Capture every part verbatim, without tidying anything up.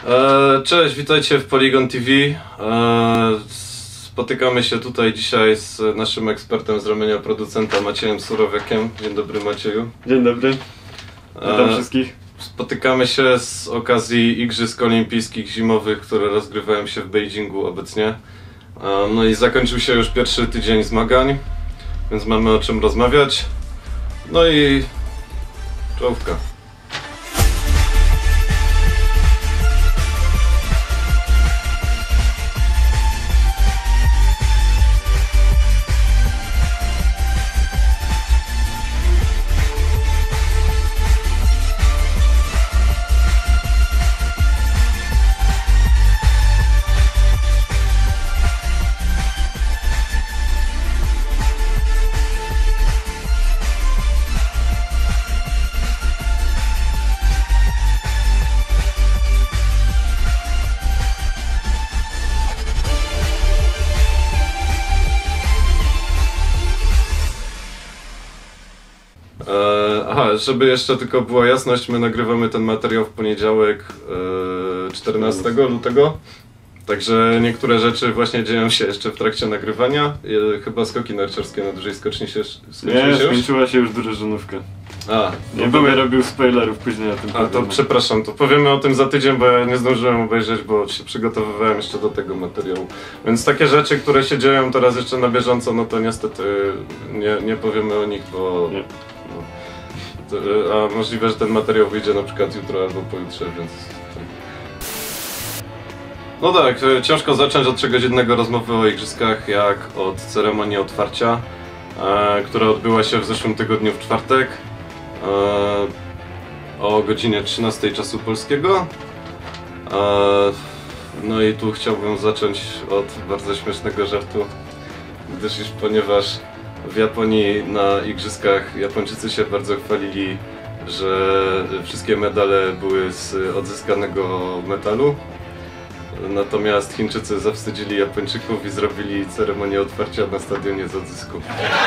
E, cześć, witajcie w Polygon T V. E, spotykamy się tutaj dzisiaj z naszym ekspertem z ramienia producenta Maciejem Surowiakiem. Dzień dobry, Macieju. Dzień dobry, witam e, wszystkich. Spotykamy się z okazji Igrzysk Olimpijskich Zimowych, które rozgrywają się w Beijingu obecnie. E, no i zakończył się już pierwszy tydzień zmagań, więc mamy o czym rozmawiać. No i czołówka. Aha, żeby jeszcze tylko była jasność, my nagrywamy ten materiał w poniedziałek czternastego lutego. Także niektóre rzeczy właśnie dzieją się jeszcze w trakcie nagrywania. Chyba skoki narciarskie na dużej skoczni się skończyły. Nie, się już? skończyła się już drużynówka. A, nie byłem robił spoilerów później o tym. A to przepraszam, to powiemy o tym za tydzień, bo ja nie zdążyłem obejrzeć, bo się przygotowywałem jeszcze do tego materiału. Więc takie rzeczy, które się dzieją teraz jeszcze na bieżąco, no to niestety nie, nie powiemy o nich, bo... Nie. No, to, a możliwe, że ten materiał wyjdzie na przykład jutro albo pojutrze, więc... No tak, ciężko zacząć od trzygodzinnego rozmowy o igrzyskach, jak od ceremonii otwarcia, e, która odbyła się w zeszłym tygodniu w czwartek e, o godzinie trzynastej czasu polskiego. E, no i tu chciałbym zacząć od bardzo śmiesznego żartu, gdyż już ponieważ w Japonii na igrzyskach Japończycy się bardzo chwalili, że wszystkie medale były z odzyskanego metalu. Natomiast Chińczycy zawstydzili Japończyków i zrobili ceremonię otwarcia na stadionie z odzysku.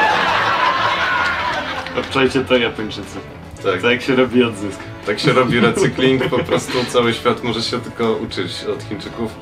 Obczajcie to, Japończycy. Tak. Tak jak się robi odzysk. Tak się robi recykling, po prostu cały świat może się tylko uczyć od Chińczyków.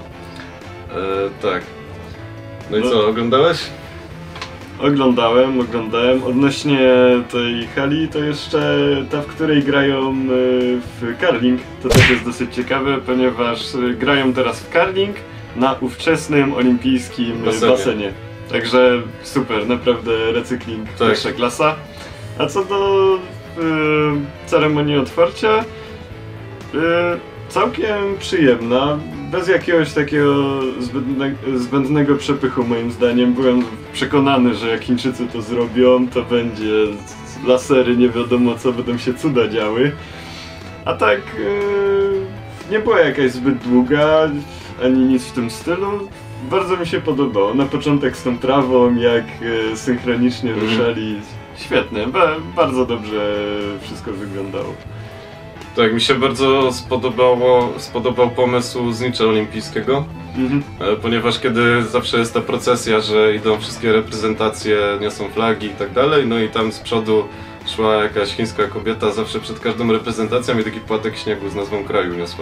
E, tak. No i no. Co, oglądałeś? Oglądałem, oglądałem. Odnośnie tej hali, to jeszcze ta, w której grają w curling, to też jest dosyć ciekawe, ponieważ grają teraz w curling na ówczesnym olimpijskim basenie. basenie. Także super, naprawdę recykling tak. Pierwsza klasa. A co do y, ceremonii otwarcia, y, całkiem przyjemna. Bez jakiegoś takiego zbędne, zbędnego przepychu moim zdaniem. Byłem przekonany, że jak Chińczycy to zrobią, to będzie lasery, nie wiadomo co, będą się cuda działy. A tak yy, nie była jakaś zbyt długa, ani nic w tym stylu. Bardzo mi się podobało. Na początek z tą trawą, jak yy, synchronicznie mm. ruszali. Świetnie, ba bardzo dobrze wszystko wyglądało. Tak, mi się bardzo spodobało, spodobał pomysł znicza olimpijskiego, mhm. ponieważ kiedy zawsze jest ta procesja, że idą wszystkie reprezentacje, niosą flagi i tak dalej, no i tam z przodu szła jakaś chińska kobieta, zawsze przed każdą reprezentacją i taki płatek śniegu z nazwą kraju niosła.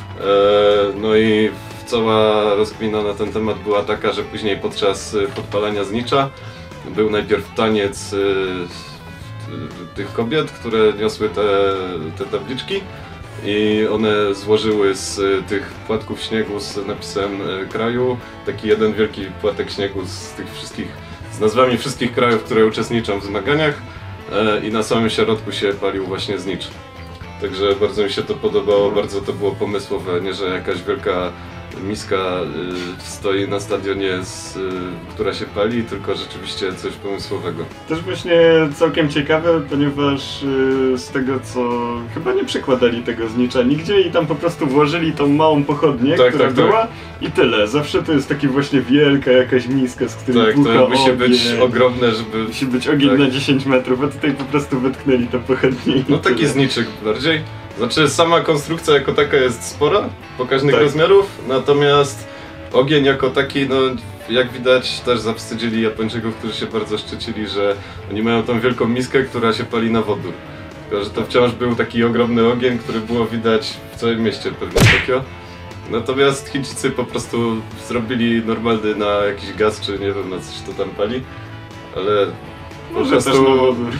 No i cała rozkmina na ten temat była taka, że później podczas podpalania znicza był najpierw taniec tych kobiet, które niosły te, te tabliczki i one złożyły z tych płatków śniegu z napisem kraju taki jeden wielki płatek śniegu z tych wszystkich, z nazwami wszystkich krajów, które uczestniczą w zmaganiach i na samym środku się palił właśnie znicz. Także bardzo mi się to podobało, bardzo to było pomysłowe, nie że jakaś wielka miska y, stoi na stadionie, z, y, która się pali, tylko rzeczywiście coś pomysłowego. Też właśnie całkiem ciekawe, ponieważ y, z tego co chyba nie przykładali tego znicza nigdzie i tam po prostu włożyli tą małą pochodnię, tak, która tak, była tak. I tyle. Zawsze to jest taki właśnie wielka jakaś miska, z której tak, bucha to musi ogień. być ogromne, żeby... Musi być ogień tak. na dziesięć metrów, a tutaj po prostu wytknęli tą pochodnię i no taki tyle. Zniczek bardziej. Znaczy sama konstrukcja jako taka jest spora, pokaźnych tak. rozmiarów, natomiast ogień jako taki, no jak widać też zawstydzili Japończyków, którzy się bardzo szczycili, że oni mają tą wielką miskę, która się pali na wodór. Tylko że to wciąż był taki ogromny ogień, który było widać w całym mieście pewnie Tokio. Natomiast Chińczycy po prostu zrobili normalny na jakiś gaz, czy nie wiem, na coś to tam pali, ale po Może prostu... też na wodór.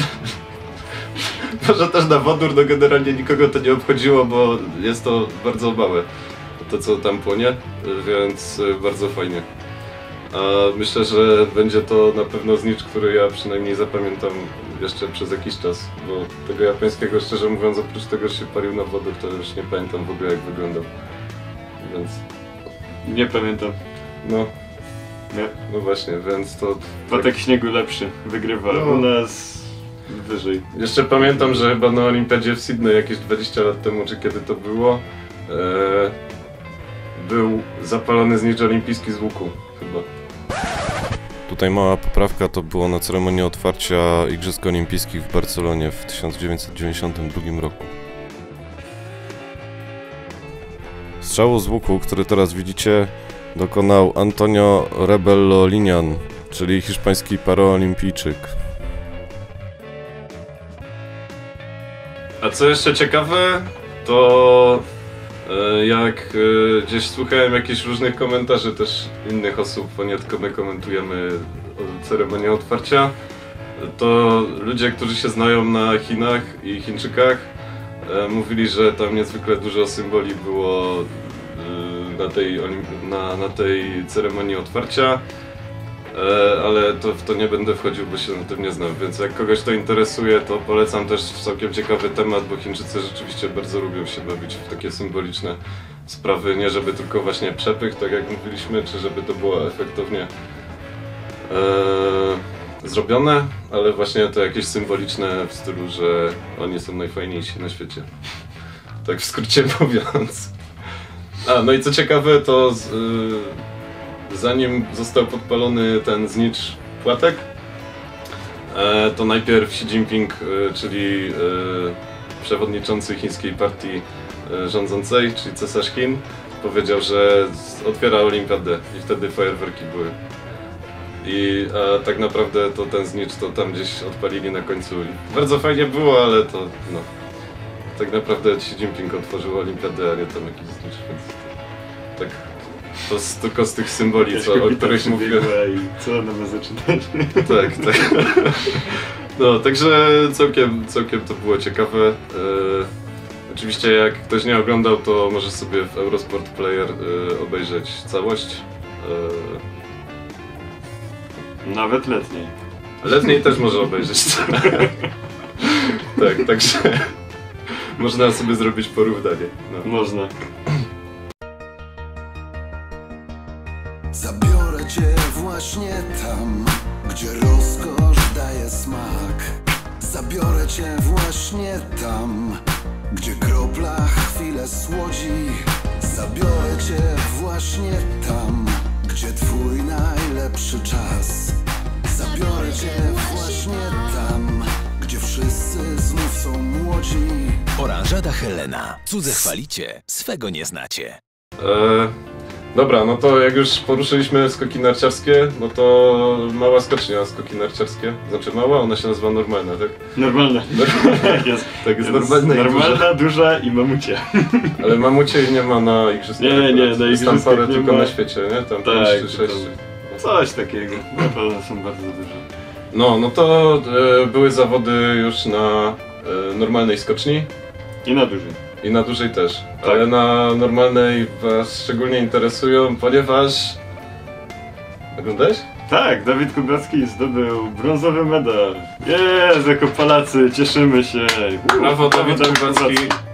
Może też na wodór, no generalnie nikogo to nie obchodziło, bo jest to bardzo małe, to co tam płonie, więc bardzo fajnie. A myślę, że będzie to na pewno znicz, który ja przynajmniej zapamiętam jeszcze przez jakiś czas, bo tego japońskiego, szczerze mówiąc, oprócz tego, że się palił na wodór, to już nie pamiętam w ogóle jak wyglądał. Więc... Nie pamiętam. No, Nie. no właśnie, więc to... Patek śniegu lepszy, wygrywa. No. U nas wyżej. Jeszcze pamiętam, że chyba na Olimpiadzie w Sydney jakieś dwadzieścia lat temu, czy kiedy to było, e, był zapalony znicz olimpijski z łuku, chyba. Tutaj mała poprawka, to było na ceremonii otwarcia Igrzysk Olimpijskich w Barcelonie w tysiąc dziewięćset dziewięćdziesiątym drugim roku. Strzału z łuku, który teraz widzicie, dokonał Antonio Rebello Linian, czyli hiszpański paraolimpijczyk. A co jeszcze ciekawe, to e, jak e, gdzieś słuchałem jakichś różnych komentarzy też innych osób, bo nie tylko my komentujemy ceremonię otwarcia, to ludzie, którzy się znają na Chinach i Chińczykach, e, mówili, że tam niezwykle dużo symboli było e, na, tej, na, na tej ceremonii otwarcia. Ale to, w to nie będę wchodził, bo się na tym nie znam, więc jak kogoś to interesuje, to polecam też całkiem ciekawy temat, bo Chińczycy rzeczywiście bardzo lubią się bawić w takie symboliczne sprawy, nie żeby tylko właśnie przepych, tak jak mówiliśmy, czy żeby to było efektownie e, zrobione, ale właśnie to jakieś symboliczne w stylu, że oni są najfajniejsi na świecie. Tak w skrócie mówiąc. A, no i co ciekawe, to z, y, zanim został podpalony ten znicz płatek, e, to najpierw Xi Jinping, e, czyli e, przewodniczący chińskiej partii e, rządzącej, czyli cesarz Chin, powiedział, że otwiera olimpiadę i wtedy fajerwerki były. I a tak naprawdę to ten znicz to tam gdzieś odpalili na końcu. Bardzo fajnie było, ale to no. Tak naprawdę Xi Jinping otworzył olimpiadę, a nie tam jakiś znicz, więc to, tak. To z, tylko z tych symboli, co, o których mówiłem. I co ona ma zaczynać? Tak, tak. No, także całkiem, całkiem to było ciekawe. E, oczywiście jak ktoś nie oglądał, to może sobie w Eurosport Player e, obejrzeć całość. E, Nawet letniej. letniej też może obejrzeć. Tak, także można sobie zrobić porównanie. No. Można. Zabiorę cię właśnie tam, gdzie rozkosz daje smak. Zabiorę cię właśnie tam, gdzie kropla chwilę słodzi. Zabiorę cię właśnie tam, gdzie twój najlepszy czas. Zabiorę cię właśnie tam, gdzie wszyscy znów są młodzi. Oranżada Helena. Cudze chwalicie, swego nie znacie. E, dobra, no to jak już poruszyliśmy skoki narciarskie, no to mała skocznia skoki narciarskie. Znaczy mała, ona się nazywa normalna, tak? Normalne. Tak jest. Tak, jest normalna i Normalna, duża. duża i mamucie. Ale mamuciej nie ma na igrzyskach. Nie, nie, akurat. na Jest tam igrzyskach parę nie tylko ma. na świecie, nie? Tam Tak, pięć czy sześć. to- Coś takiego. Na pewno są bardzo duże. No, no to e, były zawody już na e, normalnej skoczni I na dużej. i na dużej też. Tak. Ale na normalnej was szczególnie interesują, ponieważ... Oglądałeś? Tak, Dawid Kubacki zdobył brązowy medal. Jezu, jako Polacy, cieszymy się. Brawo, Dawid Kubacki.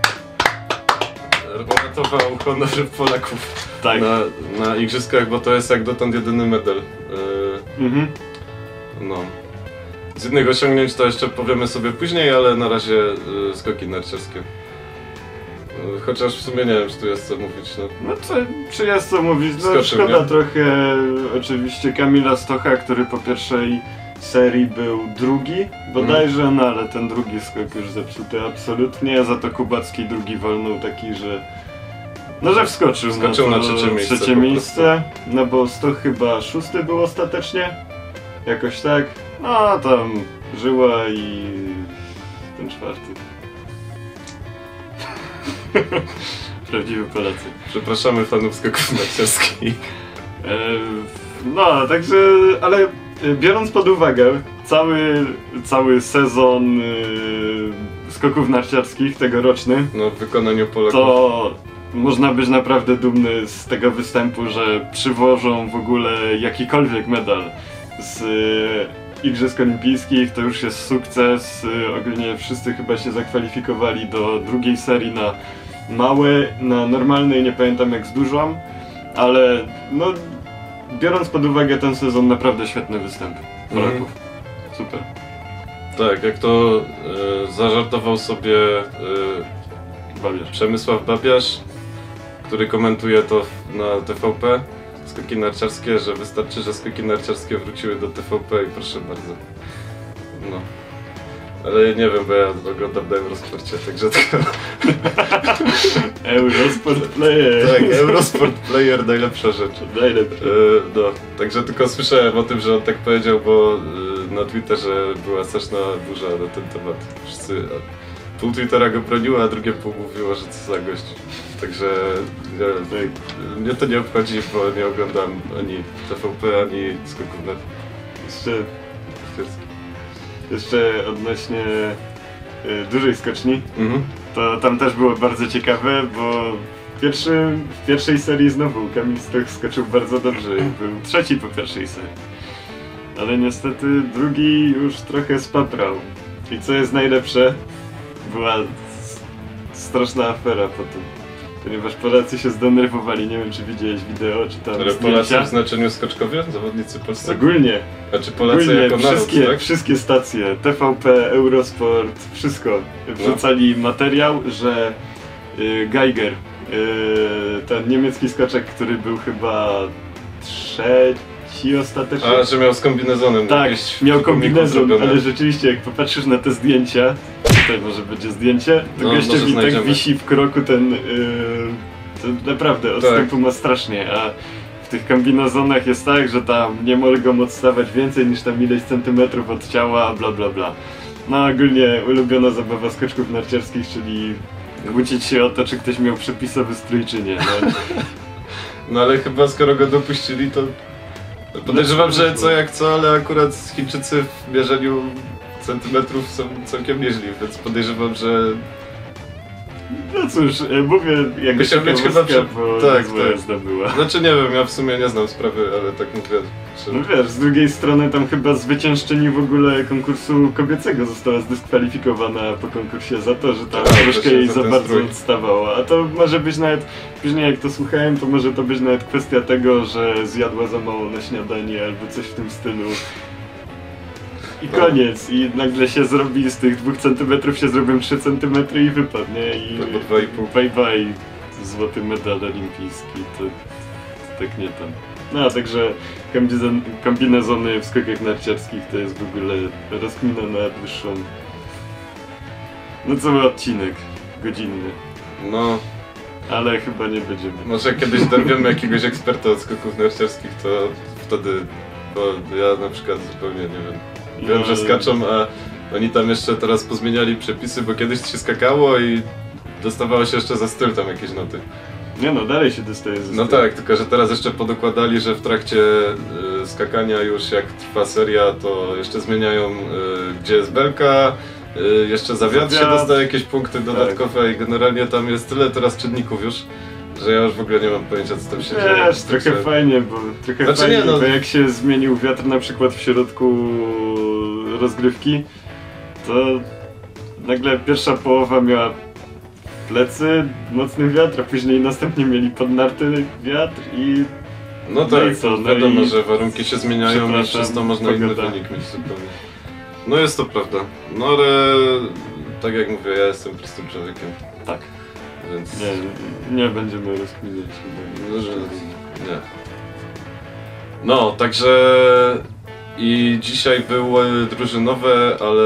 Uratował honor Polaków Tak. na, na igrzyskach, bo to jest jak dotąd jedyny medal. E, Mhm. no. Z innych osiągnięć to jeszcze powiemy sobie później, ale na razie e, skoki narciarskie. E, chociaż w sumie nie wiem, czy tu jest co mówić. No. No co, czy jest co mówić? No Skoczył, szkoda nie? trochę oczywiście Kamila Stocha, który po pierwszej serii był drugi bodajże, no ale ten drugi skok już zepsuty absolutnie, za to Kubacki drugi walnął taki, że no że wskoczył, Wskoczył no, na trzecie miejsce trzecie po miejsce, no bo Stoch chyba szósty był ostatecznie, jakoś tak, no tam Żyła i ten czwarty. prawdziwi Polacy. Przepraszamy fanów skoków narciarskich. E, no, także, ale biorąc pod uwagę cały, cały sezon e, skoków narciarskich tegoroczny, No, w wykonaniu Polaków. to można być naprawdę dumny z tego występu, że przywożą w ogóle jakikolwiek medal z e, Igrzysk Olimpijskich. To już jest sukces. E, ogólnie wszyscy chyba się zakwalifikowali do drugiej serii na małe, na normalnej, nie pamiętam jak z dużą, ale no biorąc pod uwagę ten sezon, naprawdę świetny występ Polaków. Mhm. Super. Tak, jak to e, zażartował sobie e, Bawiasz. Przemysław Babiarz, który komentuje to w- na T V P, skoki narciarskie, że wystarczy, że skoki narciarskie wróciły do T V P i proszę bardzo. No. Ale nie wiem, bo ja oglądam na Eurosporcie, także tylko... Eurosport Player. Tak, Eurosport Player, najlepsza rzecz. Najlepszy. E, no, także tylko słyszałem o tym, że on tak powiedział, bo e, na Twitterze była straszna burza na ten temat. Wszyscy, a, pół Twittera go broniło, a drugie pół mówiło, że co za gość. Także nie, wiem, mnie to nie obchodzi, bo nie oglądam ani T V P, ani skoków Jeszcze, narciarskich. jeszcze odnośnie y, dużej skoczni, Mhm. to tam też było bardzo ciekawe, bo w, pierwszy, w pierwszej serii znowu Kamil Stoch skoczył bardzo dobrze i był trzeci po pierwszej serii. Ale niestety drugi już trochę spaprał. I co jest najlepsze, była s- straszna afera po tym. Ponieważ Polacy się zdenerwowali, nie wiem czy widziałeś wideo, czy tam Ale Polacy zdjęcia. w znaczeniu skoczkowie? Zawodnicy polscy? Ogólnie, Znaczy Polacy ogólnie jako naród, wszystkie, tak? wszystkie stacje, T V P, Eurosport, wszystko wrzucali materiał, że y, Geiger, y, ten niemiecki skoczek, który był chyba trzeci ostatecznie. A, że miał z kombinezonem. Tak, jakieś miał w komiku kombinezon, zrobione. ale rzeczywiście jak popatrzysz na te zdjęcia, tutaj może będzie zdjęcie, to No, gościowi może tak znajdziemy. wisi w kroku ten, yy, to naprawdę odstępu Tak. ma strasznie, a w tych kombinezonach jest tak, że tam nie mogą odstawać więcej niż tam ileś centymetrów od ciała, bla bla bla. No ogólnie ulubiona zabawa skoczków narciarskich, czyli kłócić się o to, czy ktoś miał przepisowy strój, czy nie. No, No ale chyba skoro go dopuścili, to podejrzewam, że co jak co, ale akurat Chińczycy w mierzeniu centymetrów są całkiem nieźli, więc podejrzewam, że no cóż, e, mówię jak Musiał być chyba ciekawostka, przy- bo tak, niezła tak. jazda była. Znaczy nie wiem, ja w sumie nie znam sprawy, ale tak mówię, że... No wiesz, z drugiej strony tam chyba zwyciężczyni w ogóle konkursu kobiecego została zdyskwalifikowana po konkursie za to, że tam A, troszkę właśnie jej za za ten bardzo strój. odstawała. A to może być nawet, później jak to słuchałem, to może to być nawet kwestia tego, że zjadła za mało na śniadanie albo coś w tym stylu. I No. koniec. I nagle się zrobi, z tych dwóch centymetrów się zrobią trzy centymetry i wypadnie. I Albo dwa i pół. bye bye, złoty medal olimpijski. To, to tak nie tam. No, także kombinezon- kombinezony w skokach narciarskich to jest w ogóle rozkmina na dłuższą... No cały odcinek, godzinny. No, Ale chyba nie będziemy. może kiedyś dorwiemy jakiegoś eksperta od skoków narciarskich, to wtedy... Bo ja na przykład zupełnie nie wiem. Wiem, No, że skaczą, a oni tam jeszcze teraz pozmieniali przepisy, bo kiedyś się skakało i dostawało się jeszcze za styl tam jakieś noty. Nie no, dalej się dostaje ze No stylu. tak, tylko że teraz jeszcze podokładali, że w trakcie y, skakania już jak trwa seria, to jeszcze zmieniają y, gdzie jest belka, y, jeszcze za wiatr się Za wiatr. dostaje jakieś punkty dodatkowe i generalnie tam jest tyle teraz czynników już, że ja już w ogóle nie mam pojęcia co tam się dzieje. Wiesz, trochę Także- fajnie, bo trochę Znaczy fajnie, nie, no- bo jak się zmienił wiatr na przykład w środku rozgrywki, to nagle pierwsza połowa miała plecy, mocny wiatr, a później następnie mieli pod narty wiatr i No No tak, i co, no wiadomo, i- że warunki się zmieniają i Przepraszam, przez to można inny pogoda. wynik mieć zupełnie. No jest to prawda, no ale tak jak mówię, ja jestem prostym człowiekiem, tak, więc... nie, nie będziemy rozkminiać No, chyba. że nie. No, także i dzisiaj były drużynowe, ale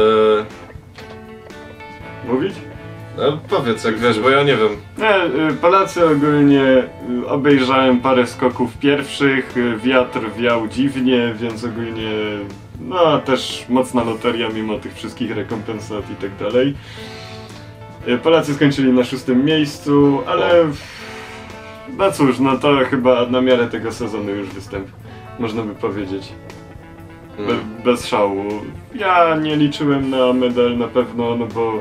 Mówić? no, powiedz jak wiesz, bo ja nie wiem. Nie, y, Polacy ogólnie y, obejrzałem parę skoków pierwszych, y, wiatr wiał dziwnie, więc ogólnie no też mocna loteria mimo tych wszystkich rekompensat i tak dalej. Polacy skończyli na szóstym miejscu, ale no cóż, no to chyba na miarę tego sezonu już występ, można by powiedzieć. Be, Mm. bez szału. Ja nie liczyłem na medal na pewno, no bo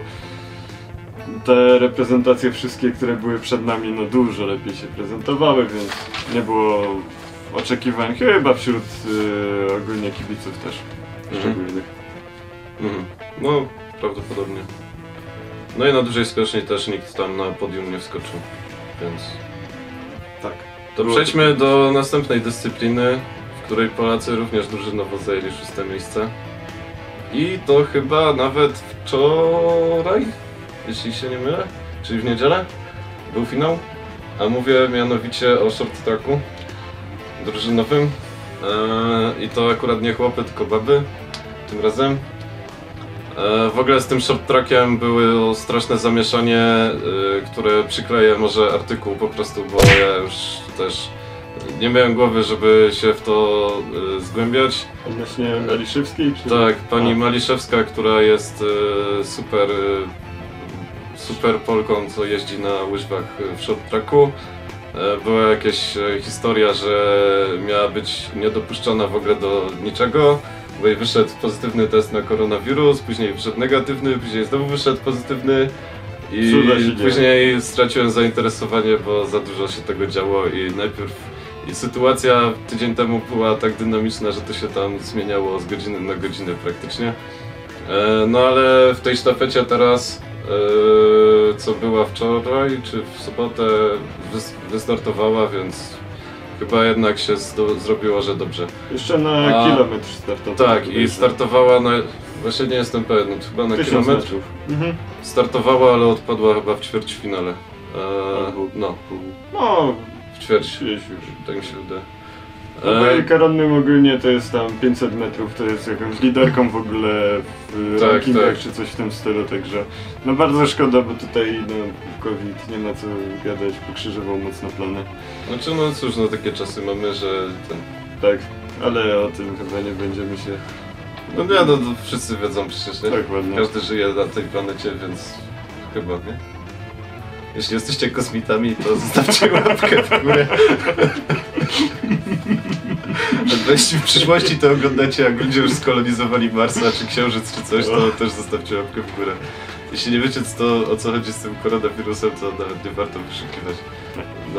te reprezentacje wszystkie, które były przed nami, no dużo lepiej się prezentowały, więc nie było oczekiwań, chyba wśród y, ogólnie kibiców też szczególnych. Mhm. No, prawdopodobnie. No i na dużej skoczni też nikt tam na podium nie wskoczył, więc... Tak. To Było przejdźmy do następnej dyscypliny, w której Polacy również drużynowo zajęli szóste miejsce. I to chyba nawet wczoraj, jeśli się nie mylę, czyli w niedzielę, był finał. A mówię mianowicie o short tracku drużynowym. Eee, I to akurat nie chłopy, tylko baby tym razem. Eee, w ogóle z tym short trackiem było straszne zamieszanie, eee, które przykleję może artykuł po prostu, bo ja już też nie miałem głowy, żeby się w to eee, zgłębiać. Odnośnie Maliszewskiej? Czy... Tak, pani A. Maliszewska, która jest e, super, e, super Polką, co jeździ na łyżwach w short tracku. E, była jakaś e, historia, że miała być niedopuszczona w ogóle do niczego, bo jej wyszedł pozytywny test na koronawirus, później wyszedł negatywny, później znowu wyszedł pozytywny. I Cuda się później dzieje. straciłem zainteresowanie, bo za dużo się tego działo i najpierw i sytuacja tydzień temu była tak dynamiczna, że to się tam zmieniało z godziny na godzinę praktycznie. E, no ale w tej sztafecie teraz, e, co była wczoraj czy w sobotę, wys wystartowała, więc chyba jednak się zdo zrobiło, że dobrze. Jeszcze na A, kilometr startował. Tak, i startowała na... Właśnie nie jestem pewien, no, chyba na Tysiąc kilometr. metrów. Mhm. Startowała, ale odpadła chyba w ćwierćfinale. E, Albo- no, No, w ćwierć. gdzieś już. Tak mi się wydaje. No E, i koronnym ogólnie to jest tam pięćset metrów, to jest jakąś liderką w ogóle w Tak, rankingach tak. czy coś w tym stylu, także no bardzo szkoda, bo tutaj no COVID, nie ma co gadać, pokrzyżował mocno plany. Znaczy no cóż, no takie czasy mamy, że ten... Tak, ale o tym chyba nie będziemy się... No nie, no to wszyscy wiedzą przecież, nie? Tak ładnie. Każdy żyje na tej planecie, więc chyba, nie? Jeśli jesteście kosmitami, to zostawcie łapkę w górę. A jeśli w przyszłości to oglądacie, jak ludzie już skolonizowali Marsa, czy Księżyc, czy coś, to też zostawcie łapkę w górę. Jeśli nie wiecie, co to, o co chodzi z tym koronawirusem, to nawet nie warto wyszukiwać. No.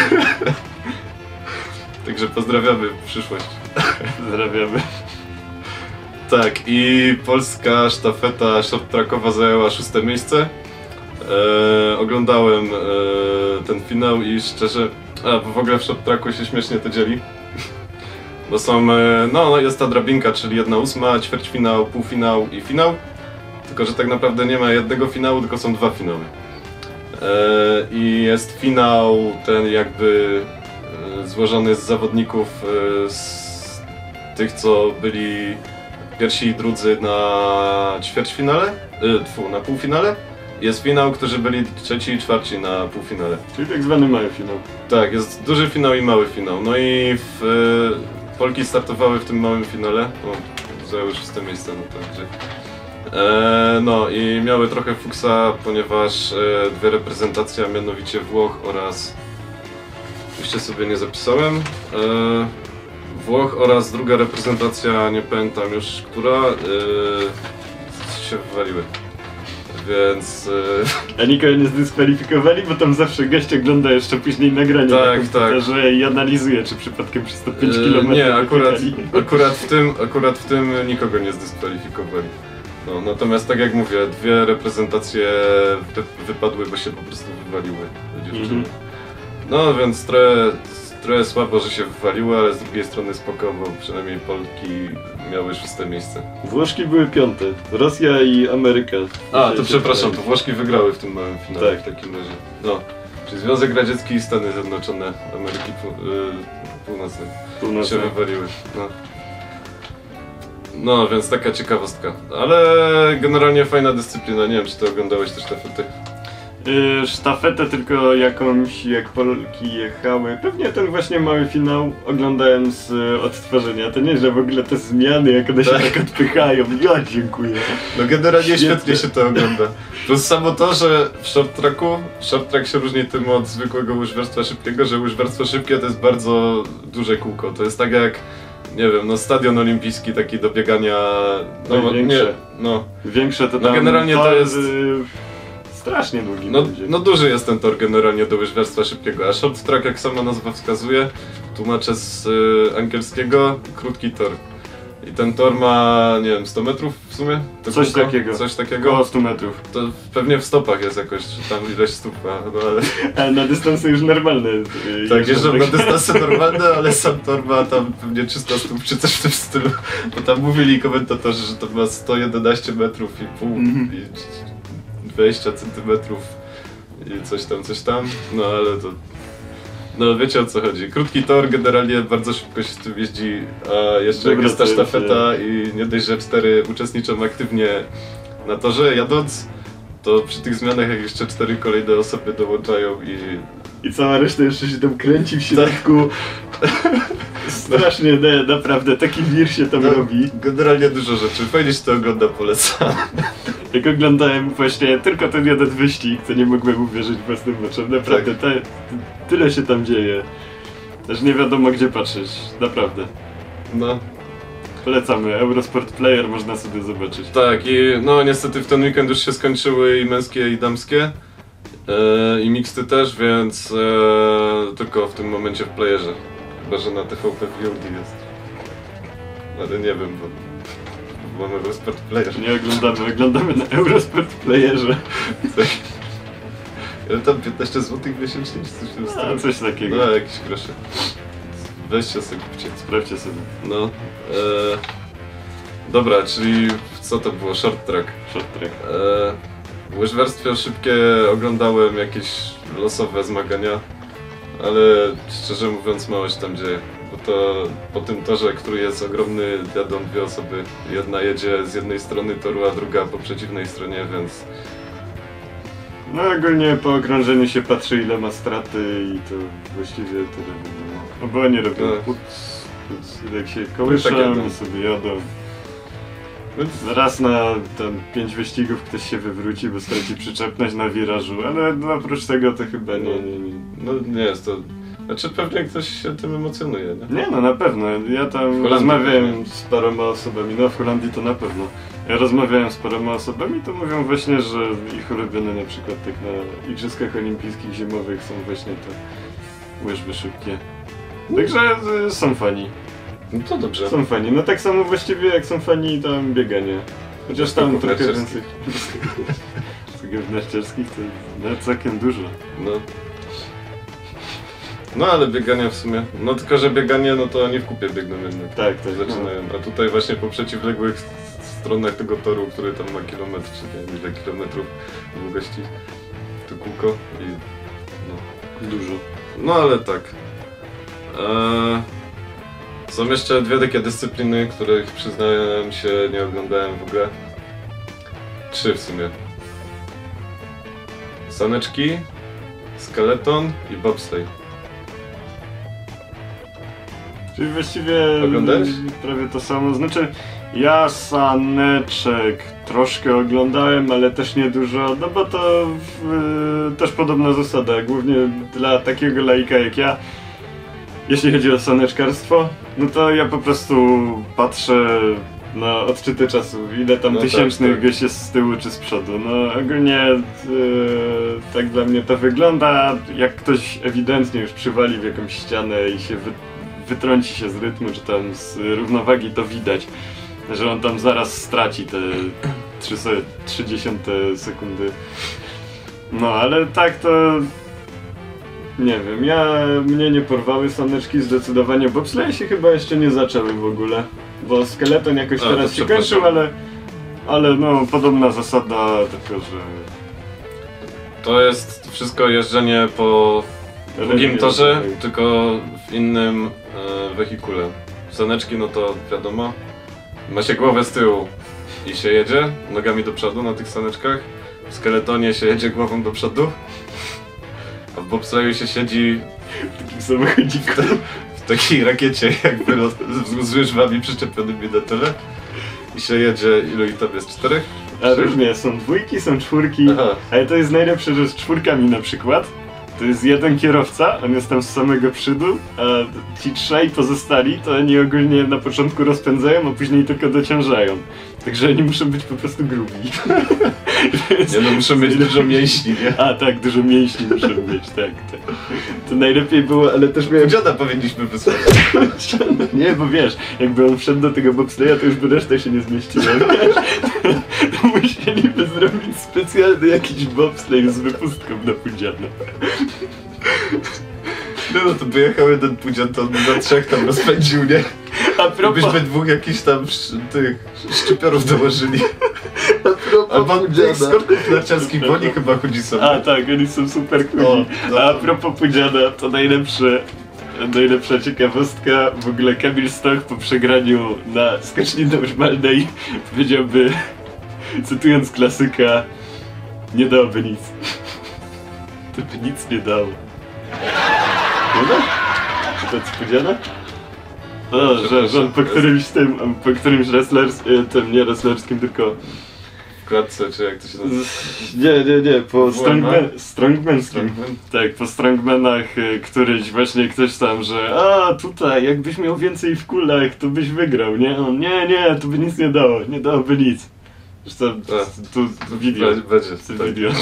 Także pozdrawiamy w przyszłość. Pozdrawiamy. Tak, i polska sztafeta short-trackowa zajęła szóste miejsce. E, oglądałem e, ten finał i szczerze... A, bo w ogóle w short-tracku się śmiesznie to dzieli. Bo są... E, no, no, jest ta drabinka, czyli jedna ósma, ćwierćfinał, półfinał i finał. Tylko że tak naprawdę nie ma jednego finału, tylko są dwa finały. E, I jest finał ten jakby e, złożony z zawodników e, z tych, co byli pierwsi i drudzy na ćwierćfinale, y, tfu, na półfinale. Jest finał, którzy byli trzeci i czwarci na półfinale. Czyli tak zwany mały finał. Tak, jest duży finał i mały finał. No i w, y, Polki startowały w tym małym finale. O, zajęły szóste miejsce, no to gdzie. E, no i miały trochę fuksa, ponieważ e, dwie reprezentacje, a mianowicie Włoch oraz... Jeszcze sobie nie zapisałem. E, Włoch oraz druga reprezentacja, nie pamiętam już która, yy, się wywaliły. Więc... Yy, A nikogo nie zdyskwalifikowali, bo tam zawsze gość ogląda jeszcze później nagranie Tak, na komputerze i analizuje, czy przypadkiem przez to pięć yy, kilometrów nie, akurat, uciekali. akurat, w tym, akurat w tym nikogo nie zdyskwalifikowali. No, natomiast tak jak mówię, dwie reprezentacje wy, wypadły, bo się po prostu wywaliły dziewczyny. Mhm. No więc trochę, trochę słabo, że się wywaliły, ale z drugiej strony spoko, bo przynajmniej Polki miały szóste miejsce. Włoszki były piąte, Rosja i Ameryka. A, Się to przepraszam, to wywali. Włoszki wygrały w tym małym finale Tak. w takim razie. No, czyli Związek Radziecki i Stany Zjednoczone Ameryki Pół- y, Północnej się Północna. wywaliły. No. no, więc taka ciekawostka. Ale generalnie fajna dyscyplina, nie wiem czy ty oglądałeś też te foty. Yy, sztafetę tylko jakąś, jak Polki jechały. Pewnie ten właśnie mały finał oglądałem z y, odtworzenia. To nie, że w ogóle te zmiany, jak one się Tak. tak odpychają. Ja dziękuję. No generalnie Świetne. świetnie się to ogląda. Plus samo to, że w short tracku, short track się różni tym od zwykłego łyżwiarstwa szybkiego, że łyżwiarstwo szybkie to jest bardzo duże kółko. To jest tak jak, nie wiem, no stadion olimpijski taki do biegania, no Największe. nie, no, Większe to No tam... generalnie to jest- y, strasznie długi no, będzie. no duży jest ten tor generalnie do łyżwiarstwa szybkiego, a short track, jak sama nazwa wskazuje, tłumaczę z y, angielskiego, krótki tor. I ten tor ma, nie wiem, sto metrów w sumie? To Coś kółko? takiego. Coś takiego? Około stu metrów. To pewnie w stopach jest jakoś, czy tam ileś stóp ma, no ale... A na dystanse już normalne. y, Tak, jeżdżą, jeżdżą na dystanse normalne, ale sam tor ma tam pewnie trzysta stóp czy coś w tym stylu. Bo tam mówili komentatorzy, że to ma sto jedenaście metrów i pół Mhm. i dwadzieścia centymetrów i coś tam, coś tam. No ale to... No wiecie, o co chodzi. Krótki tor, generalnie bardzo szybko się z tym jeździ, a jeszcze jak Dobra, jest ta to jest, sztafeta i nie dość, że cztery uczestniczą aktywnie na torze jadąc, to przy tych zmianach jak jeszcze cztery kolejne osoby dołączają i I cała reszta jeszcze się tam kręci w środku. Strasznie, nie, naprawdę, taki wir się tam no, robi. generalnie dużo rzeczy. Fajnie się to ogląda, polecam. Jak oglądałem właśnie tylko ten jeden wyścig, to nie mogłem uwierzyć własnym oczom. Naprawdę, te, tyle się tam dzieje. Też nie wiadomo gdzie patrzeć, naprawdę. No, Polecamy, Eurosport Player można sobie zobaczyć. tak i no niestety w ten weekend już się skończyły i męskie i damskie. E, I mixty też, więc e, tylko w tym momencie w playerze. Chyba, że na T V P V O D jest. Ale nie wiem, bo mamy Eurosport Player. Nie oglądamy, oglądamy na Eurosport Playerze. Ale tam piętnaście złotych miesięcznie, czy coś w tym A, stylu. coś takiego. No, jakieś grosze. Weźcie sobie, kupcie. Sprawdźcie sobie. No. E, dobra, czyli co to było? Short track. Short track. E, łyżwiarstwo szybkie oglądałem jakieś losowe zmagania, ale szczerze mówiąc mało się tam dzieje. Bo to po tym torze, który jest ogromny, jadą dwie osoby. Jedna jedzie z jednej strony toru, a druga po przeciwnej stronie, więc... No ogólnie po okrążeniu się patrzy ile ma straty i to właściwie tyle wiadomo. No bo oni robią Tak. puc, puc, jak się kołyszą tak jadą. i sobie jadą. Więc Raz na tam pięć wyścigów ktoś się wywróci, bo straci przyczepność na wirażu, ale no, oprócz tego to chyba nie, nie, nie. no nie jest to... Znaczy pewnie ktoś się tym emocjonuje, nie? Nie no, na pewno. Ja tam Holandii rozmawiałem pewnie. z paroma osobami, no w Holandii to na pewno. Ja rozmawiałem z paroma osobami, to mówią właśnie, że ich ulubione na przykład tak na Igrzyskach Olimpijskich Zimowych są właśnie te łyżwy szybkie. Także y, są fani. No to dobrze. Są fani. No tak samo właściwie jak są fani tam biegania. Chociaż tam Skoków trochę narciarskich. więcej. Skoków narciarskich to no, całkiem dużo. No. No ale biegania w sumie. No tylko, że bieganie, no to oni w kupie biegną jednak. Tak, tak. Zaczynają. A tutaj właśnie po przeciwległych stronach tego toru, który tam ma kilometr, czy nie wiem ile kilometrów długości, to kółko i no. Dużo. No ale tak. Eee, są jeszcze dwie takie dyscypliny, których przyznałem się nie oglądałem w ogóle. Trzy w sumie. Saneczki, skeleton i bobsleigh. Czyli właściwie Oglądałeś? prawie to samo. Znaczy, ja saneczek troszkę oglądałem, ale też nie dużo, no bo to w, też podobna zasada, głównie dla takiego laika jak ja. Jeśli chodzi o saneczkarstwo, no to ja po prostu patrzę na odczyty czasu, ile tam No tak, tysięcznych tak. goś jest z tyłu czy z przodu. No ogólnie yy, tak dla mnie to wygląda, jak ktoś ewidentnie już przywali w jakąś ścianę i się wy, wytrąci się z rytmu czy tam z równowagi, to widać, że on tam zaraz straci te trzydzieści sekundy. No ale tak to... Nie wiem, ja mnie nie porwały saneczki zdecydowanie, bobsleje się chyba jeszcze nie zaczęły w ogóle, bo skeleton jakoś A, teraz to się przepraszam. kończył, ale, ale no podobna zasada, tylko że... To jest wszystko jeżdżenie po drugim torze, tylko w innym e, wehikule. Saneczki, no to wiadomo, ma się głowę z tyłu i się jedzie nogami do przodu na tych saneczkach. w skeletonie się jedzie głową do przodu, a w bobsleju się siedzi W takim samochodziku. w takiej rakiecie jakby no, z, z łyżwami przyczepionymi na tyle i się jedzie, ilu i tam jest? Czterech? A różnie, są dwójki, są czwórki, Aha. ale to jest najlepsze, że z czwórkami na przykład to jest jeden kierowca, on jest tam z samego przodu, a ci trzej pozostali to oni ogólnie na początku rozpędzają, a później tylko dociążają. Także oni muszą być po prostu grubi. Nie no, muszą mieć dużo mięśni, nie? A tak, dużo mięśni muszą mieć, tak, tak. To najlepiej było, ale też miałem... Dziada powinniśmy wysłać. Nie, bo wiesz, jakby on wszedł do tego bobsleja, to już by reszta się nie zmieściła, wiesz? To musieliby zrobić specjalny jakiś bobslej z wypustką na Pudzianę. No, no to by jechał jeden pudzian, to on by na trzech tam rozpędził, nie? A propos... Byśmy dwóch jakichś tam sz, tych szczypiorów dołożyli. A propos Albo Pudziana. tych skoków narciarskich, bo oni chyba chodzi sobie. A tak, oni są super cool. O, no. A propos Pudziana, to najlepsze, najlepsza ciekawostka, w ogóle Kamil Stoch po przegraniu na skoczni normalnej powiedziałby, cytując klasyka, nie dałoby nic. To by nic nie dało. Prawda? Czy to co Pudziana? O, że, że on po którymś tym, po którymś wrestlerskim, tym nie wrestlerskim, tylko W klatce, czy jak to się nazywa? Nie, nie, nie, po strongman, strongmanskim. Strongman? Tak, po strongmanach y, któryś właśnie ktoś tam, że a tutaj, jakbyś miał więcej w kulach, to byś wygrał, nie? On, nie, nie, to by nic nie dało, nie dałoby nic. Zresztą A, tu, tu video, Będzie, będzie tu tak. video.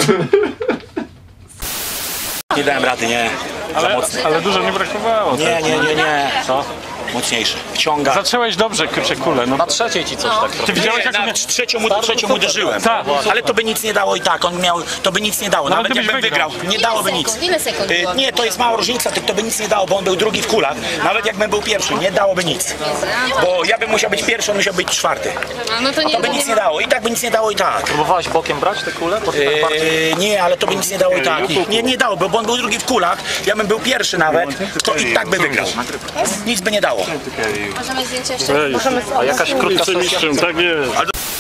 Nie dałem rady, nie. Za Ale, mocny. ale dużo nie brakowało. Nie, tak. nie, nie, nie. Co? Mocniejszy. Wciąga. Zacząłeś dobrze kurczę kulę. No. Na trzeciej ci coś tak Ty widziałeś jak na mnie... trzecią, mu- trzecią uderzyłem. Tak. Ale to by nic nie dało i tak. On miał, to by nic nie dało. No, ale Nawet ty byś jakbym wygrał. wygrał. Nie dałoby nic. Ile sekund Y, było? Nie, to jest mała różnica, tylko to by nic nie dało, bo on był drugi w kulach. Nawet jakbym był pierwszy, nie dałoby nic. Bo ja bym musiał być pierwszy, on musiał być czwarty. A no to nie To by nic nie dało. I tak by nic nie dało i tak. Próbowałeś bokiem brać te kule? Po tak bardziej... Yy, nie, ale to by nic nie dało i tak. Nie, nie dało, bo on był drugi w kulach, ja bym był pierwszy nawet, to i tak by wygrał. Nic by nie dało. Możemy zdjęcie jeszcze? A jakaś krótka sesja? Mistrzem, tak jest.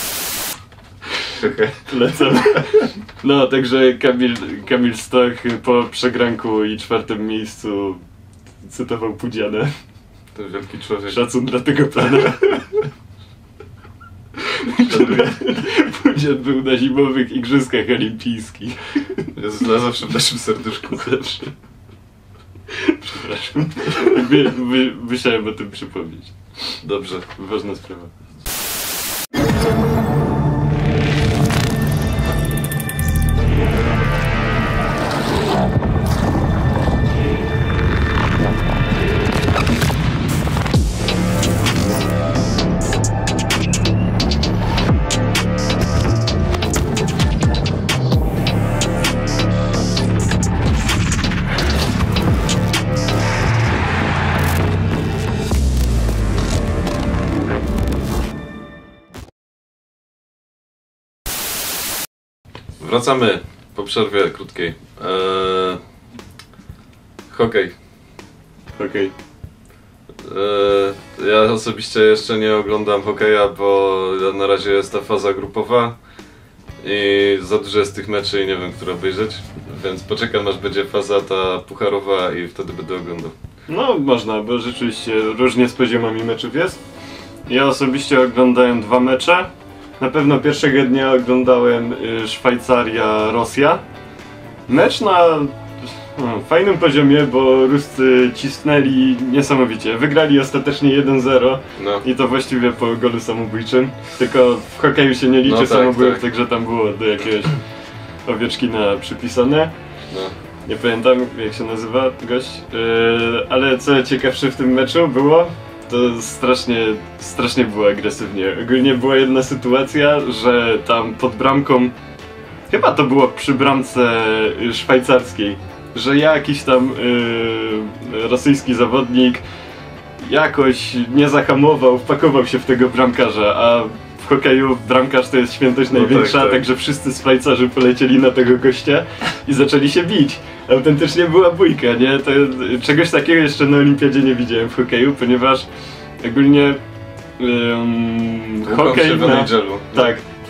Lecę. No, także Kamil, Kamil Stoch po przegranku i czwartym miejscu cytował Pudzianę. To wielki człowiek. Szacun dla tego pana. Pudzian był na zimowych igrzyskach olimpijskich. Jest na zawsze w naszym serduszku. Zawsze. Przepraszam. Wy, wy, musiałem o tym przypomnieć. Dobrze. Ważna sprawa. Wracamy po przerwie krótkiej. Eee, hokej. Okej. Eee, ja osobiście jeszcze nie oglądam hokeja, bo na razie jest ta faza grupowa i za dużo jest tych meczy i nie wiem, które obejrzeć, więc poczekam aż będzie faza ta pucharowa i wtedy będę oglądał. No można, bo rzeczywiście różnie z poziomami meczów jest. Ja osobiście oglądałem dwa mecze. Na pewno pierwszego dnia oglądałem y, Szwajcaria-Rosja. Mecz na no, fajnym poziomie, bo Ruscy cisnęli niesamowicie. Wygrali ostatecznie jeden zero No. i to właściwie po golu samobójczym. Tylko w hokeju się nie liczy No tak, samobójów, tak. także tam było do jakiegoś Owieczkina przypisane. No. Nie pamiętam jak się nazywa gość, yy, ale co ciekawsze w tym meczu było, to strasznie, strasznie było agresywnie. Ogólnie była jedna sytuacja, że tam pod bramką, chyba to było przy bramce y, szwajcarskiej, że jakiś tam yy, rosyjski zawodnik jakoś nie zahamował, wpakował się w tego bramkarza, a w hokeju bramkarz to jest świętość No największa, tak, tak. także wszyscy Szwajcarzy polecieli na tego gościa i zaczęli się bić. Autentycznie była bójka, nie? To, czegoś takiego jeszcze na olimpiadzie nie widziałem w hokeju, ponieważ ogólnie um, Tłuką hokej się w na, N H L-u. tak,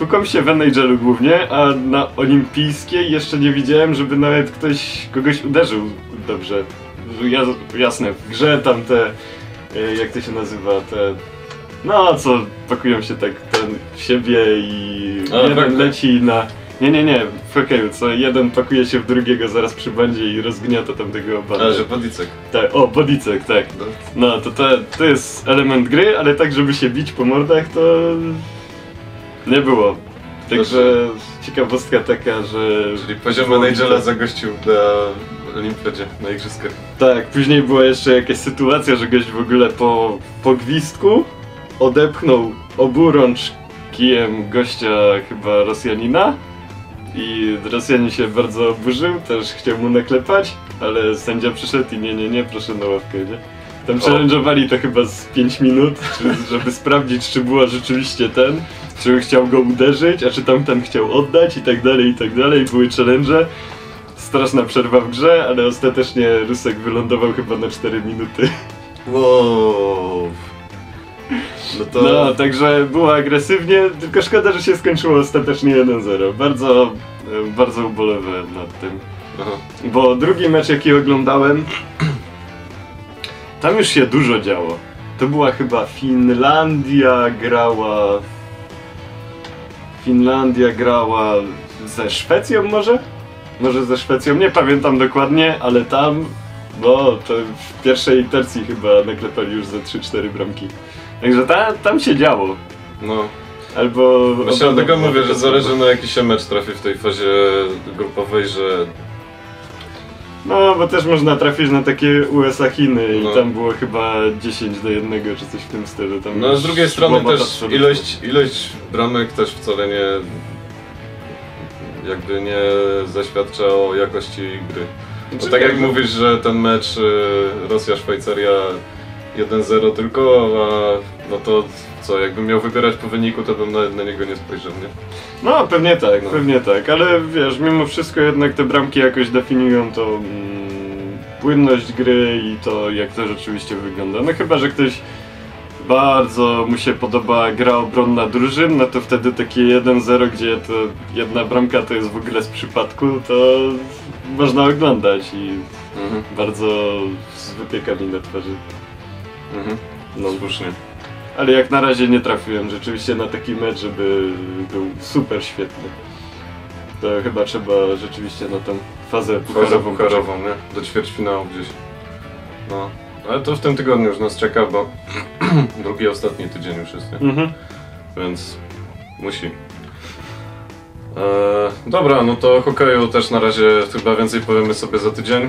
tłuką się w N H L-u głównie, a na olimpijskiej jeszcze nie widziałem, żeby nawet ktoś kogoś uderzył dobrze. Ja, jasne, w grze tam te, e, jak to się nazywa, te... No, co pakują się tak ten w siebie i A, jeden tak, tak. leci na... Nie, nie, nie, w hokeju, co jeden pakuje się w drugiego zaraz przy bandzie i rozgniata tamtego banda. A, że Bodicek. Tak, o, bodicek, tak. No, to, to, to jest element gry, ale tak, żeby się bić po mordach, to nie było. Także ciekawostka taka, że... Czyli poziom N H L-a zagościł na Olimpiadzie, na igrzyskach. Tak, później była jeszcze jakaś sytuacja, że gość w ogóle po, po gwizdku odepchnął oburącz kijem gościa, chyba Rosjanina. I Rosjanin się bardzo oburzył, też chciał mu naklepać, ale sędzia przyszedł i nie, nie, nie, proszę na ławkę, nie? Tam challenge'owali to chyba z pięć minut, żeby sprawdzić, czy była rzeczywiście ten, czy chciał go uderzyć, a czy tamten chciał oddać i tak dalej, i tak dalej. Były challenge. Straszna przerwa w grze, ale ostatecznie Rusek wylądował chyba na cztery minuty. Wow. No to... No, także było agresywnie, tylko szkoda, że się skończyło ostatecznie jeden zero. Bardzo, bardzo ubolewałem nad tym. Aha. Bo drugi mecz, jaki oglądałem, tam już się dużo działo. To była chyba Finlandia grała... Finlandia grała ze Szwecją może? Może ze Szwecją, nie pamiętam dokładnie, ale tam... No, to w pierwszej tercji chyba naklepali już ze trzy cztery bramki. Także ta, tam się działo. No. Albo... Właśnie dlatego mówię, że zależy na jaki się mecz trafi w tej fazie grupowej, że... No, bo też można trafić na takie U S A Chiny i No. tam było chyba dziesięć do jednego czy coś w tym stylu. Tam No z drugiej strony łomota też absolutna. ilość, ilość bramek też wcale nie... jakby nie zaświadcza o jakości gry. Bo tak jak mówisz, że ten mecz y, Rosja-Szwajcaria jeden zero tylko, a no to co, jakbym miał wybierać po wyniku, to bym nawet na niego nie spojrzał, nie? No, pewnie tak, No. pewnie tak, ale wiesz, mimo wszystko jednak te bramki jakoś definiują to mm, płynność gry i to, jak to rzeczywiście wygląda. No chyba, że ktoś bardzo mu się podoba gra obronna drużyn, no to wtedy takie jeden zero, gdzie to jedna bramka to jest w ogóle z przypadku, to można oglądać i Mhm. bardzo z wypiekami na twarzy. Mhm. No. Słusznie. Ale jak na razie nie trafiłem rzeczywiście na taki mecz, żeby był super świetny. To chyba trzeba rzeczywiście na tę fazę Fazę pucharową pucharową, nie? Do ćwierćfinału gdzieś. No. Ale to w tym tygodniu już nas czeka, bo drugi, ostatni tydzień już jest, nie? Mhm. Więc musi. Eee, dobra, no to o hokeju też na razie chyba więcej powiemy sobie za tydzień.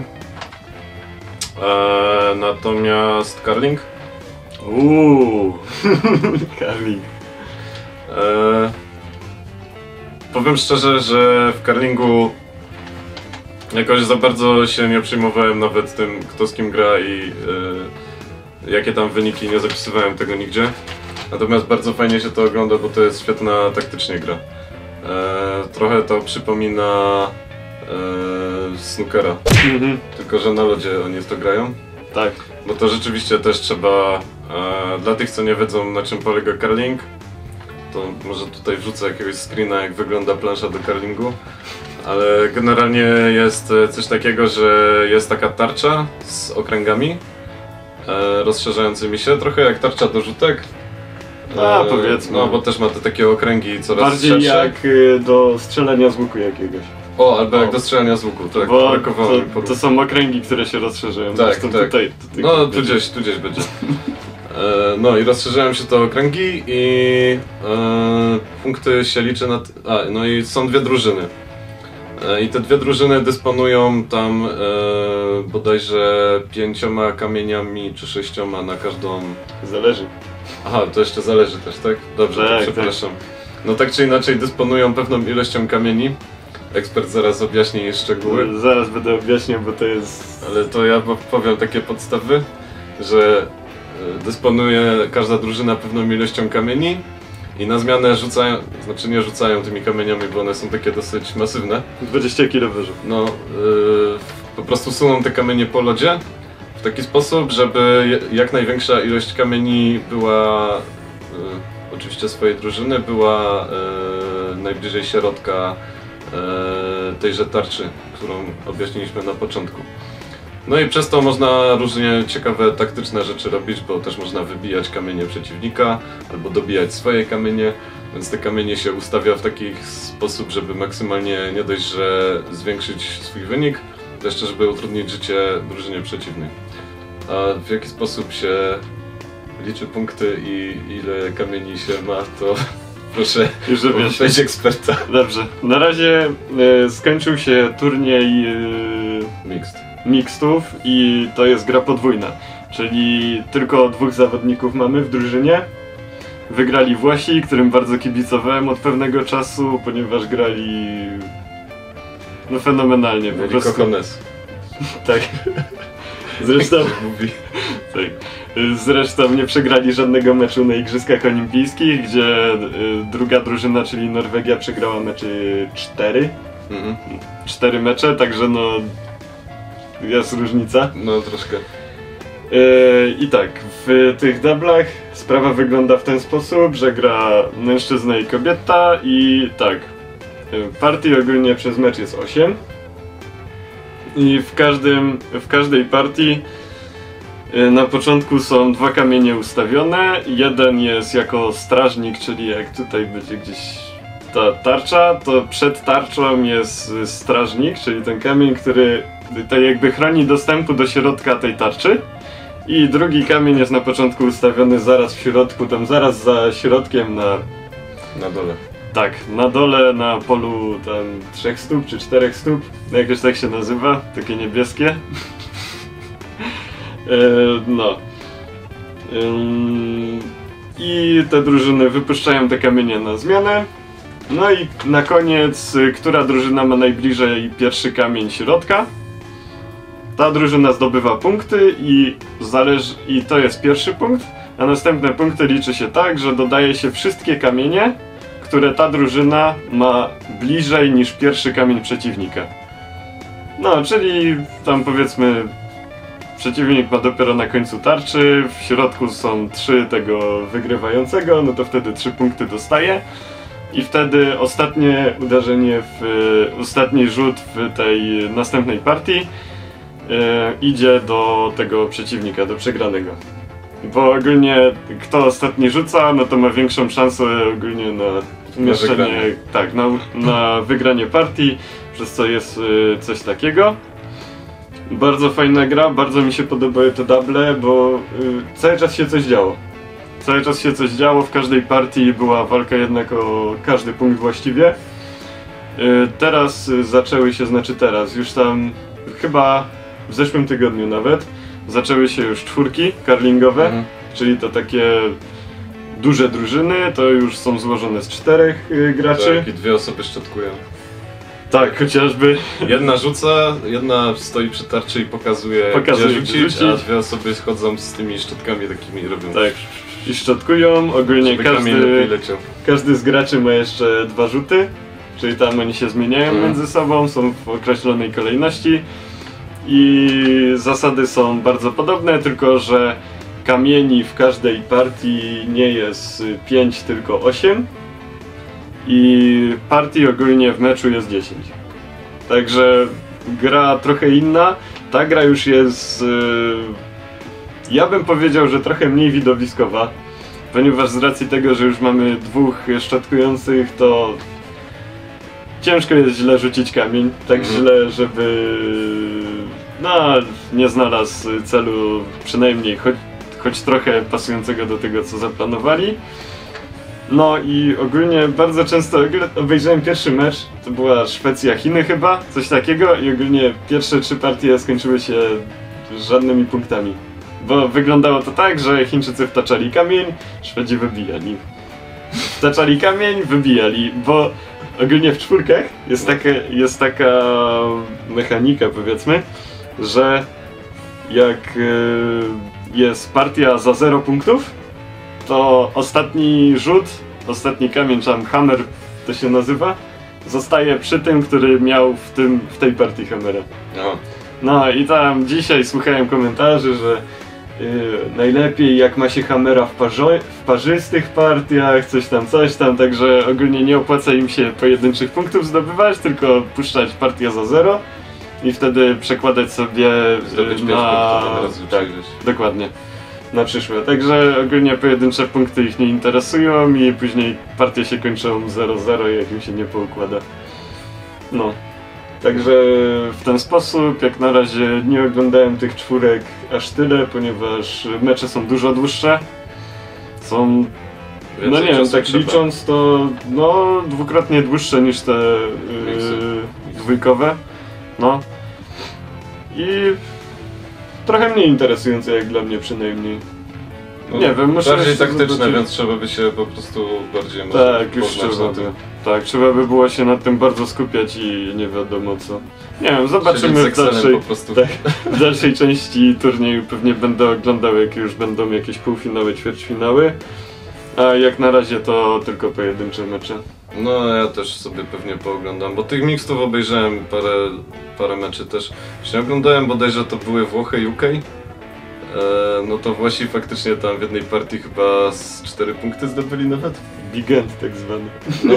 Eee, natomiast curling? Uuu, curling. Eee, powiem szczerze, że w curlingu jakoś za bardzo się nie przejmowałem nawet tym, kto z kim gra i eee, jakie tam wyniki, nie zapisywałem tego nigdzie. Natomiast bardzo fajnie się to ogląda, bo to jest świetna taktycznie gra. Eee, trochę to przypomina eee, snookera, Mhm. tylko że na lodzie oni w to grają. Tak. Bo to rzeczywiście też trzeba, e, dla tych co nie wiedzą na czym polega curling, to może tutaj wrzucę jakiegoś screena jak wygląda plansza do curlingu, ale generalnie jest coś takiego, że jest taka tarcza z okręgami e, rozszerzającymi się, trochę jak tarcza do rzutek. A, powiedzmy. No bo też ma te takie okręgi coraz Bardziej szersze. jak y, do strzelania z łuku jakiegoś. O, albo jak O. do strzelania z łuku, tak, Bo brakowało mi to, porównań. to są okręgi, które się rozszerzają. Tak, Zresztą tak. Tutaj, tutaj, No, tu gdzieś, tu gdzieś będzie. E, no i rozszerzają się te okręgi i e, punkty się liczy na... T- a, no i są dwie drużyny. E, I te dwie drużyny dysponują tam e, bodajże pięcioma kamieniami czy sześcioma na każdą... Zależy. Aha, to jeszcze zależy też, tak? Dobrze, Tak, to przepraszam. No tak czy inaczej dysponują pewną ilością kamieni. Ekspert zaraz objaśni szczegóły. Zaraz będę objaśniał, bo to jest... Ale to ja powiem takie podstawy, że e, dysponuje każda drużyna pewną ilością kamieni i na zmianę rzucają, znaczy nie rzucają tymi kamieniami, bo one są takie dosyć masywne. dwadzieścia kilo ważą. No, e, po prostu suną te kamienie po lodzie w taki sposób, żeby je- jak największa ilość kamieni była, e, oczywiście swojej drużyny, była e, najbliżej środka e, tejże tarczy, którą objaśniliśmy na początku. No i przez to można różnie ciekawe taktyczne rzeczy robić, bo też można wybijać kamienie przeciwnika albo dobijać swoje kamienie, więc te kamienie się ustawia w taki sposób, żeby maksymalnie nie dość, że zwiększyć swój wynik, to jeszcze żeby utrudnić życie drużynie przeciwnej. A w jaki sposób się liczy punkty i ile kamieni się ma, to proszę, żeby być eksperta. Dobrze, na razie e, skończył się turniej e, Mixed. mixtów i to jest gra podwójna, czyli tylko dwóch zawodników mamy w drużynie. Wygrali Włosi, którym bardzo kibicowałem od pewnego czasu, ponieważ grali no fenomenalnie po prostu. Kochones. Tak. Zresztą, tak. Zresztą nie przegrali żadnego meczu na Igrzyskach Olimpijskich, gdzie y, druga drużyna, czyli Norwegia, przegrała meczy cztery. Mhm. Cztery mecze, także no jest różnica. No troszkę. Yy, I tak, w tych dublach sprawa wygląda w ten sposób, że gra mężczyzna i kobieta i tak, partii ogólnie przez mecz jest osiem i w, każdym, w każdej partii yy, na początku są dwa kamienie ustawione, jeden jest jako strażnik, czyli jak tutaj będzie gdzieś ta tarcza, to przed tarczą jest strażnik, czyli ten kamień, który tak jakby chroni dostępu do środka tej tarczy. I drugi kamień jest na początku ustawiony zaraz w środku, tam zaraz za środkiem na... Na dole. Tak, na dole na polu tam trzech stóp czy czterech stóp, jakoś tak się nazywa, takie niebieskie. e, no. Ym, I te drużyny wypuszczają te kamienie na zmianę. No i na koniec, która drużyna ma najbliżej pierwszy kamień środka, ta drużyna zdobywa punkty i, zależy, i to jest pierwszy punkt, a następne punkty liczy się tak, że dodaje się wszystkie kamienie, które ta drużyna ma bliżej niż pierwszy kamień przeciwnika. No, czyli tam powiedzmy przeciwnik ma dopiero na końcu tarczy, w środku są trzy tego wygrywającego, no to wtedy trzy punkty dostaje. I wtedy ostatnie uderzenie, w ostatni rzut w tej następnej partii e, idzie do tego przeciwnika, do przegranego. Bo ogólnie kto ostatni rzuca, no to ma większą szansę ogólnie na umieszczenie, tak, na, na wygranie partii, przez co jest e, coś takiego. Bardzo fajna gra, bardzo mi się podobały te double, bo e, cały czas się coś działo. Cały czas się coś działo, w każdej partii była walka jednak o każdy punkt właściwie. Yy, teraz zaczęły się, znaczy teraz, już tam chyba w zeszłym tygodniu nawet, zaczęły się już czwórki curlingowe, mhm. czyli to takie duże drużyny, to już są złożone z czterech yy, graczy. Tak, i dwie osoby szczotkują. Tak, chociażby. Jedna rzuca, jedna stoi przy tarczy i pokazuje, pokazuje gdzie rzucić, rzucić, a dwie osoby chodzą z tymi szczotkami takimi robią. Tak. I szczotkują, ogólnie każdy, każdy z graczy ma jeszcze dwa rzuty, czyli tam oni się zmieniają hmm. między sobą, są w określonej kolejności i zasady są bardzo podobne, tylko że kamieni w każdej partii nie jest pięć, tylko osiem i partii ogólnie w meczu jest dziesięć. Także gra trochę inna, ta gra już jest... Ja bym powiedział, że trochę mniej widowiskowa, ponieważ z racji tego, że już mamy dwóch szczotkujących, to ciężko jest źle rzucić kamień, tak mhm. źle, żeby no, nie znalazł celu przynajmniej choć, choć trochę pasującego do tego, co zaplanowali. No i ogólnie bardzo często obejrzałem pierwszy mecz, to była Szwecja-Chiny chyba, coś takiego i ogólnie pierwsze trzy partie skończyły się żadnymi punktami. Bo wyglądało to tak, że Chińczycy wtaczali kamień, Szwedzi wybijali. Wtaczali kamień, wybijali, bo ogólnie w czwórkach jest taka, jest taka mechanika, powiedzmy, że jak jest partia za zero punktów, to ostatni rzut, ostatni kamień, czy tam hammer to się nazywa, zostaje przy tym, który miał w, tym, w tej partii hammera. No. No i tam dzisiaj słuchałem komentarzy, że Yy, najlepiej jak ma się Hammera w, parzo- w parzystych partiach, coś tam, coś tam, także ogólnie nie opłaca im się pojedynczych punktów zdobywać, tylko puszczać partię za zero i wtedy przekładać sobie Zdobyć yy, pięć na... punktów, od razu tak, przejdziesz. dokładnie, na przyszłe. Także ogólnie pojedyncze punkty ich nie interesują i później partie się kończą zero zero, jak im się nie poukłada. No. Także w ten sposób, jak na razie nie oglądałem tych czwórek aż tyle, ponieważ mecze są dużo dłuższe. Są, no Więcej nie wiem, czasu tak trzeba. licząc to, no dwukrotnie dłuższe niż te yy, dwójkowe. No. I trochę mniej interesujące jak dla mnie przynajmniej. No, Nie wiem, muszę bardziej jeszcze taktyczne, zobaczyć. więc trzeba by się po prostu bardziej może Tak, już poznać trzeba na by. tym. Tak, trzeba by było się nad tym bardzo skupiać i nie wiadomo co. Nie wiem, Siedzieć zobaczymy z w Excelem dalszej, po prostu. tak, w dalszej części turnieju pewnie będę oglądał, jak już będą jakieś półfinały, ćwierćfinały. A jak na razie to tylko pojedyncze mecze. No ja też sobie pewnie pooglądam, bo tych mixtów obejrzałem parę, parę meczy też. Właśnie oglądałem bodajże to były Włochy i U K. E, no to Włosi faktycznie tam w jednej partii chyba z cztery punkty zdobyli nawet. Big end tak zwany. No.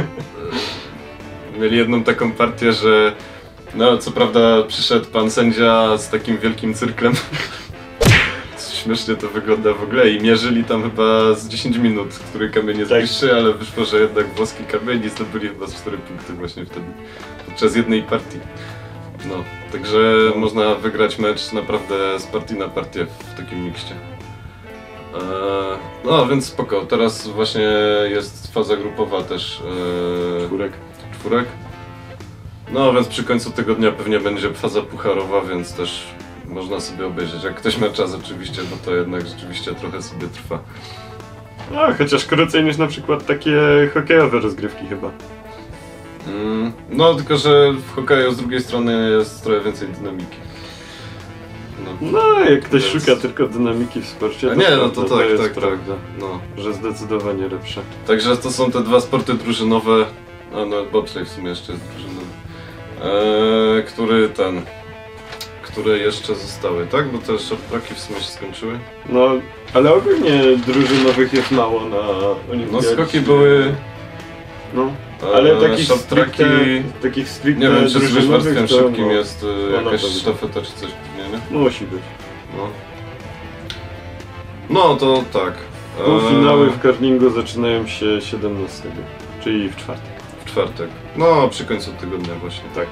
E, mieli jedną taką partię, że no co prawda przyszedł pan sędzia z takim wielkim cyrklem. Śmiesznie to wygląda w ogóle i mierzyli tam chyba z dziesięć minut, który kamień jest Tak. bliższy, ale wyszło, że jednak włoski kamień i zdobyli chyba z cztery punkty właśnie wtedy, podczas jednej partii. No, także można wygrać mecz naprawdę z partii na partię w takim mikście. Eee, no więc spoko, teraz właśnie jest faza grupowa też eee, Czwórek. czwórek. No więc przy końcu tygodnia pewnie będzie faza pucharowa, więc też można sobie obejrzeć. Jak ktoś ma czas oczywiście, bo to jednak rzeczywiście trochę sobie trwa. No, chociaż krócej niż na przykład takie hokejowe rozgrywki chyba. Mm, no tylko, że w hokeju z drugiej strony jest trochę więcej dynamiki. No, No, jak ktoś Więc- szuka tylko dynamiki w sporcie, A to nie, no prawda, to tak, jest tak, tak. prawda, No. że zdecydowanie lepsze. Także to są te dwa sporty drużynowe. A no, bobsleigh w sumie jeszcze jest drużynowy. Eee, który ten... Które jeszcze zostały, tak? Bo te shorttracki w sumie się skończyły. No, ale ogólnie drużynowych jest mało na olimpiadzie. No skoki były... No, ale Eee, takich shorttracki... stricte, takich stricte Nie wiem, czy z drużynowych wyżwarstwem to szybkim no, jest e, no, jakaś na pewno. sztafeta czy coś pewnie, nie? Musi być. No. No to tak. Eee, Półfinały w curlingu zaczynają się siedemnastego, czyli w czwartek. w czwartek. No, przy końcu tygodnia właśnie. Tak.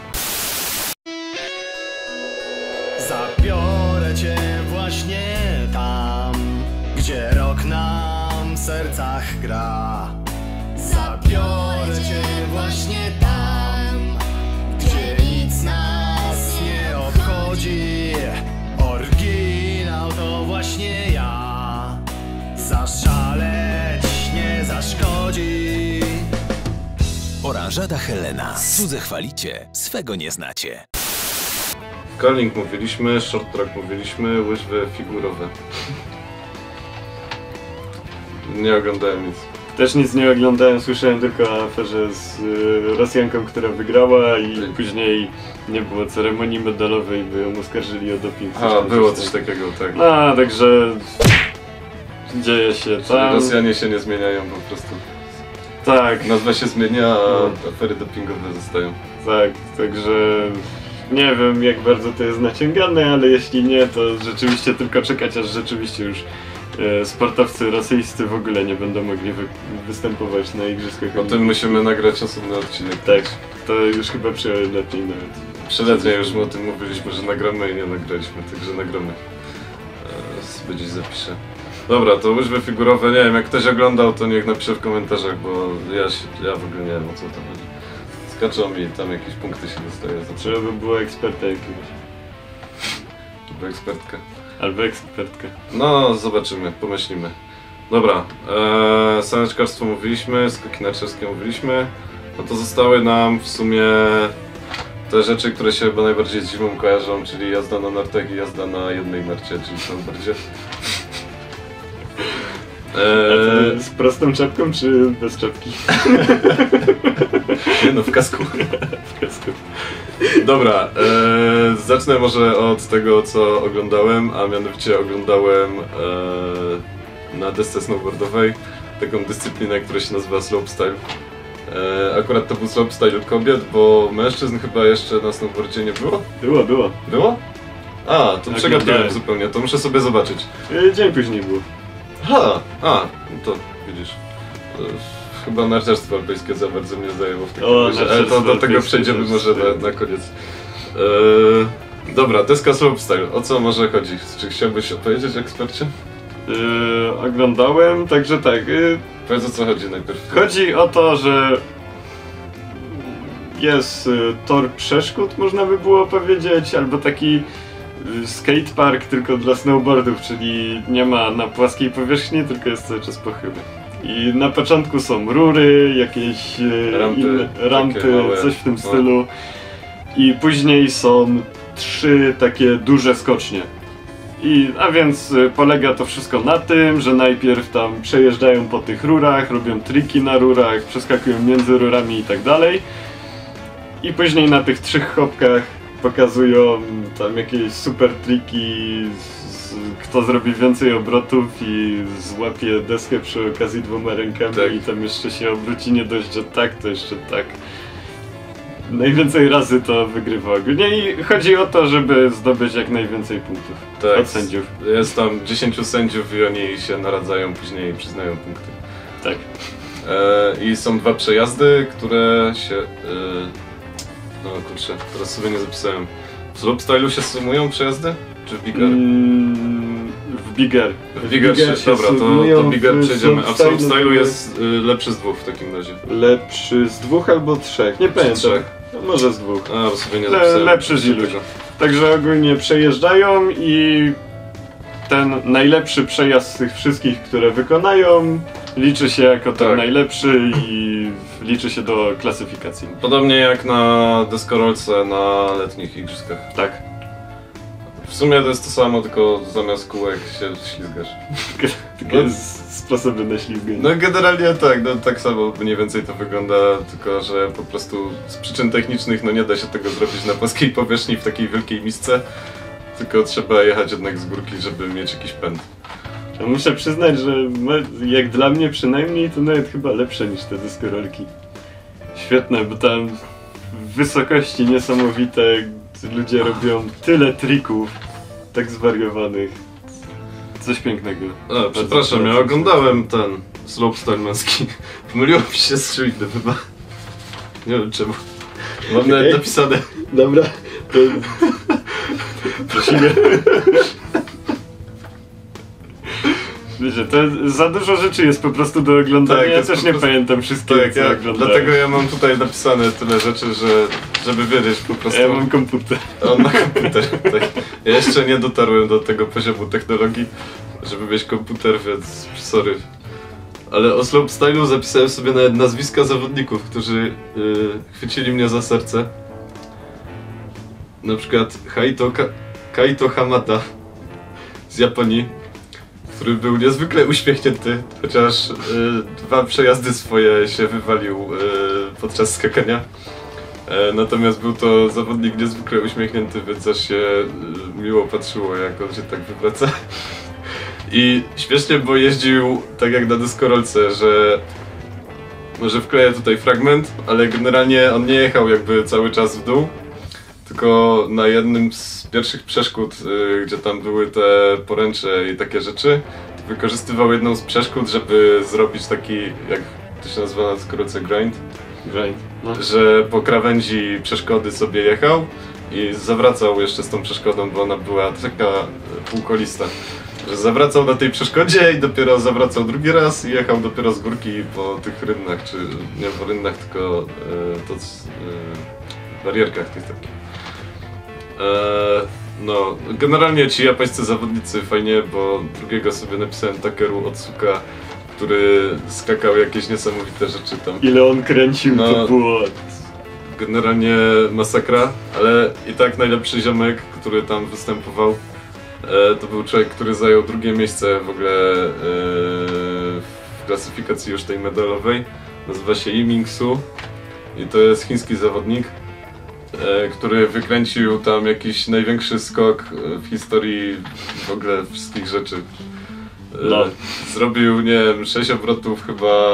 Zabiorę cię właśnie tam, gdzie rok nam w sercach gra. Zabiorę cię właśnie tam, gdzie nic nas nie obchodzi. Oryginał to właśnie ja. Zaszaleć nie zaszkodzi. Oranżada Helena. Cudze chwalicie, swego nie znacie. Curling mówiliśmy, short track mówiliśmy, łyżwy figurowe. Nie oglądałem nic. Też nic nie oglądałem, słyszałem tylko o aferze z y, Rosjanką, która wygrała i Tak. później nie było ceremonii medalowej, by ją oskarżyli o doping. A, tam, było tam. coś takiego, tak. No, także dzieje się Czyli tam. Rosjanie się nie zmieniają po prostu. Tak, Nazwa się zmienia, a No. afery dopingowe zostają. tak, także nie wiem jak bardzo to jest naciągane, ale jeśli nie, to rzeczywiście tylko czekać, aż rzeczywiście już e, sportowcy rosyjscy w ogóle nie będą mogli wy występować na igrzyskach. O tym musimy nagrać osobny odcinek. Tak, to już chyba przyjąłem lepiej nawet. Przelednie już my o tym mówiliśmy, że nagramy i nie nagraliśmy, także nagramy. Eee, sobie gdzieś zapiszę. Dobra, to łyżwy figurowe, nie wiem, jak ktoś oglądał, to niech napisze w komentarzach, bo ja, się, ja w ogóle nie wiem, o co to chodzi. Skaczą i tam jakieś punkty się dostaje za Trzeba by było eksperta jakiegoś. Albo ekspertka. Albo ekspertka. No, zobaczymy, pomyślimy. Dobra, eee, saneczkarstwo mówiliśmy, skoki narciarskie mówiliśmy. No to zostały nam w sumie te rzeczy, które się chyba najbardziej z zimą kojarzą, czyli jazda na nartach i jazda na jednej narcie, czyli snowboardzie. Eee... Z prostą czapką czy bez czapki? Nie no, w kasku. W kasku. Dobra, eee, zacznę może od tego, co oglądałem, a mianowicie oglądałem eee, na desce snowboardowej taką dyscyplinę, która się nazywa slopestyle. Eee, akurat to był slopestyle kobiet, bo mężczyzn chyba jeszcze na snowboardzie nie było? Było, było. Było? A, to Tak, przegapiłem tak. zupełnie, to muszę sobie zobaczyć. Dzień później było. Ha, a, no to widzisz. E, Chyba narciarstwo alpejskie za bardzo mnie zajęło w takim O, razie, ale to narciarstwo do tego alpejskie przejdziemy też, może tak. na, na koniec. E, dobra, deska slopestyle, o co może chodzi? Czy chciałbyś opowiedzieć, ekspercie? Yy, oglądałem, także tak. Yy, Powiedz, o co chodzi najpierw. chodzi o to, że jest y, tor przeszkód, można by było powiedzieć, albo taki y, skatepark tylko dla snowboardów, czyli nie ma na płaskiej powierzchni, tylko jest cały czas pochyły. I na początku są rury, jakieś y, Rampy, inne, takie rampy, małe. coś w tym No. stylu. I później są trzy takie duże skocznie. I, a więc y, polega to wszystko na tym, że najpierw tam przejeżdżają po tych rurach, robią triki na rurach, przeskakują między rurami i tak dalej. I później na tych trzech hopkach pokazują tam jakieś super triki, z, kto zrobi więcej obrotów i złapie deskę przy okazji dwoma rękami Tak. i tam jeszcze się obróci, nie dość, że tak, to jeszcze tak. Najwięcej razy to wygrywa ogólnie i chodzi o to, żeby zdobyć jak najwięcej punktów Tak, od sędziów. jest tam dziesięciu sędziów i oni się naradzają później i przyznają punkty. Tak. E, I są dwa przejazdy, które się... E, no kurczę, teraz sobie nie zapisałem. W slopestylu się sumują przejazdy? Czy w Bigger? Mm, w Bigger. W Bigger się, dobra, to, to Bigger przejdziemy, a w slopestylu jest y, lepszy z dwóch w takim razie. Lepszy z dwóch albo trzech, nie Czy pamiętam. trzech? No, może z dwóch. A, bo sobie nie Le, zapisałem. lepszy z iluś. tego. Także ogólnie przejeżdżają i ten najlepszy przejazd z tych wszystkich, które wykonają, liczy się jako ten Tak. najlepszy i liczy się do klasyfikacji. Podobnie jak na deskorolce na letnich igrzyskach. Tak. W sumie to jest to samo, tylko zamiast kółek się ślizgasz. Tylko jest sposoby na ślizganie. No generalnie tak, no tak samo mniej więcej to wygląda, tylko że po prostu z przyczyn technicznych no nie da się tego zrobić na płaskiej powierzchni w takiej wielkiej misce, tylko trzeba jechać jednak z górki, żeby mieć jakiś pęd. Ja muszę przyznać, że ma- jak dla mnie przynajmniej to nawet chyba lepsze niż te deskorolki. Świetne, bo tam w wysokości niesamowite ludzie robią tyle trików tak zwariowanych. Coś pięknego. A, przepraszam, ja oglądałem ten slopestyle męski. Pomyliło mi się z czym innym chyba. Nie wiem czemu. Mam nawet napisane. Dobra, to... Prosimy. Wiecie, to za dużo rzeczy jest po prostu do oglądania, Tak, ja jest też po nie prostu- pamiętam wszystkiego, Tak, co ja, oglądałem. dlatego ja mam tutaj napisane tyle rzeczy, że żeby wiedzieć po prostu. A ja mam komputer. On ma komputer, tak. Ja jeszcze nie dotarłem do tego poziomu technologii, żeby mieć komputer, więc sorry. Ale o slopestylu zapisałem sobie nawet nazwiska zawodników, którzy yy, chwycili mnie za serce. Na przykład Haito Ka Kaito Hamada z Japonii, który był niezwykle uśmiechnięty, chociaż yy, dwa przejazdy swoje się wywalił yy, podczas skakania. E, natomiast był to zawodnik niezwykle uśmiechnięty, więc aż się y, miło patrzyło, jak on się tak wywraca. I śmiesznie, bo jeździł tak jak na deskorolce, że może wkleję tutaj fragment, ale generalnie on nie jechał jakby cały czas w dół, tylko na jednym z pierwszych przeszkód, y, gdzie tam były te poręcze i takie rzeczy, wykorzystywał jedną z przeszkód, żeby zrobić taki, jak to się nazywa na deskorolce, grind. Grind. No. Że po krawędzi przeszkody sobie jechał i zawracał jeszcze z tą przeszkodą, bo ona była taka półkolista. Że zawracał na tej przeszkodzie i dopiero zawracał drugi raz i jechał dopiero z górki po tych rynnach, czy nie po rynnach, tylko e, to, e, barierkach tych takich. E, no, generalnie ci japońscy zawodnicy fajnie, bo drugiego sobie napisałem Takeru Otsuka, który skakał jakieś niesamowite rzeczy tam. Ile on kręcił, No. to było... Generalnie masakra, ale i tak najlepszy ziomek, który tam występował, e, to był człowiek, który zajął drugie miejsce w ogóle e, w klasyfikacji już tej medalowej. Nazywa się Yiming Su i to jest chiński zawodnik, e, który wykręcił tam jakiś największy skok w historii w ogóle wszystkich rzeczy. E, no. Zrobił, nie wiem, sześć obrotów chyba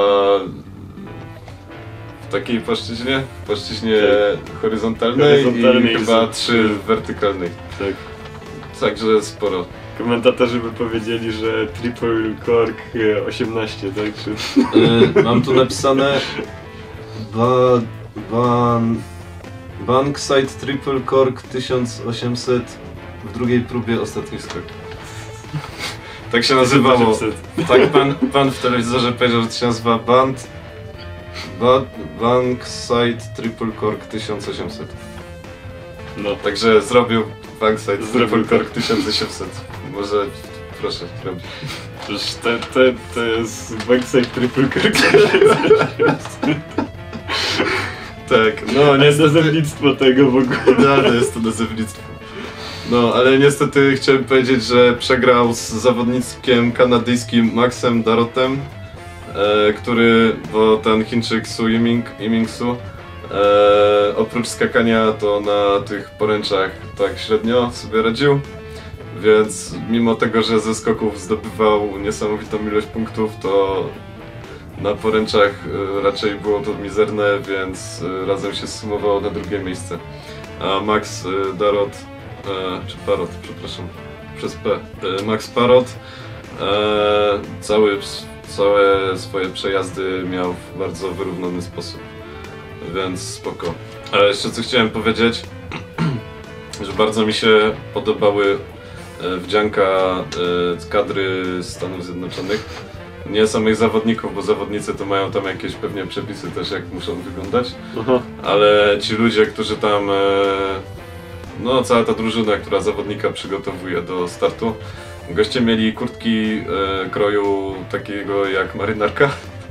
w takiej płaszczyźnie, w płaszczyźnie tak. horyzontalnej, horyzontalnej i chyba trzy w wertykalnej. Tak. Także sporo. Komentatorzy by powiedzieli, że Triple Cork osiemnaście, tak? Czy... Yy, mam tu napisane ba, ban, Bankside Triple Cork tysiąc osiemset w drugiej próbie ostatni skok. Tak się nazywało. Tak pan, pan w telewizorze powiedział, że to się nazywa Band ba, Bankside Triple Cork tysiąc osiemset. No. Także zrobił Bankside Triple Cork tysiąc osiemset. Może proszę, robić. Przecież to, to, to jest Bankside Triple Cork. Tak, no nie jest nazewnictwo tego w ogóle. Idealne jest to nazewnictwo. No, ale niestety chciałem powiedzieć, że przegrał z zawodnikiem kanadyjskim Maxem Darotem, e, który, bo ten Chińczyk Su Yiming, Yiming Su, e, oprócz skakania to na tych poręczach tak średnio sobie radził. Więc mimo tego, że ze skoków zdobywał niesamowitą ilość punktów, to na poręczach raczej było to mizerne, więc razem się zsumowało na drugie miejsce. A Max Darot, czy Parot, przepraszam, przez P, Max Parot cały, całe swoje przejazdy miał w bardzo wyrównany sposób, więc spoko. Ale jeszcze co chciałem powiedzieć, że bardzo mi się podobały wdzianka z kadry Stanów Zjednoczonych. Nie samych zawodników, bo zawodnicy to mają tam jakieś pewnie przepisy też, jak muszą wyglądać. Aha. Ale ci ludzie, którzy tam, no cała ta drużyna, która zawodnika przygotowuje do startu, goście mieli kurtki kroju takiego jak marynarka.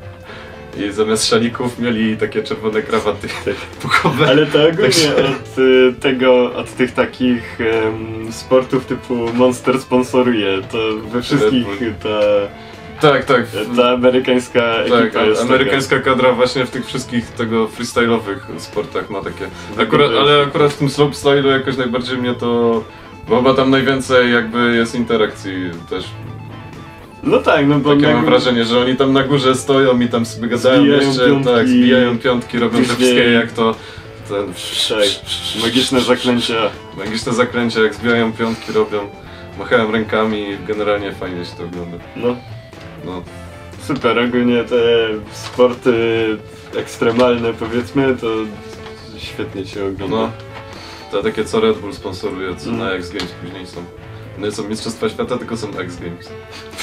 I zamiast szalików mieli takie czerwone krawaty puchowe. Ale to ogólnie Także... od y, tego, od tych takich um, sportów typu Monster sponsoruje, to we wszystkich ta... Tak, tak. Ta amerykańska ekipa tak, jest amerykańska taka. kadra właśnie w tych wszystkich tego freestyle'owych sportach ma takie. Akurat, ale akurat w tym slopestyle'u jakoś najbardziej mnie to... Bo chyba tam najwięcej jakby jest interakcji też. No tak, no bo... Takie mam wrażenie, że oni tam na górze stoją i tam sobie gadają jeszcze, piątki, tak, zbijają piątki, robią te wszystkie jak to... Ten... Tak, magiczne zaklęcia. Magiczne zaklęcia, jak zbijają piątki, robią, machają rękami i generalnie fajnie się to ogląda. No. No. Super, ogólnie te sporty ekstremalne powiedzmy, to świetnie się ogląda. No. To takie co Red Bull sponsoruje, co mm. na X Games później są. No nie są Mistrzostwa Świata, tylko są X Games.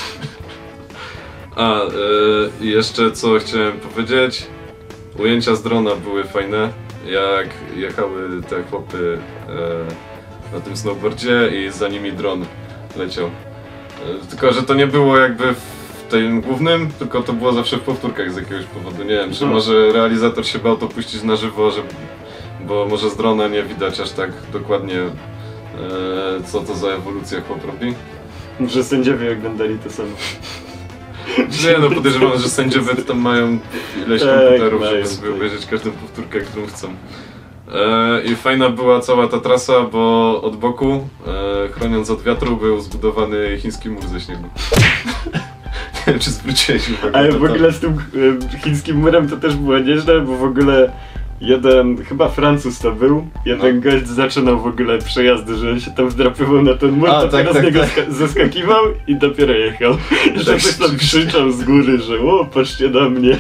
A, i yy, jeszcze co chciałem powiedzieć. Ujęcia z drona były fajne, jak jechały te chłopy yy, na tym snowboardzie i za nimi dron leciał. Yy, tylko, że to nie było jakby w tym głównym, tylko to było zawsze w powtórkach z jakiegoś powodu. Nie wiem, czy może realizator się bał to puścić na żywo, że, bo może z drona nie widać aż tak dokładnie yy, co to za ewolucja chłop robi. Może sędziowie oglądali to samo. Nie no, podejrzewam, że sędziowie tam mają ileś tak, komputerów, mają, żeby sobie tak. obejrzeć każdą powtórkę, którą chcą. E, I fajna była cała ta trasa, bo od boku, e, chroniąc od wiatru, był zbudowany chiński mur ze śniegu. Nie wiem, czy zwróciłeś uwagę. Ale w ogóle z tym e, chińskim murem to też było nieźle, bo w ogóle jeden, chyba Francuz to był, jeden no. gość zaczynał w ogóle przejazdy, że on się tam wdrapywał na ten mur, A, to tak, teraz tak, niego tak. zeskakiwał i dopiero jechał. I tak coś tam krzyczał z góry, że o, patrzcie na mnie.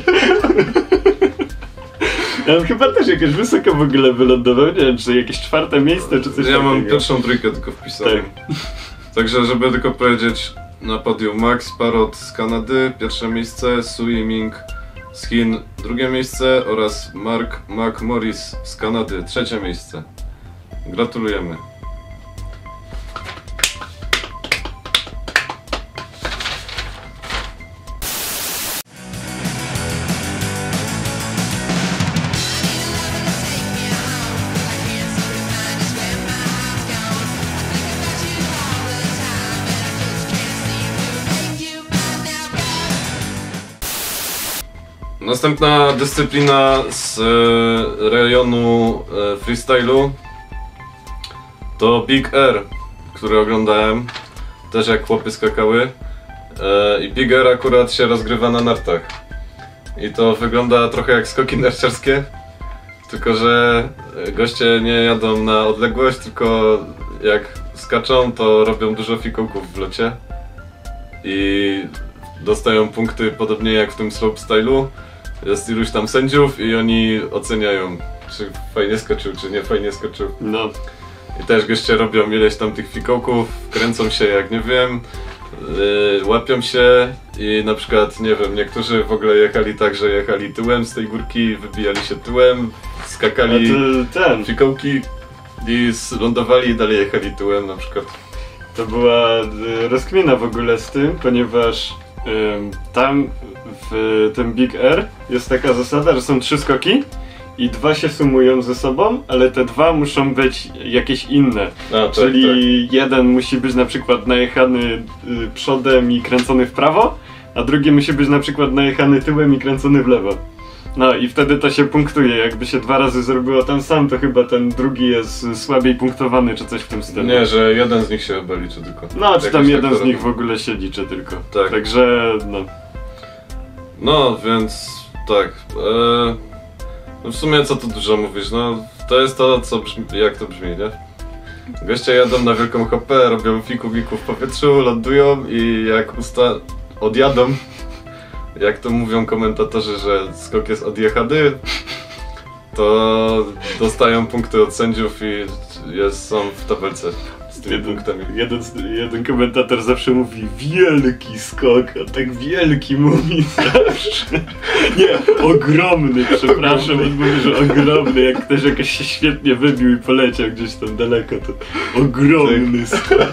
On chyba też jakoś wysoko w ogóle wylądował, nie wiem, czy jakieś czwarte miejsce, czy coś ja takiego. Ja mam pierwszą trójkę tylko wpisaną. Tak. Także, żeby tylko powiedzieć, na podium Max Parot z Kanady, pierwsze miejsce, Su Yiming z Chin, drugie miejsce oraz Mark McMorris z Kanady, trzecie miejsce. Gratulujemy. Następna dyscyplina z e, rejonu e, freestylu to Big Air, który oglądałem, też jak chłopy skakały. E, I Big Air akurat się rozgrywa na nartach. I to wygląda trochę jak skoki narciarskie, tylko że goście nie jadą na odległość, tylko jak skaczą, to robią dużo fikołków w locie. I dostają punkty podobnie jak w tym slopestylu. Jest iluś tam sędziów i oni oceniają, czy fajnie skoczył, czy nie fajnie skoczył. No. I też goście robią ileś tam tych fikołków, kręcą się jak nie wiem, yy, łapią się i na przykład, nie wiem, niektórzy w ogóle jechali tak, że jechali tyłem z tej górki, wybijali się tyłem, skakali ten. fikołki i lądowali i dalej jechali tyłem na przykład. To była y, rozkmina w ogóle z tym, ponieważ y, tam w tym Big Air jest taka zasada, że są trzy skoki i dwa się sumują ze sobą, ale te dwa muszą być jakieś inne. A, tak, Czyli tak. jeden musi być na przykład najechany y, przodem i kręcony w prawo, a drugi musi być na przykład najechany tyłem i kręcony w lewo. No i wtedy to się punktuje, jakby się dwa razy zrobiło ten sam, to chyba ten drugi jest słabiej punktowany, czy coś w tym stylu. Nie, że jeden z nich się chyba liczy tylko. No, czy Jakoś tam tak jeden to z nich robią. w ogóle się liczy tylko. Tak. Także, no. No, więc tak. E, no w sumie co tu dużo mówisz, no to jest to, co brzmi, jak to brzmi, nie? Goście jadą na wielką hopę, robią fiku wiku w powietrzu, lądują i jak usta odjadą, jak to mówią komentatorzy, że skok jest odjechany, to dostają punkty od sędziów i jest, są w tabelce z tymi Jeden, punktami. jeden, jeden komentator zawsze mówi wielki skok, a tak wielki mówi zawsze. Nie, ogromny, przepraszam, on mówi, że ogromny, jak ktoś jakoś się świetnie wybił i poleciał gdzieś tam daleko, to ogromny skok.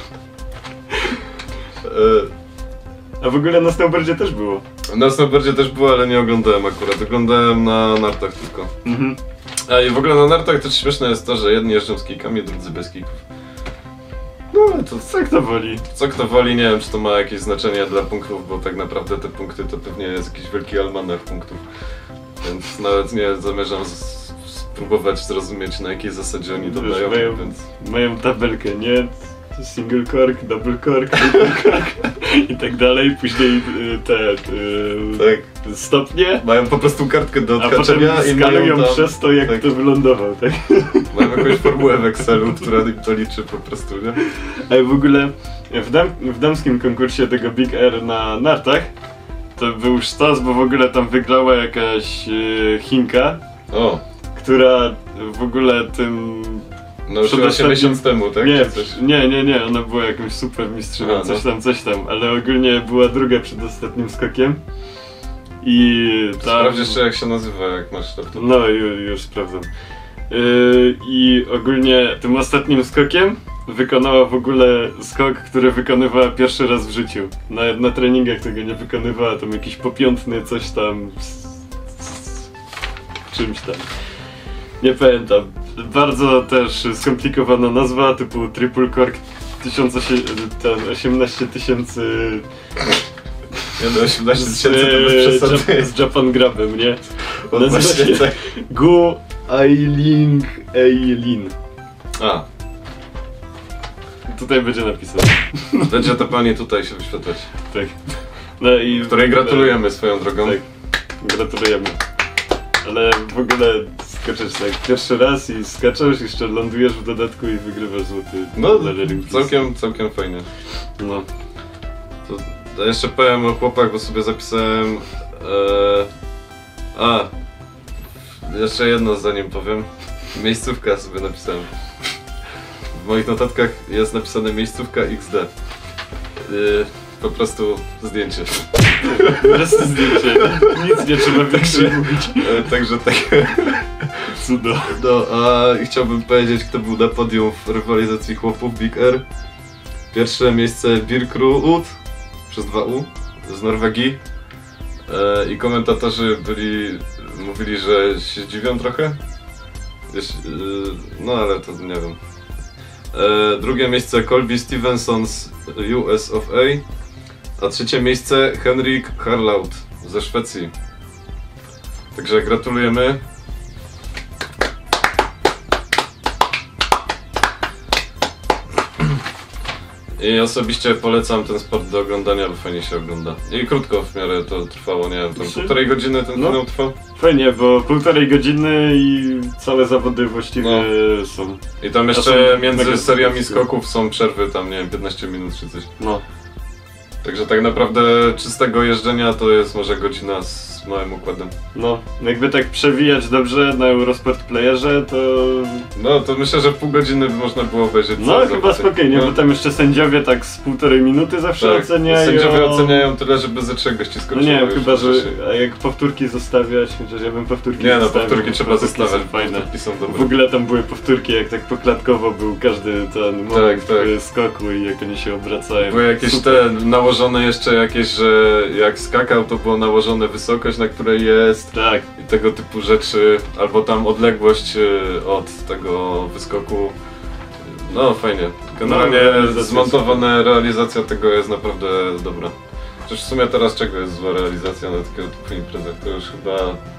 A w ogóle na snowboardzie też było. Na snowboardzie też było, ale nie oglądałem akurat, oglądałem na nartach tylko. Mhm. A i w ogóle na nartach też śmieszne jest to, że jedni jeżdżą z kijkami, drudzy bez kijków. No ale to co kto woli? Co kto woli, nie wiem czy to ma jakieś znaczenie dla punktów, bo tak naprawdę te punkty to pewnie jest jakiś wielki almanach punktów. Więc nawet nie zamierzam z- spróbować zrozumieć, na jakiej zasadzie oni to Wiesz, dają, mają, więc... mają tabelkę, nie? Single cork, double cork, triple cork i tak dalej, później y, te y, Tak. stopnie, Mają po prostu kartkę do a potem odhaczenia i skalują mają tam... przez to, jak tak. to wylądował, tak? Mają jakąś formułę w Excelu, która im to liczy po prostu, nie? Ale w ogóle w, dam, w damskim konkursie tego Big Air na nartach to był sztos, bo w ogóle tam wygrała jakaś y, Chinka, O, która w ogóle tym... no już osiem miesięcy temu, tak? Nie, Czy coś? nie, nie, nie, ona była jakimś super mistrzynią, A, no. coś tam, coś tam, ale ogólnie była druga przed ostatnim skokiem i tam... Sprawdź jeszcze jak się nazywa, jak masz laptop. No, już, już sprawdzam. Yy, I ogólnie tym ostatnim skokiem wykonała w ogóle skok, który wykonywała pierwszy raz w życiu. Na, na treningach tego nie wykonywała, tam jakiś popiątny coś tam z, z czymś tam. Nie pamiętam. Bardzo też skomplikowana nazwa, typu Triple Cork osiemnaście tysięcy Nie no, osiemnaście z, tysięcy to bez e, przesady. Jap- z Japan Grabem, nie? No Nazywa właśnie się tak. Gu Ailing Eilin. A, Tutaj będzie napisane. będzie to pani tutaj się wyświetlać. Tak. No i Której gratulujemy swoją drogą. Tak, gratulujemy. Ale w ogóle skaczesz tak pierwszy raz i skaczesz, jeszcze lądujesz w dodatku i wygrywasz złoty No, medal olimpijski. całkiem, całkiem fajnie. No. To, to jeszcze powiem o chłopach, bo sobie zapisałem... E, a, jeszcze jedno zanim powiem. Miejscówka sobie napisałem. W moich notatkach jest napisane miejscówka X D. Yy, po prostu zdjęcie. Po prostu zdjęcie. Nic nie trzeba więcej mówić. E, także tak. Cudo. No, a chciałbym powiedzieć, kto był na podium w rywalizacji chłopów Big Air. Pierwsze miejsce Birkrud przez dwa U z Norwegii. E, I komentatorzy byli, mówili, że się dziwią trochę. Wiesz, e, no ale to nie wiem. E, drugie miejsce Colby Stevenson z U S of A. A trzecie miejsce Henrik Harlaut ze Szwecji. Także gratulujemy. I osobiście polecam ten sport do oglądania, bo fajnie się ogląda. I krótko w miarę to trwało, nie wiem, tam półtorej godziny ten no, finał trwał? Fajnie, bo półtorej godziny i całe zawody właściwie no. są. I tam jeszcze między seriami skoków są przerwy tam, nie wiem, piętnaście minut czy coś. No. Także tak naprawdę czystego jeżdżenia to jest może godzina z małym układem. No, jakby tak przewijać dobrze na Eurosport Playerze, to... No, to myślę, że w pół godziny by można było obejrzeć. No, chyba spokojnie, no. Bo tam jeszcze sędziowie tak z półtorej minuty zawsze tak, oceniają. Sędziowie oceniają tyle, żeby ze trzech gości skoczyło. No nie wiem, chyba, że a jak powtórki zostawiać, chociaż ja bym powtórki Nie, no zostawił, powtórki trzeba zostawiać, fajne. Powtórki są dobre. W ogóle tam były powtórki, jak tak poklatkowo był każdy ten moment tak, tak. skoku i jak oni się obracają. Były jakieś Super. te nałożone jeszcze jakieś, że jak skakał, to było nałożone wysokość, na której jest tak. i tego typu rzeczy, albo tam odległość od tego wyskoku. No fajnie. Generalnie no, zmontowana realizacja tego jest naprawdę dobra. Chociaż w sumie teraz czego jest zła realizacja na takiego typu imprezach, to już chyba...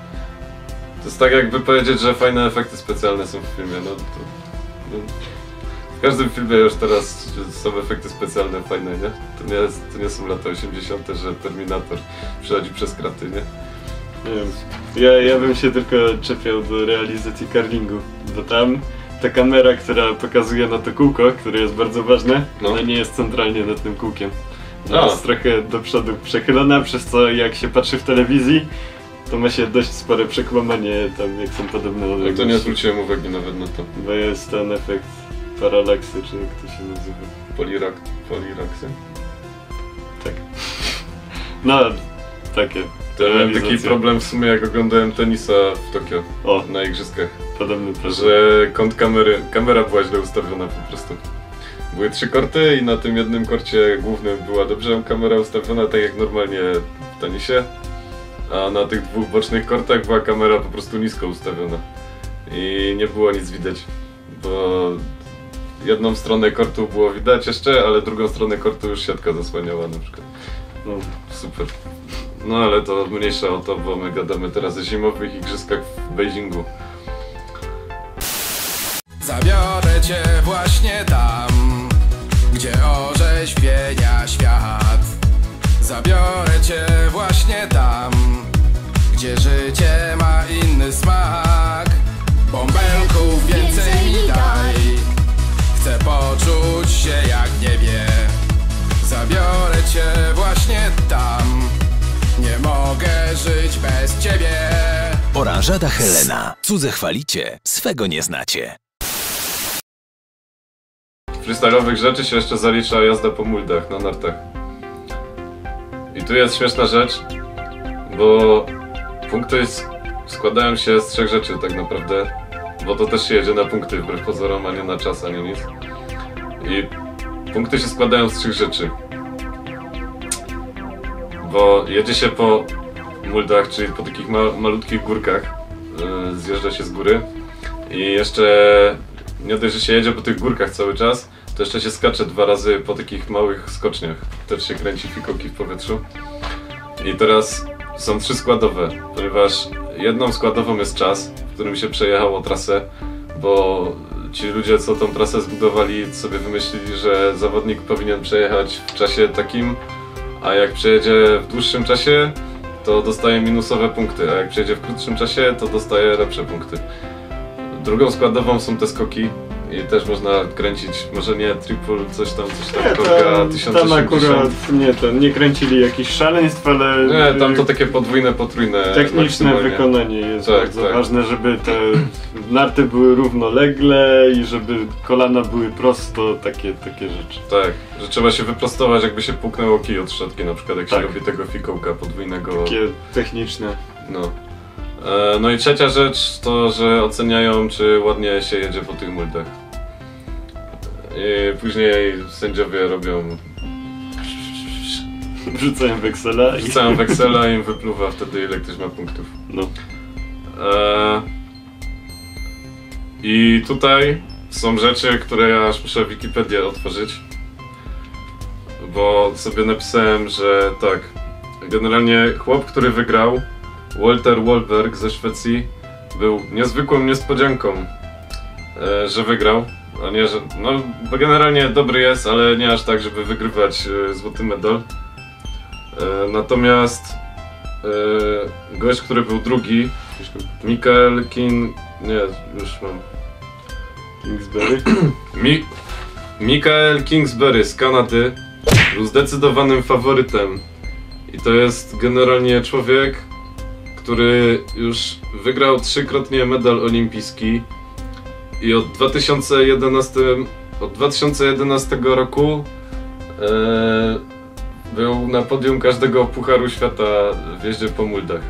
To jest tak jakby powiedzieć, że fajne efekty specjalne są w filmie, no to... No. W każdym filmie już teraz są efekty specjalne fajne, nie? To nie, jest, to nie są lata osiemdziesiąte, że Terminator przechodzi przez kraty, nie? Nie wiem. Ja, ja bym się tylko czepiał do realizacji curlingu, bo tam ta kamera, która pokazuje na to kółko, które jest bardzo ważne, no. Ona nie jest centralnie nad tym kółkiem. Ona jest trochę do przodu przechylona, przez co jak się patrzy w telewizji, to ma się dość spore przekłamanie tam, jak są podobne odległości. To nie zwróciłem uwagi nawet na to. Bo jest ten efekt paralaksy, czy jak to się nazywa? Polirak... Poliraksy? Tak. No, takie. To miałem taki problem w sumie, jak oglądałem tenisa w Tokio. O, na igrzyskach. Podobny problem. Że kąt kamery, kamera była źle ustawiona po prostu. Były trzy korty i na tym jednym korcie głównym była dobrze kamera ustawiona, tak jak normalnie w tenisie. A na tych dwóch bocznych kortach była kamera po prostu nisko ustawiona. I nie było nic widać, bo jedną stronę kortu było widać jeszcze, ale drugą stronę kortu już siatka zasłaniała na przykład. No, super. No ale to mniejsza o to, bo my gadamy teraz o zimowych igrzyskach w Beijingu. Zabiorę cię właśnie tam, gdzie orzeźwienia świat. Zabiorę cię właśnie tam, gdzie życie ma inny smak. Bąbelków więcej mi daj, chcę poczuć się jak w niebie. Zabiorę cię właśnie tam, nie mogę żyć bez ciebie. Oranżada Helena. Cudze chwalicie, swego nie znacie. Freestyle'owych rzeczy się jeszcze zalicza jazda po muldach na nartach. I tu jest śmieszna rzecz, bo punkty składają się z trzech rzeczy tak naprawdę, bo to też się jedzie na punkty wbrew pozorom, a nie na czas, ani nic. I punkty się składają z trzech rzeczy. Bo jedzie się po muldach, czyli po takich ma malutkich górkach, yy, zjeżdża się z góry i jeszcze nie dość, że się jedzie po tych górkach cały czas, to jeszcze się skacze dwa razy po takich małych skoczniach. Też się kręci fikołki w powietrzu. I teraz są trzy składowe, ponieważ jedną składową jest czas, w którym się przejechało trasę, bo ci ludzie, co tą trasę zbudowali, sobie wymyślili, że zawodnik powinien przejechać w czasie takim, a jak przejedzie w dłuższym czasie, to dostaje minusowe punkty, a jak przejedzie w krótszym czasie, to dostaje lepsze punkty. Drugą składową są te skoki i też można kręcić, może nie triple, coś tam, coś tam, korka tysiąc osiemdziesiąt. Tam akurat nie, to nie kręcili jakichś szaleństw, ale... Nie, tam to takie podwójne, potrójne. Techniczne wykonanie jest tak, bardzo tak. ważne, żeby te narty były równolegle i żeby kolana były prosto, takie, takie rzeczy. Tak, że trzeba się wyprostować, jakby się puknęło kij od szczotki, na przykład jak tak. się robi tego fikołka podwójnego. Takie techniczne. No. No i trzecia rzecz to, że oceniają, czy ładnie się jedzie po tych muldach. I później sędziowie robią... Wrzucają weksela i... Wrzucają weksela i im wypluwa wtedy, ile ktoś ma punktów. No. E... I tutaj są rzeczy, które ja aż muszę Wikipedię otworzyć. Bo sobie napisałem, że tak, generalnie chłop, który wygrał, Walter Wahlberg ze Szwecji był niezwykłą niespodzianką, e, że wygrał. A nie, że, no bo generalnie dobry jest, ale nie aż tak, żeby wygrywać e, złoty medal. E, natomiast e, gość, który był drugi, Michael King... nie, już mam... Kingsbury? Mi Michael Kingsbury z Kanady był zdecydowanym faworytem. I to jest generalnie człowiek, który już wygrał trzykrotnie medal olimpijski i od dwa tysiące jedenastego, od dwa tysiące jedenastego roku e, był na podium każdego Pucharu Świata w jeździe po muldach. E,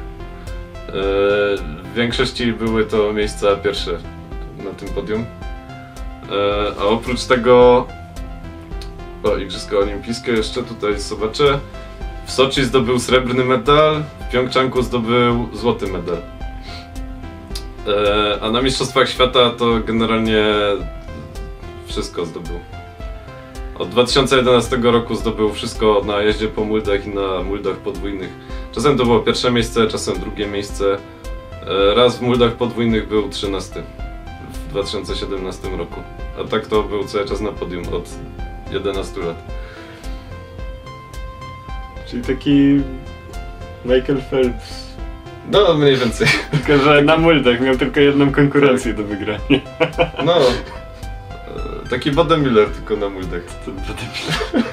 w większości były to miejsca pierwsze na tym podium. E, a oprócz tego, o, Igrzyska Olimpijskie jeszcze tutaj zobaczę. W Soczi zdobył srebrny medal, w Pjongczangu zdobył złoty medal. E, a na Mistrzostwach Świata to generalnie wszystko zdobył. Od dwa tysiące jedenastego roku zdobył wszystko na jeździe po muldach i na muldach podwójnych. Czasem to było pierwsze miejsce, czasem drugie miejsce. E, raz w muldach podwójnych był trzynasty w dwa tysiące siedemnastym roku. A tak to był cały czas na podium od jedenastu lat. Czyli taki Michael Phelps. No, mniej więcej. Tylko, że na muldach miał tylko jedną konkurencję do wygrania. No, taki Bodemiller tylko na muldach. To Bodemiller.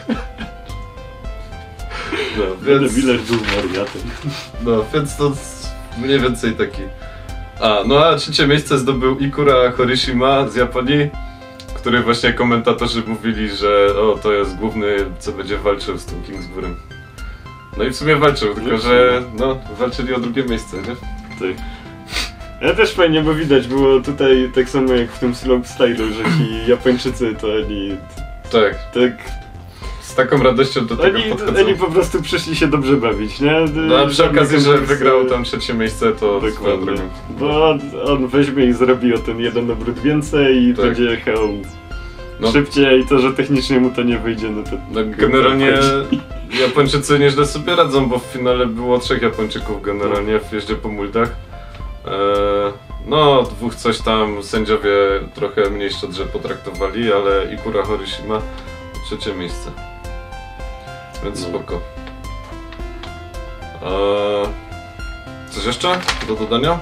No, więc... Bodemiller był wariatem. No, więc to mniej więcej taki. A, no a trzecie miejsce zdobył Ikura Horishima z Japonii, który właśnie komentatorzy mówili, że o, to jest główny, co będzie walczył z tym Kingsburym. No i w sumie walczył, tylko że no, walczyli o drugie miejsce, nie? Tak. Ja też fajnie, bo widać było tutaj tak samo jak w tym slopestylu, że ci Japończycy to oni... Tak. Tak... Z taką radością do tego oni, podchodzą. Oni po prostu przyszli się dobrze bawić, nie? No a przy okazji, że wygrał tam trzecie miejsce, to swoją drogą. Bo on weźmie i zrobi o ten jeden obrót więcej i tak. Będzie jechał no. Szybciej i to, że technicznie mu to nie wyjdzie, no to... No, generalnie Japończycy nieźle sobie radzą, bo w finale było trzech Japończyków generalnie w jeździe po muldach. Eee, no, dwóch coś tam sędziowie trochę mniej szczodrze potraktowali, ale Ikura Horishima trzecie miejsce. Więc no. Spoko. Eee, coś jeszcze do dodania?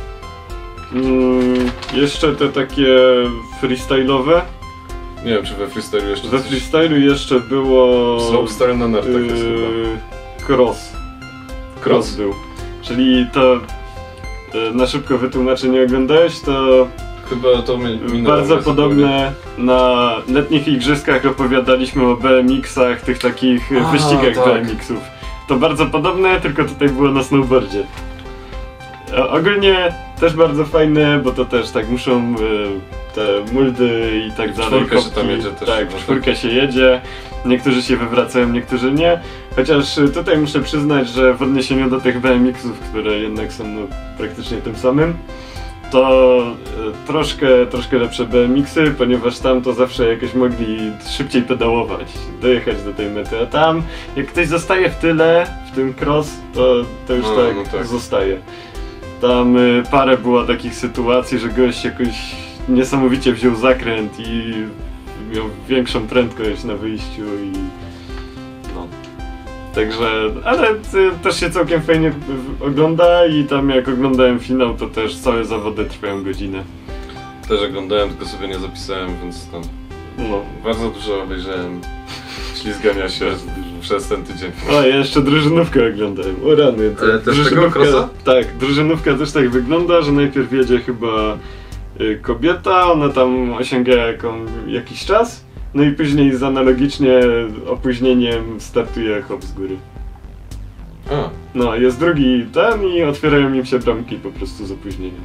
Mm, jeszcze te takie freestyle'owe. Nie wiem, czy we freestylu jeszcze We coś... freestylu jeszcze było... Slopestyle na nartach yy, jest chyba. Cross. Cross był. Czyli to... Yy, na szybko wytłumaczę, nie oglądałeś, to... Chyba to mi bardzo podobne na letnich igrzyskach opowiadaliśmy o B M X-ach, tych takich A, wyścigach tak. B M X-ów. To bardzo podobne, tylko tutaj było na snowboardzie. A ogólnie też bardzo fajne, bo to też tak muszą y, te muldy i tak dalej. Czwórkę się tam jedzie też. Tak, w czwórkę się jedzie. Niektórzy się wywracają, niektórzy nie. Chociaż tutaj muszę przyznać, że w odniesieniu do tych B M X-ów, które jednak są no, praktycznie tym samym, to y, troszkę, troszkę lepsze B M X-y, ponieważ tam to zawsze jakoś mogli szybciej pedałować, dojechać do tej mety, a tam jak ktoś zostaje w tyle, w tym cross, to, to już no, tak, no tak zostaje. Tam y, parę było takich sytuacji, że gość jakoś niesamowicie wziął zakręt i miał większą prędkość na wyjściu i no. Także, ale y, też się całkiem fajnie ogląda i tam jak oglądałem finał, to też całe zawody trwają godzinę. Też oglądałem, tylko sobie nie zapisałem, więc tam no. Bardzo dużo obejrzałem ślizgania się przez ten tydzień. O, ja jeszcze drużynówkę oglądałem, o rany. To Ale też tego crossa? Tak, drużynówka też tak wygląda, że najpierw jedzie chyba y, kobieta, ona tam osiąga jaką, jakiś czas, no i później z analogicznie opóźnieniem startuje hop z góry. A. No, jest drugi ten i otwierają im się bramki po prostu z opóźnieniem.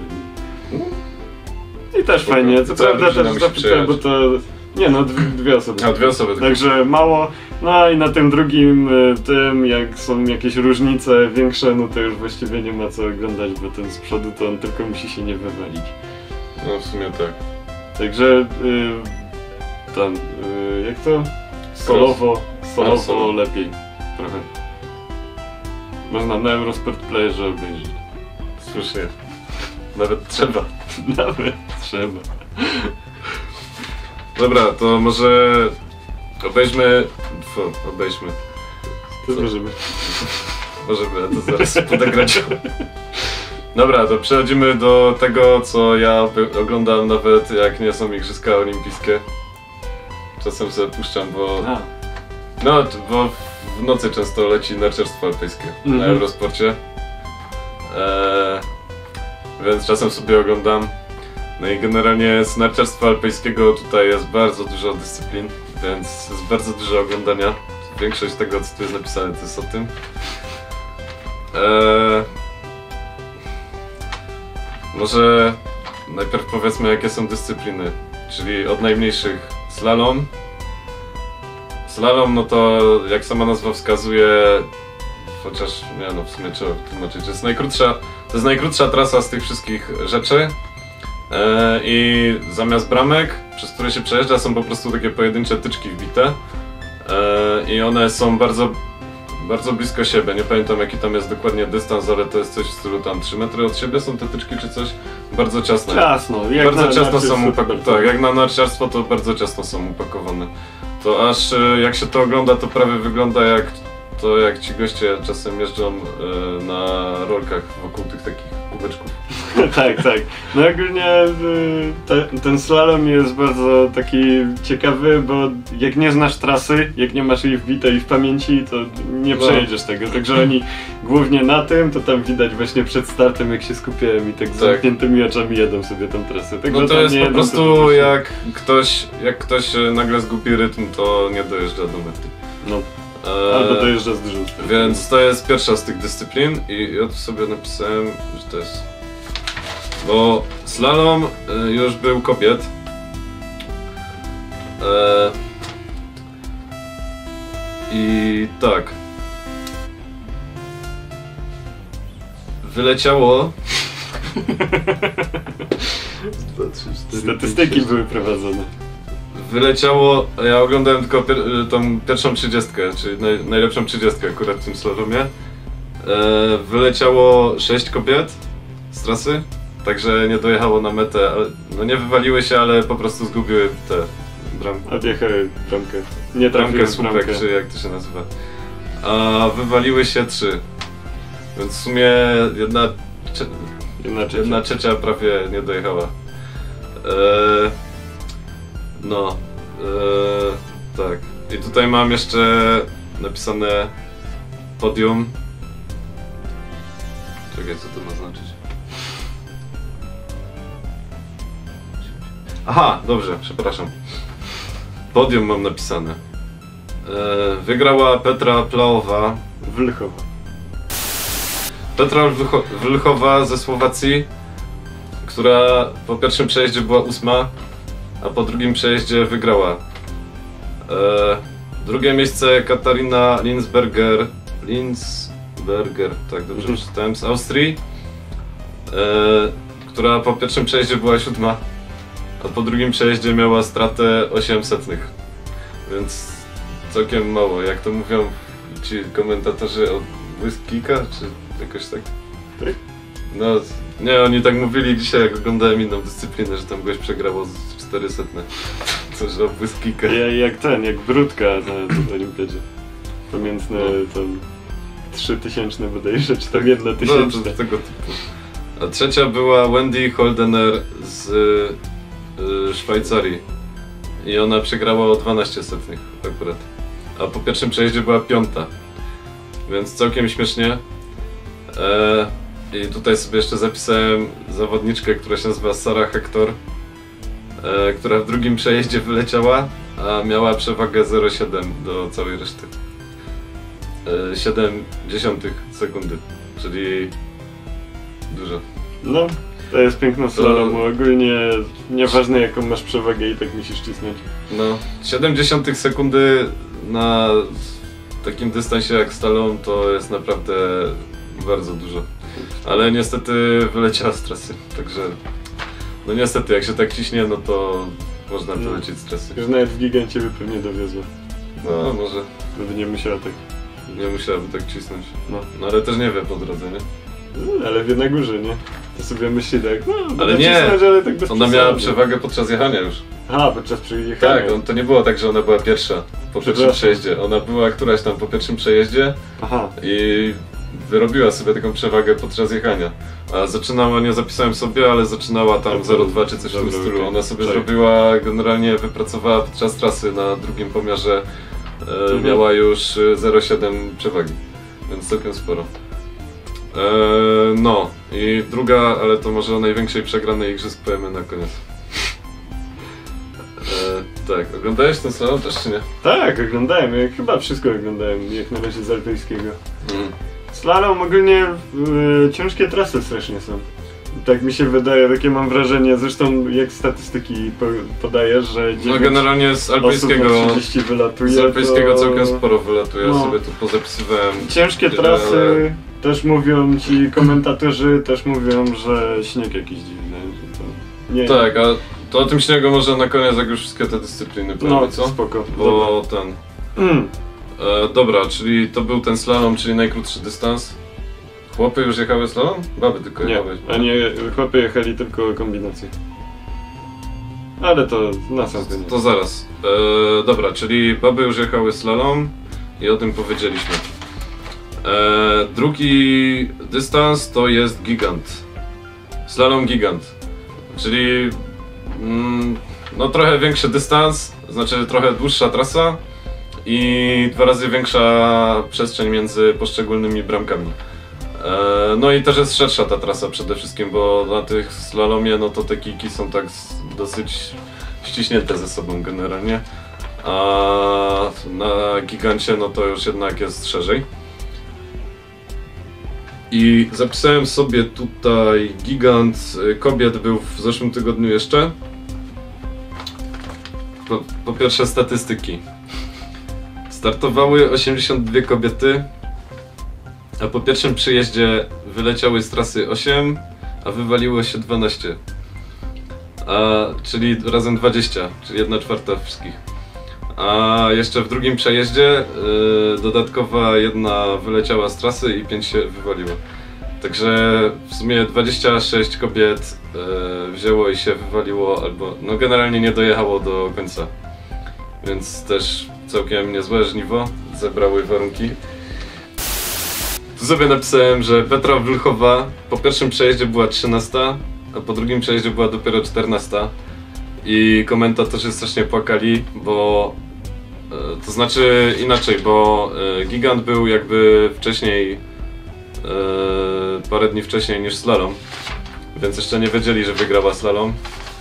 I też Spoko. Fajnie, co prawda też zapytałem, bo to... Nie no, dwie, dwie osoby. A, dwie osoby. Także mało. No i na tym drugim, tym, jak są jakieś różnice większe, no to już właściwie nie ma co oglądać, bo ten z przodu to on tylko musi się nie wywalić. No w sumie tak. Także yy, tam, yy, jak to? Solowo, solowo solo. Lepiej trochę. Można na Eurosport Playerze obejrzeć. Słusznie. Nawet trzeba. Nawet trzeba. Dobra, to może obejrzmy... Fu, obejrzmy. To możemy. Możemy, a to zaraz podegrać. Dobra, to przechodzimy do tego, co ja oglądam nawet jak nie są Igrzyska Olimpijskie. Czasem sobie puszczam, bo... A. No, bo w nocy często leci narciarstwo alpejskie mm-hmm. na Eurosporcie. Eee, więc czasem sobie oglądam. No i generalnie z narciarstwa alpejskiego tutaj jest bardzo dużo dyscyplin, więc jest bardzo dużo oglądania. Większość tego, co tu jest napisane, to jest o tym. Eee, może najpierw powiedzmy, jakie są dyscypliny, czyli od najmniejszych slalom. Slalom, no to jak sama nazwa wskazuje, chociaż nie no, w sumie trzeba tłumaczyć, to jest najkrótsza, to jest najkrótsza trasa z tych wszystkich rzeczy. Eee, I zamiast bramek, przez które się przejeżdża, są po prostu takie pojedyncze tyczki wbite. Eee, I one są bardzo, bardzo blisko siebie. Nie pamiętam, jaki tam jest dokładnie dystans, ale to jest coś w stylu tam trzy metry od siebie są te tyczki czy coś. Bardzo ciasno. Ciasno, jak bardzo na ciasno są super, upakowane. Tak, jak na narciarstwo to bardzo ciasno są upakowane. To aż jak się to ogląda, to prawie wygląda jak to jak ci goście czasem jeżdżą y, na rolkach wokół tych takich kubeczków. Tak, tak. No ogólnie y, te, ten slalom jest bardzo taki ciekawy, bo jak nie znasz trasy, jak nie masz jej wbitej w pamięci, to nie no. przejedziesz tego. Także oni głównie na tym, to tam widać właśnie przed startem, jak się skupiają i tak z tak. zamkniętymi oczami jedą sobie tą trasę. Także no to jest nie po jedą, prostu to jak ktoś, jak ktoś nagle zgubi rytm, to nie dojeżdża do mety. No. Albo dojeżdża z dużą stratą. Więc to jest pierwsza z tych dyscyplin i ja tu sobie napisałem, że to jest... Bo slalom y, już był kobiet. E... I tak. Wyleciało... dwa, trzy, cztery, statystyki pięć, były prowadzone. Wyleciało, ja oglądałem tylko pier tą pierwszą trzydziestkę, czyli naj najlepszą trzydziestkę akurat w tym slalomie. E, wyleciało sześć kobiet z trasy, także nie dojechało na metę, ale, no nie wywaliły się, ale po prostu zgubiły te bramki. Odjechały bramkę. Nie bramkę w słupek, czy jak to się nazywa. A wywaliły się trzy. Więc w sumie jedna, jedna, trzecia. jedna trzecia prawie nie dojechała. E, No, ee, tak. I tutaj mam jeszcze napisane podium. Czekaj, co to ma znaczyć? Aha, dobrze, przepraszam. Podium mam napisane. E, wygrała Petra Plaowa. Wlchowa. Petra Wlcho Wlchowa ze Słowacji, która po pierwszym przejeździe była ósma, a po drugim przejeździe wygrała. E, drugie miejsce Katarina Linsberger, Linsberger, tak dobrze mhm. przeczytałem, z Austrii, e, która po pierwszym przejeździe była siódma, a po drugim przejeździe miała stratę osiem setnych. Więc całkiem mało, jak to mówią ci komentatorzy od błyskika, czy jakoś tak? Tak? No, nie, oni tak mówili dzisiaj, jak oglądałem inną dyscyplinę, że tam goś przegrało z cztery setne. To, że błyskika. Ja, jak ten, jak Brudka na, na Olimpiadzie. Pomiędzy no. tam trzy tysięczne bodajże, czy tam jedna tysięczna. No, to tego typu. A trzecia była Wendy Holdener z y, Szwajcarii. I ona przegrała o dwanaście setnych akurat. A po pierwszym przejeździe była piąta. Więc całkiem śmiesznie. E, I tutaj sobie jeszcze zapisałem zawodniczkę, która się nazywa Sarah Hector, e, która w drugim przejeździe wyleciała, a miała przewagę zero przecinek siedem do całej reszty. E, siedem dziesiątych sekundy, czyli dużo. No, to jest piękno slalomu. Ogólnie nieważne jaką masz przewagę i tak musisz cisnąć. No, siedem dziesiątych sekundy na takim dystansie jak slalom to jest naprawdę bardzo dużo. Ale niestety wyleciała z trasy, także no niestety jak się tak ciśnie, no to można no. wylecieć z trasy. Już nawet w gigancie by pewnie dowiozła. No może. Gdyby nie musiała tak Nie musiałaby tak cisnąć. No. No ale też nie wie po drodze, nie? No, ale wie na górze, nie? To sobie myśli tak, no, Ale nie, cisnąć, ale tak bez ona przesady. miała przewagę podczas jechania już. Aha, podczas przyjechania. Tak, on, to nie było tak, że ona była pierwsza po pierwszym przejeździe. Ona była któraś tam po pierwszym przejeździe. Aha. I wyrobiła sobie taką przewagę podczas jechania. A zaczynała, nie zapisałem sobie, ale zaczynała tam zero przecinek dwa czy coś w tym stylu. Ona sobie tak. zrobiła, generalnie wypracowała podczas trasy na drugim pomiarze, e, mhm. miała już zero przecinek siedem przewagi, więc całkiem sporo. E, no i druga, ale to może o największej przegranej igrzysk powiemy na koniec. E, tak, oglądałeś ten slalom też czy nie? Tak, oglądałem, ja chyba wszystko oglądałem, jak na razie z alpejskiego. Mm. Slalom ogólnie y, ciężkie trasy strasznie są. Tak mi się wydaje, takie mam wrażenie, zresztą jak statystyki po, podajesz, że no generalnie z alpejskiego, wylatuje, z alpejskiego to... całkiem sporo wylatuje, no. sobie tu pozapisywałem. Ciężkie trasy, ale... też mówią ci komentatorzy, też mówią, że śnieg jakiś dziwny. Że to nie... Tak, a to o tym śniegu może na koniec, jak już wszystkie te dyscypliny powiemy, no, co? spoko. Bo dobra. ten... Mm. E, dobra, czyli to był ten slalom, czyli najkrótszy dystans. Chłopy już jechały slalom? Baby tylko nie, jechały. a nie, chłopy jechali tylko kombinację. Ale to na sam koniec. To zaraz. E, dobra, czyli baby już jechały slalom i o tym powiedzieliśmy. E, drugi dystans to jest gigant. Slalom gigant. Czyli mm, no trochę większy dystans, znaczy trochę dłuższa trasa i dwa razy większa przestrzeń między poszczególnymi bramkami. E, no i też jest szersza ta trasa przede wszystkim, bo na tych slalomie no to te kijki są tak dosyć ściśnięte ze sobą generalnie, a na gigancie no to już jednak jest szerzej. I zapisałem sobie tutaj gigant kobiet był w zeszłym tygodniu jeszcze. Po, po pierwsze statystyki. Startowały osiemdziesiąt dwie kobiety, a po pierwszym przyjeździe wyleciały z trasy osiem, a wywaliło się dwanaście. A, czyli razem dwadzieścia, czyli jedna czwarta wszystkich. A jeszcze w drugim przejeździe yy, dodatkowa jedna wyleciała z trasy i pięć się wywaliło. Także w sumie dwadzieścia sześć kobiet yy, wzięło i się wywaliło, albo no generalnie nie dojechało do końca. Więc też całkiem niezłe żniwo, zebrały warunki. Tu sobie napisałem, że Petra Wlchowa po pierwszym przejeździe była trzynasta, a po drugim przejeździe była dopiero czternasta. I komentatorzy strasznie płakali, bo e, to znaczy inaczej, bo e, gigant był jakby wcześniej, e, parę dni wcześniej niż slalom, więc jeszcze nie wiedzieli, że wygrała slalom.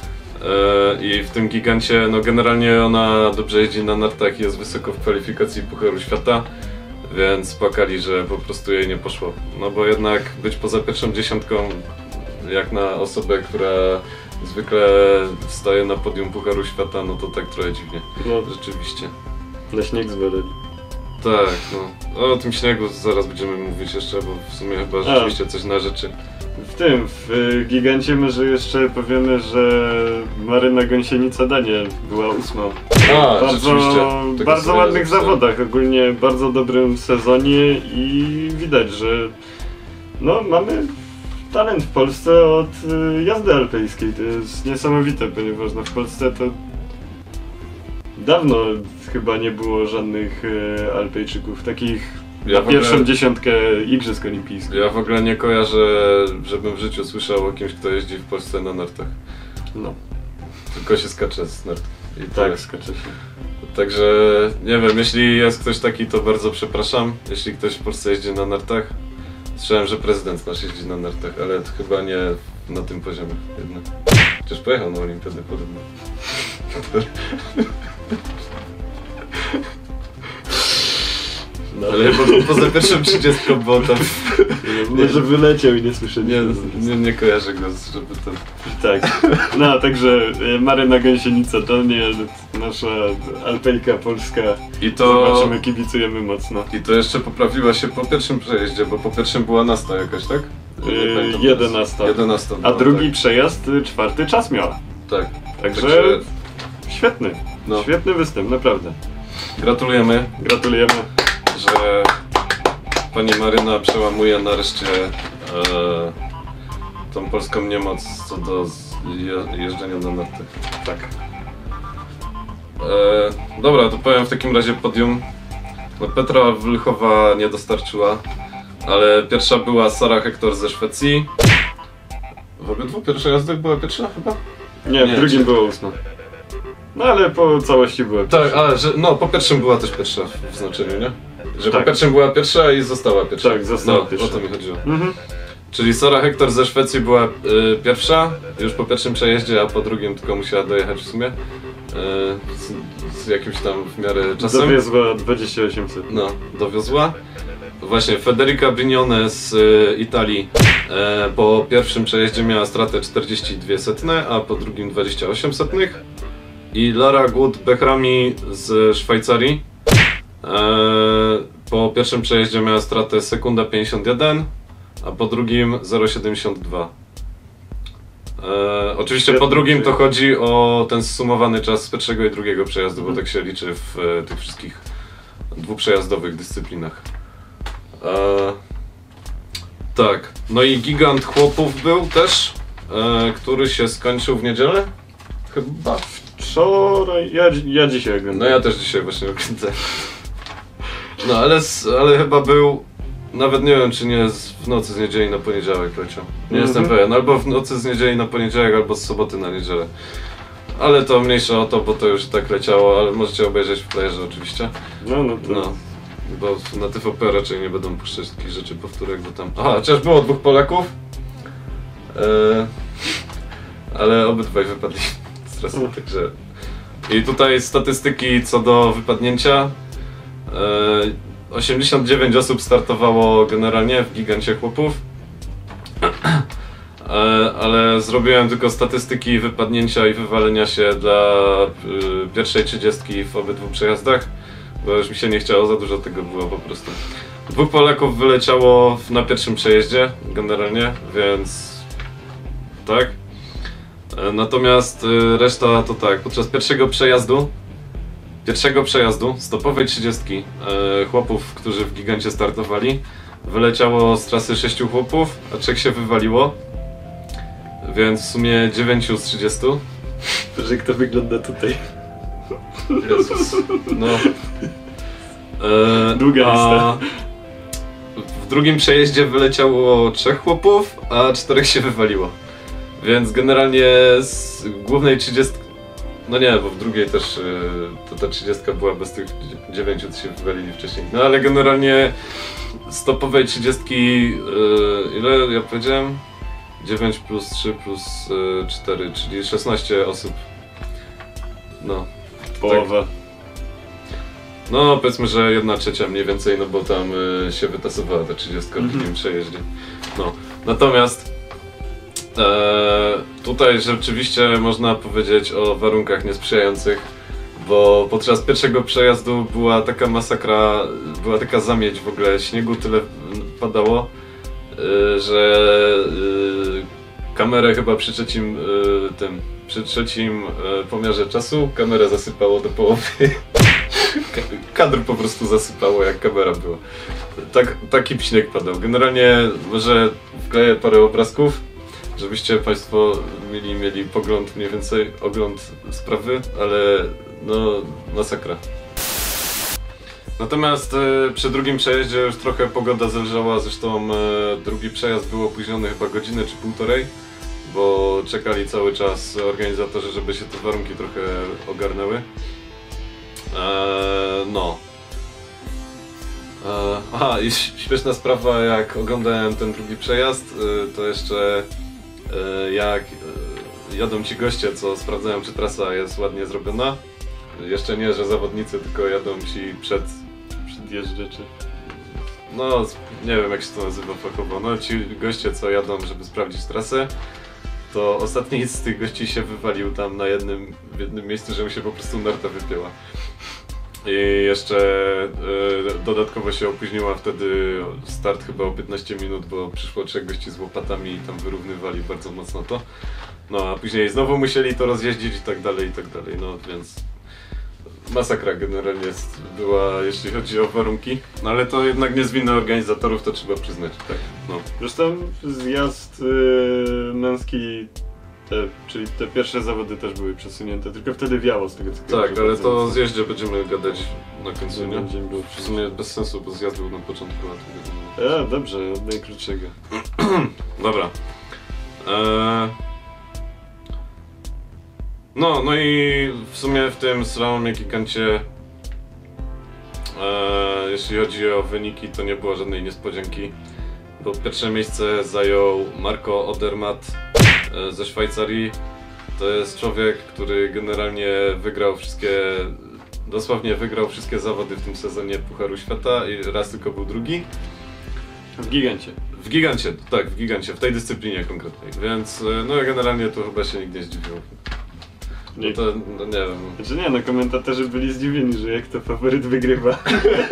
E, I w tym gigancie, no generalnie ona dobrze jeździ na nartach i jest wysoko w kwalifikacji Pucharu Świata, więc płakali, że po prostu jej nie poszło. No bo jednak być poza pierwszą dziesiątką, jak na osobę, która zwykle staje na podium Pucharu Świata, no to tak trochę dziwnie. No. Rzeczywiście. Na śnieg zwalili. Tak, no. O tym śniegu zaraz będziemy mówić jeszcze, bo w sumie chyba rzeczywiście coś na rzeczy. W tym, w gigancie może jeszcze powiemy, że Maryna Gąsienica-Daniel była ósma. A, bardzo, bardzo ładnych zawodach, ogólnie bardzo dobrym sezonie i widać, że no mamy talent w Polsce od y, jazdy alpejskiej. To jest niesamowite, ponieważ no, w Polsce to dawno chyba nie było żadnych y, alpejczyków, takich ja na pierwszą ogóle, dziesiątkę igrzysk olimpijskich. Ja w ogóle nie kojarzę, żebym w życiu słyszał o kimś, kto jeździ w Polsce na nartach. No. Tylko się skacze z nart. I tak, jest. skacze się. Także nie wiem, jeśli jest ktoś taki, to bardzo przepraszam, jeśli ktoś w Polsce jeździ na nartach. Słyszałem, że prezydent nasz jeździ na nartach, ale to chyba nie na tym poziomie jednak. Chociaż pojechał na olimpiadę podobno. No, ale po, poza pierwszą trzydziestką, bo tam... Może wyleciał i nie słyszę. Nie, nie, nie kojarzę go, żeby ten... Tak, no także Maryna Gąsienica-Daniel, nasza alpejka polska. I to... Zobaczymy, kibicujemy mocno. I to jeszcze poprawiła się po pierwszym przejeździe, bo po pierwszym była nasta jakaś, tak? Yy, jedenasta. jedenasta. A drugi tak. Przejazd, czwarty czas miała. Tak. Także, Także... świetny, no. Świetny występ, naprawdę. Gratulujemy. Gratulujemy. Że pani Maryna przełamuje nareszcie e, tą polską niemoc co do je, jeżdżenia na nartach. Tak. E, dobra, to powiem w takim razie podium. No, Petra Wlchowa nie dostarczyła, ale pierwsza była Sara Hector ze Szwecji. W obydwu pierwszych jazdach była pierwsza chyba? Nie, w drugim była ósma. No ale po całości była pierwsza. Tak, ale że, no po pierwszym była też pierwsza w znaczeniu, nie? Że tak. Po pierwszym była pierwsza i została pierwsza. Tak, została no, pierwsza. O to mi chodziło. Mhm. Czyli Sara Hector ze Szwecji była y, pierwsza, już po pierwszym przejeździe, a po drugim tylko musiała dojechać w sumie. Y, z, z jakimś tam w miarę czasem. Dowiozła dwadzieścia osiemset. No, dowiozła. Właśnie Federica Brignone z y, Italii e, po pierwszym przejeździe miała stratę czterdzieści dwie setne, a po drugim dwadzieścia osiem setnych. I Lara Gut-Behrami z Szwajcarii e, po pierwszym przejeździe miała stratę sekunda pięćdziesiąt jeden, a po drugim zero przecinek siedemdziesiąt dwa. E, oczywiście po drugim to chodzi o ten zsumowany czas z pierwszego i drugiego przejazdu, bo tak się liczy w e, tych wszystkich dwuprzejazdowych dyscyplinach. E, tak, no i gigant chłopów był też, e, który się skończył w niedzielę? Chyba. Wczoraj, ja, ja dzisiaj oglądam. No ja też dzisiaj właśnie oglądam. No ale, ale chyba był, nawet nie wiem czy nie z, w nocy z niedzieli na poniedziałek leciał. Nie mm-hmm. jestem pewien, albo w nocy z niedzieli na poniedziałek, albo z soboty na niedzielę. Ale to mniejsza o to, bo to już tak leciało, ale możecie obejrzeć w playerze oczywiście. No, no to... No, bo na T V P raczej nie będą puszczać takich rzeczy powtórek, bo tam... Aha, chociaż było dwóch Polaków. Eee, ale obydwaj wypadli z trasy, mm. także... I tutaj statystyki co do wypadnięcia. Eee, osiemdziesiąt dziewięć osób startowało generalnie w gigancie chłopów. Eee, ale zrobiłem tylko statystyki wypadnięcia i wywalenia się dla y, pierwszej trzydziestki w obydwu przejazdach. Bo już mi się nie chciało, za dużo tego było po prostu. Dwóch Polaków wyleciało na pierwszym przejeździe generalnie, więc tak. Natomiast reszta to tak, podczas pierwszego przejazdu, pierwszego przejazdu stopowej trzydziestki chłopów, którzy w gigancie startowali, wyleciało z trasy sześciu chłopów, a trzech się wywaliło. Więc w sumie dziewięciu z trzydziestu. Że jak to wygląda tutaj. Jezus, no. E, Długa a lista. W drugim przejeździe wyleciało trzech chłopów, a czterech się wywaliło. Więc generalnie z głównej trzydziestki... No nie, bo w drugiej też y, to ta trzydziestka była bez tych dziewięciu, co się wywalili wcześniej. No ale generalnie z topowej trzydziestki... Y, ile ja powiedziałem? dziewięć plus trzy plus y, cztery, czyli szesnaście osób. No. Połowa. Tak. No powiedzmy, że jedna trzecia mniej więcej, no bo tam y, się wytasowała ta trzydziestka w drugim przejeździe. No. Natomiast e, tutaj rzeczywiście można powiedzieć o warunkach niesprzyjających, bo podczas pierwszego przejazdu była taka masakra, była taka zamieć w ogóle, śniegu tyle padało, y, że y, kamerę chyba przy trzecim y, tym, przy trzecim y, pomiarze czasu kamerę zasypało do połowy. Kadr po prostu zasypało, jak kamera była. Tak, taki śnieg padał. Generalnie może wkleję parę obrazków, żebyście Państwo mieli, mieli pogląd mniej więcej, ogląd sprawy, ale no masakra. Natomiast e, przy drugim przejeździe już trochę pogoda zelżała, zresztą e, drugi przejazd był opóźniony chyba godzinę czy półtorej, bo czekali cały czas organizatorzy, żeby się te warunki trochę ogarnęły. Eee, no. Eee, aha, i śmieszna sprawa, jak oglądałem ten drugi przejazd, yy, to jeszcze yy, jak yy, jadą ci goście, co sprawdzają, czy trasa jest ładnie zrobiona. Jeszcze nie, że zawodnicy, tylko jadą ci przed... Przedjeżdżacze. No, nie wiem jak się to nazywa fachowo, no ci goście, co jadą, żeby sprawdzić trasę, to ostatni z tych gości się wywalił tam na jednym, w jednym miejscu, że mu się po prostu narta wypięła. I jeszcze y, dodatkowo się opóźniła wtedy start chyba o piętnaście minut, bo przyszło trzech gości z łopatami i tam wyrównywali bardzo mocno to. No a później znowu musieli to rozjeździć i tak dalej, i tak dalej, no więc masakra generalnie jest, była, jeśli chodzi o warunki. No ale to jednak nie z winy organizatorów, to trzeba przyznać. Tak, no. Zresztą zjazd yy, męski, te, czyli te pierwsze zawody też były przesunięte, tylko wtedy wiało z tego co Tak, ale to o zjeździe będziemy gadać na końcu, nie? Było w sumie bez sensu, bo zjazd był na początku, a to A, dobrze, od najkrótszego. Dobra. Eee... No, no i w sumie w tym slalomie gigancie, eee, jeśli chodzi o wyniki, to nie było żadnej niespodzianki, bo pierwsze miejsce zajął Marco Odermatt e, ze Szwajcarii. To jest człowiek, który generalnie wygrał wszystkie, dosłownie wygrał wszystkie zawody w tym sezonie Pucharu Świata i raz tylko był drugi. W gigancie. W gigancie, tak, w gigancie, w tej dyscyplinie konkretnej, więc no generalnie to chyba się nikt nie zdziwił. No to, no nie wiem. Znaczy nie, no komentatorzy byli zdziwieni, że jak to faworyt wygrywa.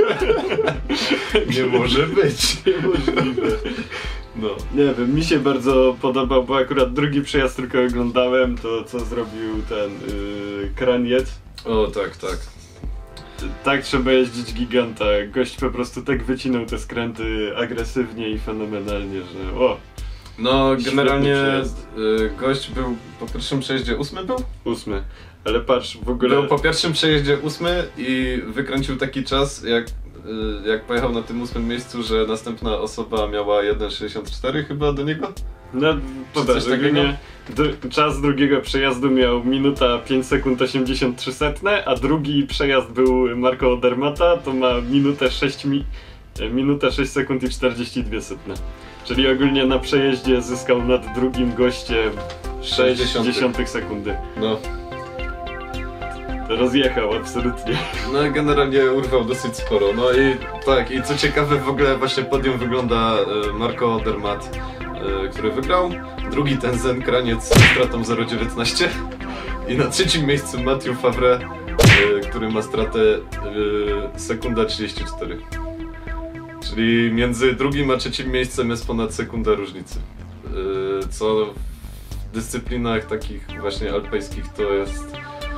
Nie może być. Niemożliwe. No. Nie wiem, mi się bardzo podobał, bo akurat drugi przejazd tylko oglądałem, to co zrobił ten yy, Kraniec. O tak, tak. Tak trzeba jeździć giganta, gość po prostu tak wycinał te skręty agresywnie i fenomenalnie, że o! No generalnie y, gość był po pierwszym przejeździe ósmy był? Ósmy, ale patrz w ogóle... Był po pierwszym przejeździe ósmy i wykręcił taki czas jak, y, jak pojechał na tym ósmym miejscu, że następna osoba miała jeden sześćdziesiąt cztery chyba do niego? No, popatrz, ogólnie czas drugiego przejazdu miał minuta pięć sekund osiemdziesiąt trzy setne, a drugi przejazd był Marco Odermatta, to ma minutę sześć, mi, minutę sześć sekund i czterdzieści dwie setne. Czyli ogólnie na przejeździe zyskał nad drugim gościem sześć dziesiątych sekundy. No. To rozjechał absolutnie. No generalnie urwał dosyć sporo. No i tak, i co ciekawe w ogóle właśnie podium wygląda Marco Odermatt, który wygrał. Drugi Tenzan Kraniec z stratą zero przecinek dziewiętnaście. I na trzecim miejscu Mathieu Favre, który ma stratę sekunda trzydzieści cztery. Czyli między drugim a trzecim miejscem jest ponad sekunda różnicy. Co w dyscyplinach takich właśnie alpejskich to jest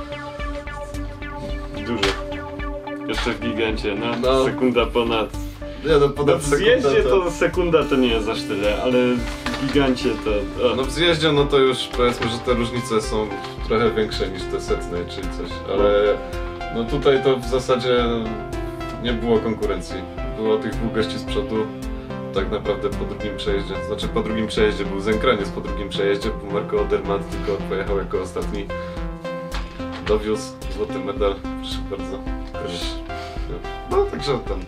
dużo. Jeszcze w gigancie, no, no. sekunda ponad. Nie, no, ponad no w zjeździe to... to sekunda to nie jest aż tyle, ale w gigancie to... O. No w zjeździe no to już powiedzmy, że te różnice są trochę większe niż te setne czy coś, ale no tutaj to w zasadzie nie było konkurencji. Było tych dwóch gości z przodu tak naprawdę po drugim przejeździe. Znaczy po drugim przejeździe był Zenkraniec po drugim przejeździe, bo Marco Odermatt tylko pojechał jako ostatni. Dowiózł złoty medal, proszę bardzo. No także tam.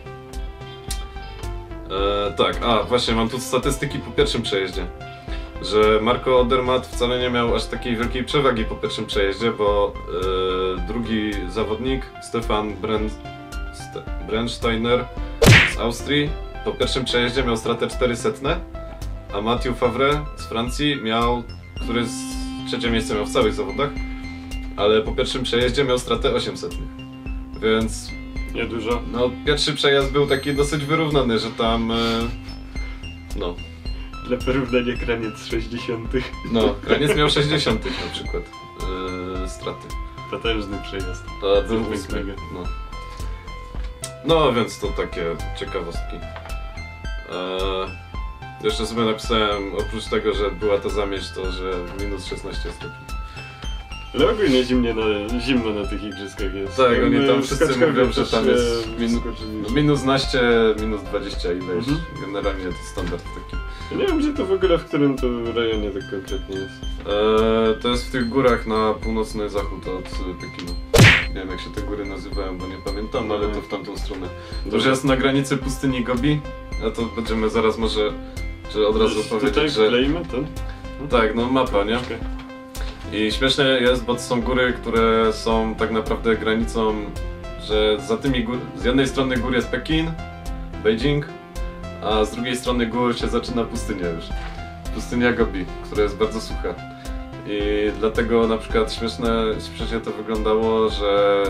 E, tak, a właśnie mam tu statystyki po pierwszym przejeździe. Że Marco Odermatt wcale nie miał aż takiej wielkiej przewagi po pierwszym przejeździe, bo e, drugi zawodnik, Stefan Bren... Ste... Brennsteiner z Austrii, po pierwszym przejeździe miał stratę czterysta, a Mathieu Favre z Francji miał, który z trzecie miejsce miał w całych zawodach, ale po pierwszym przejeździe miał stratę osiemset. Więc niedużo. No, pierwszy przejazd był taki dosyć wyrównany, że tam e, no. Dla porównania Kraniec sześćdziesiątych. No, Kraniec miał sześćdziesiąt na przykład e, straty. Potężny przejazd. To był ósmy. No. No, więc to takie ciekawostki. Eee, jeszcze sobie napisałem, oprócz tego, że była to zamieć, to że minus szesnaście stopni. Ale ogólnie zimnie na, zimno na tych igrzyskach jest. Tak, ja oni tam wszyscy mówią, że tam jest min, min, minus naście, minus dwadzieścia ileś. Mhm. Generalnie to standard taki. Ja nie wiem, gdzie to w ogóle, w którym to rejonie tak konkretnie jest. Eee, to jest w tych górach na północny zachód od Pekinu. Nie wiem jak się te góry nazywają, bo nie pamiętam, no, ale to w tamtą stronę. To już jest na granicy pustyni Gobi, a to będziemy zaraz może, że od razu powiedzieć, tutaj że... wklejmy ten? No tak, no mapa, nie? I śmieszne jest, bo to są góry, które są tak naprawdę granicą, że za tymi gór... z jednej strony gór jest Pekin, Beijing, a z drugiej strony gór się zaczyna pustynia już. Pustynia Gobi, która jest bardzo sucha. I dlatego na przykład śmieszne, śmiesznie to wyglądało, że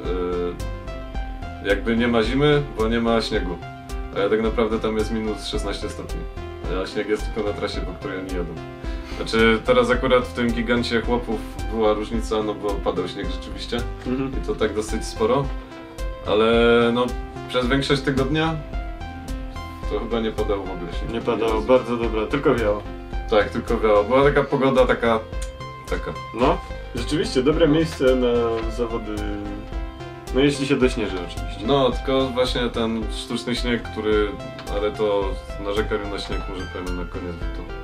yy, jakby nie ma zimy, bo nie ma śniegu. A tak naprawdę tam jest minus szesnaście stopni. A śnieg jest tylko na trasie, po której oni jadą. Znaczy teraz akurat w tym gigancie chłopów była różnica, no bo padał śnieg rzeczywiście mhm. i to tak dosyć sporo, ale no przez większość tego dnia to chyba nie padało w ogóle śnieg. Nie padało, nie bardzo dobra, tylko wiało. Tak, tylko wiało. Była taka pogoda, taka... taka. No, rzeczywiście dobre no. miejsce na zawody, no jeśli się dośnieży oczywiście. No, tylko właśnie ten sztuczny śnieg, który... ale to narzekaniu na śnieg może powiemy na koniec, bo to...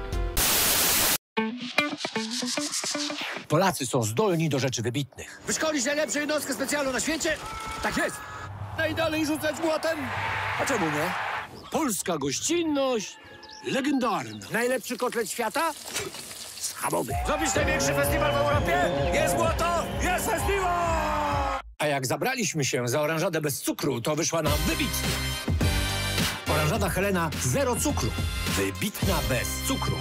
Polacy są zdolni do rzeczy wybitnych. Wyszkolić najlepszą jednostkę specjalną na świecie? Tak jest! Najdalej rzucać młotem? A czemu nie? Polska gościnność legendarna. Najlepszy kotlet świata? Schabowy. Zrobić największy festiwal w Europie? Jest złoto! Jest festiwal! A jak zabraliśmy się za oranżadę bez cukru, to wyszła nam wybitnie. Oranżada Helena zero cukru. Wybitna bez cukru.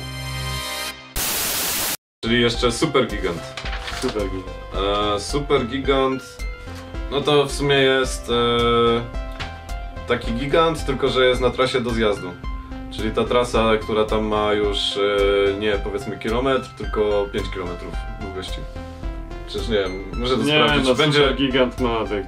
Czyli jeszcze Super Gigant. Super Gigant. E, Super Gigant, no to w sumie jest e, taki gigant, tylko że jest na trasie do zjazdu. Czyli ta trasa, która tam ma już e, nie powiedzmy kilometr, tylko pięć kilometrów długości. Przecież nie wiem, muszę to nie, sprawdzić, no, czy będzie... Super Gigant ma tak...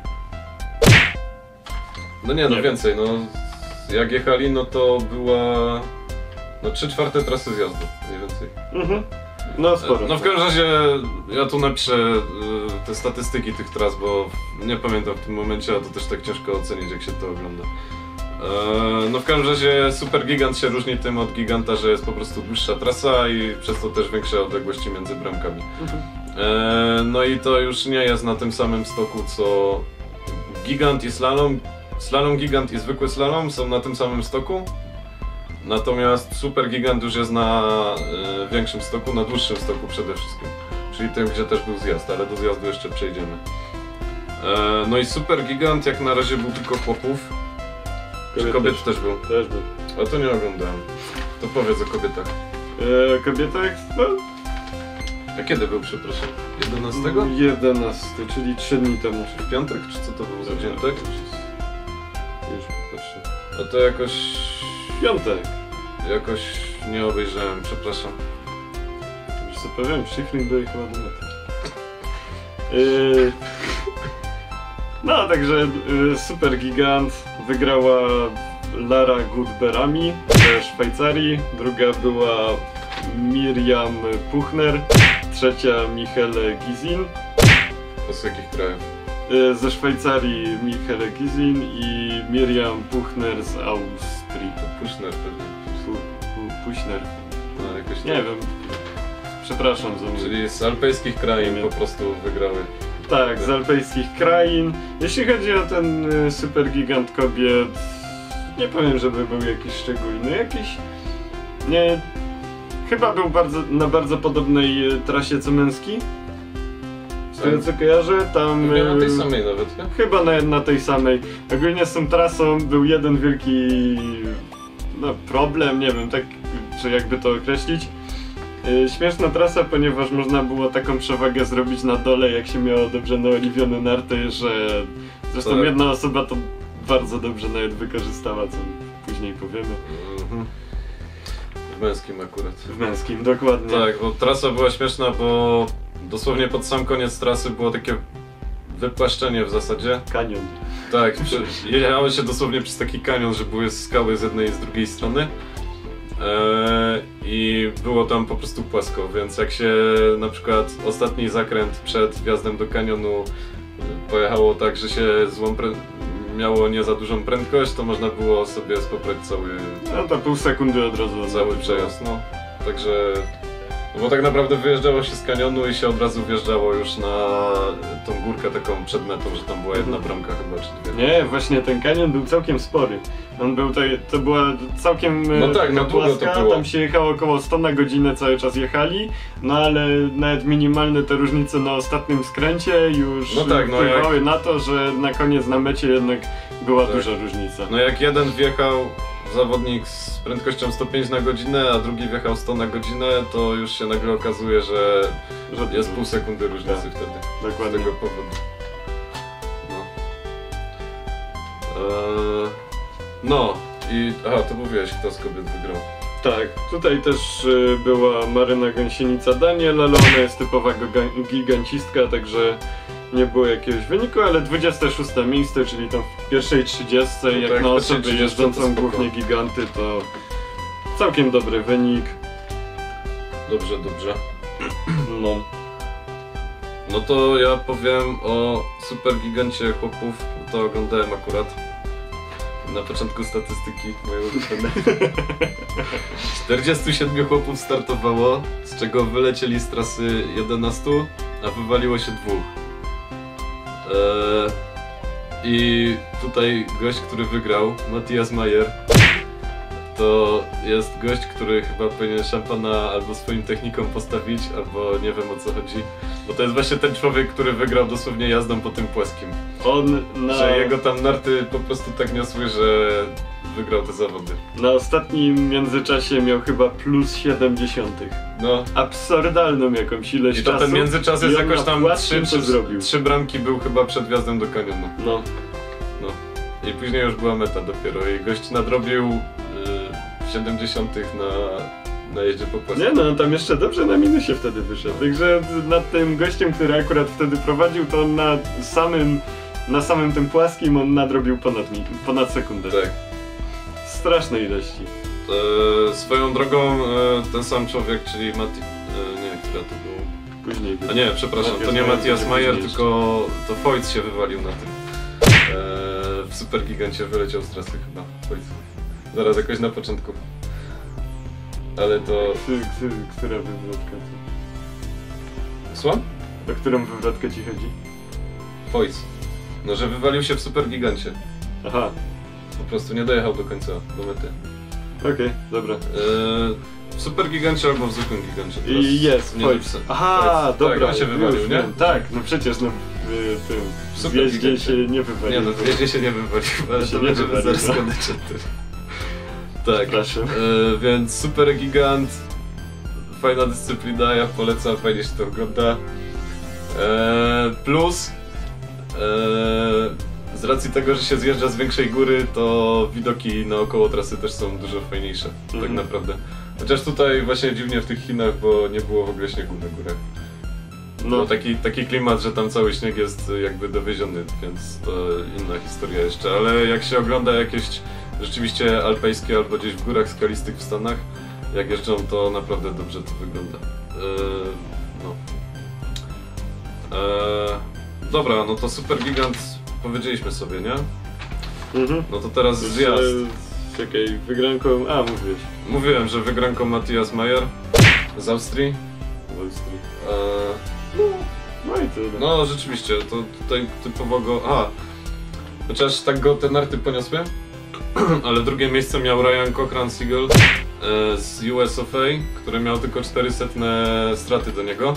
No nie, no nie więcej, no jak jechali, no to była no trzy czwarte trasy zjazdu, mniej więcej. Mhm. No sporo. No w każdym razie ja tu napiszę y, te statystyki tych tras, bo nie pamiętam w tym momencie, a to też tak ciężko ocenić, jak się to ogląda. E, no w każdym razie Super Gigant się różni tym od Giganta, że jest po prostu dłuższa trasa i przez to też większe odległości między bramkami. Mhm. E, no i to już nie jest na tym samym stoku co Gigant i Slalom. Slalom Gigant i zwykły slalom są na tym samym stoku. Natomiast Super Gigant już jest na y, większym stoku, na dłuższym stoku przede wszystkim. Czyli tym, gdzie też był zjazd, ale do zjazdu jeszcze przejdziemy. E, no i Super Gigant jak na razie był tylko chłopów. Kobiet, kobiet też, też był? Też był. A to nie oglądałem. To powiedz o kobietach. E, kobietach? No. A kiedy był, przepraszam? jedenastego? jedenastego, czyli trzy dni temu. Czy w piątek, czy co to był za dzień, tak? Już patrzę. A to jakoś... Piątek. Jakoś nie obejrzałem, przepraszam. Już sobie powiem, Schiffling był chyba do mety. Yy... No, także yy, Super Gigant wygrała Lara Goodberami ze Szwajcarii, druga była Miriam Puchner, trzecia Michele Gizin. To z jakich krajów? Yy, ze Szwajcarii Michele Gizin i Miriam Puchner z Austrii. Puchner pewnie. Pu, pu, Puchner. No, jakoś nie tak. wiem. Przepraszam za mnie. Czyli z alpejskich krain po prostu wygrały. Tak, z alpejskich krain. Jeśli chodzi o ten y, Super Gigant kobiet, nie powiem, żeby był jakiś szczególny. Jakiś... Nie... Chyba był bardzo, na bardzo podobnej y, trasie co męski. Z tego co kojarzę, tam... Chyba na tej samej nawet, nie? Chyba na, na tej samej. Ogólnie z tą trasą był jeden wielki... no problem, nie wiem, tak, czy jakby to określić. Yy, śmieszna trasa, ponieważ można było taką przewagę zrobić na dole, jak się miało dobrze naoliwione narty, że zresztą tak. Jedna osoba to bardzo dobrze nawet wykorzystała, co później powiemy. Mhm. W męskim akurat. W męskim, dokładnie. Tak, bo trasa była śmieszna, bo dosłownie pod sam koniec trasy było takie wypłaszczenie w zasadzie. Kanion. Tak, jechało się dosłownie przez taki kanion, że były skały z jednej i z drugiej strony. Eee, I było tam po prostu płasko, więc jak się na przykład ostatni zakręt przed wjazdem do kanionu pojechało tak, że się złą miało nie za dużą prędkość, to można było sobie spoprać cały... No to pół sekundy od razu. Cały przejazd, no. Także... No bo tak naprawdę wyjeżdżało się z kanionu i się od razu wjeżdżało już na tą górkę taką przed metą, że tam była jedna bramka chyba, czy dwie. Nie, właśnie ten kanion był całkiem spory. On był, to, to była całkiem no tak, na długo płaska, to było. Tam się jechało około sto na godzinę, cały czas jechali, no ale nawet minimalne te różnice na ostatnim skręcie już no tak, no wpływały jak... na to, że na koniec na mecie jednak była tak. duża różnica. No jak jeden wjechał zawodnik z prędkością sto pięć na godzinę, a drugi wjechał sto na godzinę, to już się nagle okazuje, że, że jest pół sekundy różnicy tak. wtedy. Dokładnie. Z tego powodu. No. Eee, no i... Aha, to mówiłeś, kto z kobiet wygrał. Tak, tutaj też y, była Maryna Gąsienica Daniel, ale ona jest typowa giga- gigancistka, także nie było jakiegoś wyniku, ale dwudzieste szóste miejsce, czyli tam w pierwszej trzydziestce, No jak tak, na w pierwszej osoby trzydziestce to jeżdżącą spoko. głównie giganty, to całkiem dobry wynik. Dobrze, dobrze. No. No to ja powiem o super gigancie chłopów, to oglądałem akurat. Na początku statystyki moje ulubione. czterdziestu siedmiu chłopów startowało, z czego wylecieli z trasy jedenastu, a wywaliło się dwóch. Eee, I tutaj gość, który wygrał, Matthias Mayer, to jest gość, który chyba powinien szampana albo swoim technikom postawić, albo nie wiem o co chodzi. Bo to jest właśnie ten człowiek, który wygrał dosłownie jazdą po tym płaskim. On na... Że jego tam narty po prostu tak niosły, że wygrał te zawody. Na ostatnim międzyczasie miał chyba plus siedemdziesiąt. No. Absurdalną jakąś ilość I to czasu. ten międzyczas jest i on jakoś na tam płaskim trzy, to trzy, zrobił. trzy bramki był chyba przed wjazdem do kanionu. No. No. I później już była meta dopiero i gość nadrobił yy, w siedemdziesiątych na, na jeździe po płaskim. Nie no, tam jeszcze dobrze na minusie wtedy wyszedł. Także nad tym gościem, który akurat wtedy prowadził, to on na samym, na samym tym płaskim on nadrobił ponad, mi, ponad sekundę. Tak. Straszne ilości. E, swoją drogą e, ten sam człowiek, czyli Mati... E, nie, która to był... Później. A nie, przepraszam, Matthias to nie Mayer Matthias będzie Mayer, później tylko to Foyt się wywalił na tym. E, w Super Gigancie wyleciał z trasy chyba, Foyt. Zaraz jakoś na początku. Ale to... Ty, ty, która wywrotka? Słucham? O którą wywrotkę ci chodzi? Foyt. No, że wywalił się w Super Gigancie. Aha. Po prostu nie dojechał do końca, do mety. Okej, okay, dobra. E, w Super Gigancie albo w zwykłym Gigancie. I jest, nie Foyt. napisałem. Aha, Foyt. dobra. Tak, on się wywalił, już nie? wiem. Tak, no przecież no w tym w Super zjeździe Gigancie. się nie wywalił. Nie no, w zjeździe się nie wywalił, ale Się to nie będzie wywalił, zaraz no. koneczny. Tak, Przepraszam. e, więc Super Gigant, fajna dyscyplina, ja polecam, fajnie się to ogląda. E, plus, e, z racji tego, że się zjeżdża z większej góry, to widoki naokoło trasy też są dużo fajniejsze, tak Mhm. naprawdę. Chociaż tutaj właśnie dziwnie w tych Chinach, bo nie było w ogóle śniegu na górę. No. No taki, taki klimat, że tam cały śnieg jest jakby dowieziony, więc to inna historia jeszcze, ale jak się ogląda jakieś rzeczywiście alpejskie albo gdzieś w górach skalistych w Stanach, jak jeżdżą, to naprawdę dobrze to wygląda. Eee, no. Eee, dobra, no to Super Gigant powiedzieliśmy sobie, nie? Mhm. No to teraz Jeszcze- zjazd. Czekaj, wygranką... A, mówiłeś. Mówiłem, że wygranką Matthias Mayer z Austrii. W Austrii. Eee, No i tyle. No rzeczywiście, to tutaj typowo go... Aha, chociaż tak go te narty poniosły, ale drugie miejsce miał Ryan Cochran Siegel e, z U S of A, który miał tylko czterysta straty do niego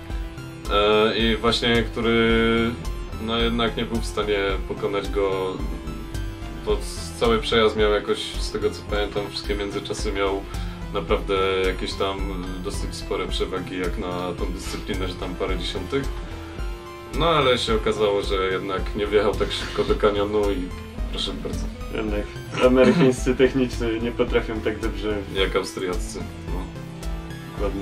e, i właśnie który no jednak nie był w stanie pokonać go, bo cały przejazd miał jakoś, z tego co pamiętam, wszystkie międzyczasy miał naprawdę jakieś tam dosyć spore przewagi jak na tą dyscyplinę, że tam parę dziesiątych. No ale się okazało, że jednak nie wjechał tak szybko do kanionu i proszę bardzo. Jednak amerykańscy technicy nie potrafią tak dobrze... Jak austriaccy. No. Dokładnie.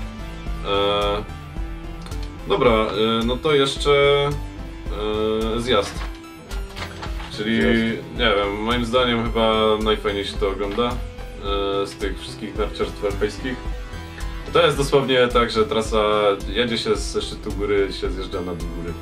E, dobra, e, no to jeszcze e, zjazd. Czyli, nie wiem, moim zdaniem chyba najfajniej się to ogląda e, z tych wszystkich narciarstw alpejskich. To jest dosłownie tak, że trasa jedzie się ze szczytu góry, się zjeżdża na dół góry.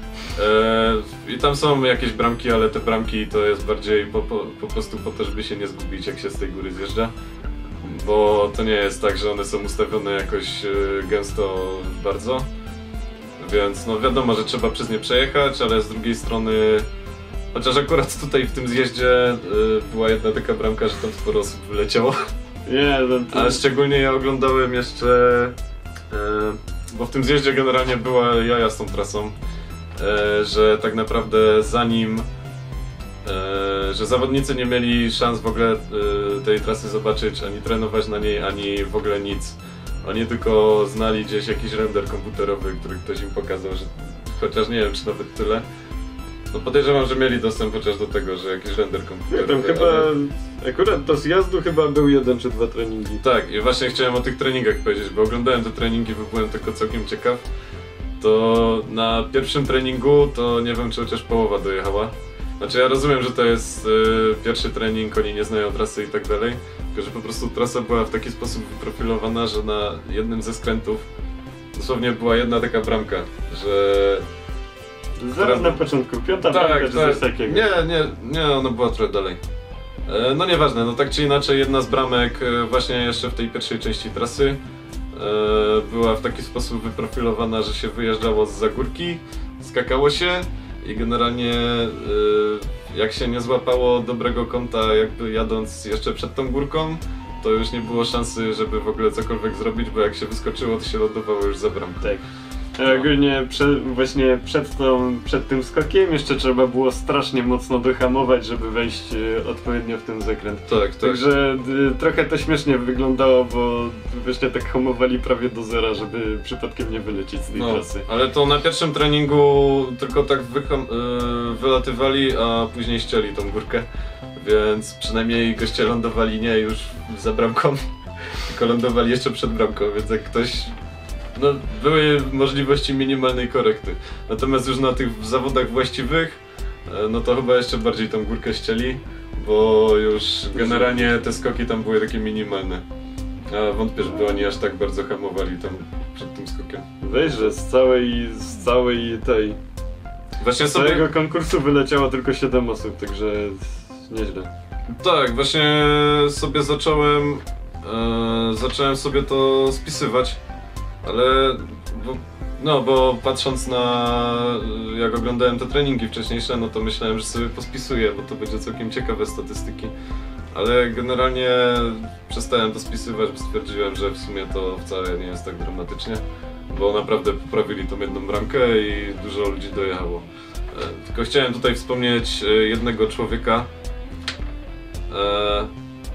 E, I tam są jakieś bramki, ale te bramki to jest bardziej po, po, po prostu po to, żeby się nie zgubić, jak się z tej góry zjeżdża. Bo to nie jest tak, że one są ustawione jakoś e, gęsto bardzo. Więc no wiadomo, że trzeba przez nie przejechać, ale z drugiej strony... Chociaż akurat tutaj w tym zjeździe e, była jedna taka bramka, że tam sporo osób wyleciało. Nie, no to... Ale szczególnie ja oglądałem jeszcze, e, bo w tym zjeździe generalnie była jaja z tą trasą, e, że tak naprawdę zanim, e, że zawodnicy nie mieli szans w ogóle e, tej trasy zobaczyć, ani trenować na niej, ani w ogóle nic. Oni tylko znali gdzieś jakiś render komputerowy, który ktoś im pokazał, że chociaż nie wiem czy nawet tyle. No podejrzewam, że mieli dostęp chociaż do tego, że jakiś render Nie, komputerowy. tam chyba, ale... akurat to zjazdu chyba był jeden czy dwa treningi. Tak, i właśnie chciałem o tych treningach powiedzieć, bo oglądałem te treningi, bo byłem tylko całkiem ciekaw. To na pierwszym treningu to nie wiem, czy chociaż połowa dojechała. Znaczy ja rozumiem, że to jest y, pierwszy trening, oni nie znają trasy i tak dalej, tylko że po prostu trasa była w taki sposób wyprofilowana, że na jednym ze skrętów dosłownie była jedna taka bramka, że... Zaraz na początku, piąta tak, bramka czy tak. coś takiego. Nie, nie, nie, ona była trochę dalej. E, no nieważne, no tak czy inaczej jedna z bramek e, właśnie jeszcze w tej pierwszej części trasy e, była w taki sposób wyprofilowana, że się wyjeżdżało z zagórki, skakało się i generalnie e, jak się nie złapało dobrego kąta jakby jadąc jeszcze przed tą górką, to już nie było szansy, żeby w ogóle cokolwiek zrobić, bo jak się wyskoczyło, to się lądowało już za bramką. Tak. A ogólnie prze, właśnie przed, tą, przed tym skokiem jeszcze trzeba było strasznie mocno dohamować, żeby wejść e, odpowiednio w ten zakręt. Tak, tak. Także y, trochę to śmiesznie wyglądało, bo właśnie tak hamowali prawie do zera, żeby przypadkiem nie wylecieć z tej No, trasy. ale to na pierwszym treningu tylko tak wycham, yy, wylatywali, a później ścieli tą górkę, więc przynajmniej goście lądowali nie już za bramką, tylko lądowali jeszcze przed bramką, więc jak ktoś... No, były możliwości minimalnej korekty. Natomiast już na tych zawodach właściwych, no to chyba jeszcze bardziej tą górkę ścieli, bo już generalnie te skoki tam były takie minimalne. A wątpię, żeby oni aż tak bardzo hamowali tam przed tym skokiem. Weź, że z całej, z całej tej... Właśnie z sobie... całego konkursu wyleciało tylko siedem osób, także nieźle. Tak, właśnie sobie zacząłem, e, zacząłem sobie to spisywać. Ale, bo, no bo patrząc na, jak oglądałem te treningi wcześniejsze, no to myślałem, że sobie pospisuję, bo to będzie całkiem ciekawe statystyki. Ale generalnie przestałem to spisywać, bo stwierdziłem, że w sumie to wcale nie jest tak dramatycznie. Bo naprawdę poprawili tą jedną bramkę i dużo ludzi dojechało. E, tylko chciałem tutaj wspomnieć jednego człowieka, e,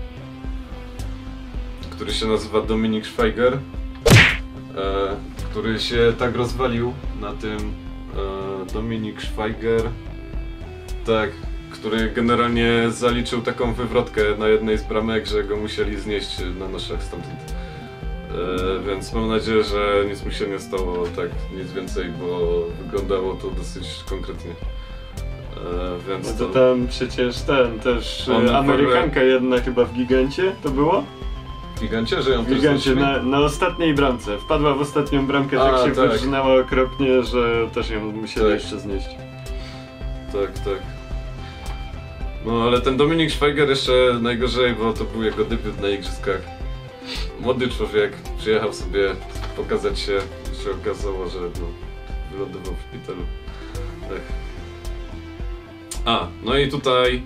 który się nazywa Dominik Schweiger. E, który się tak rozwalił na tym e, Dominik Schweiger, tak, który generalnie zaliczył taką wywrotkę na jednej z bramek, że go musieli znieść na noszach stamtąd. E, więc mam nadzieję, że nic mu się nie stało, tak, nic więcej, bo wyglądało to dosyć konkretnie. E, więc No to, to tam przecież ten też On Amerykanka jedna chyba w Gigancie to było? W Gigancie, że ją W Gigancie, na, na ostatniej bramce. Wpadła w ostatnią bramkę, A, tak się tak. wyrżnęła okropnie, że też ją musieli Tak. jeszcze znieść. Tak, tak. No ale ten Dominik Schweiger jeszcze najgorzej, bo to był jego debiut na igrzyskach. Młody człowiek, przyjechał sobie pokazać się i się okazało, że no, wylądował w szpitalu. Tak. A, no i tutaj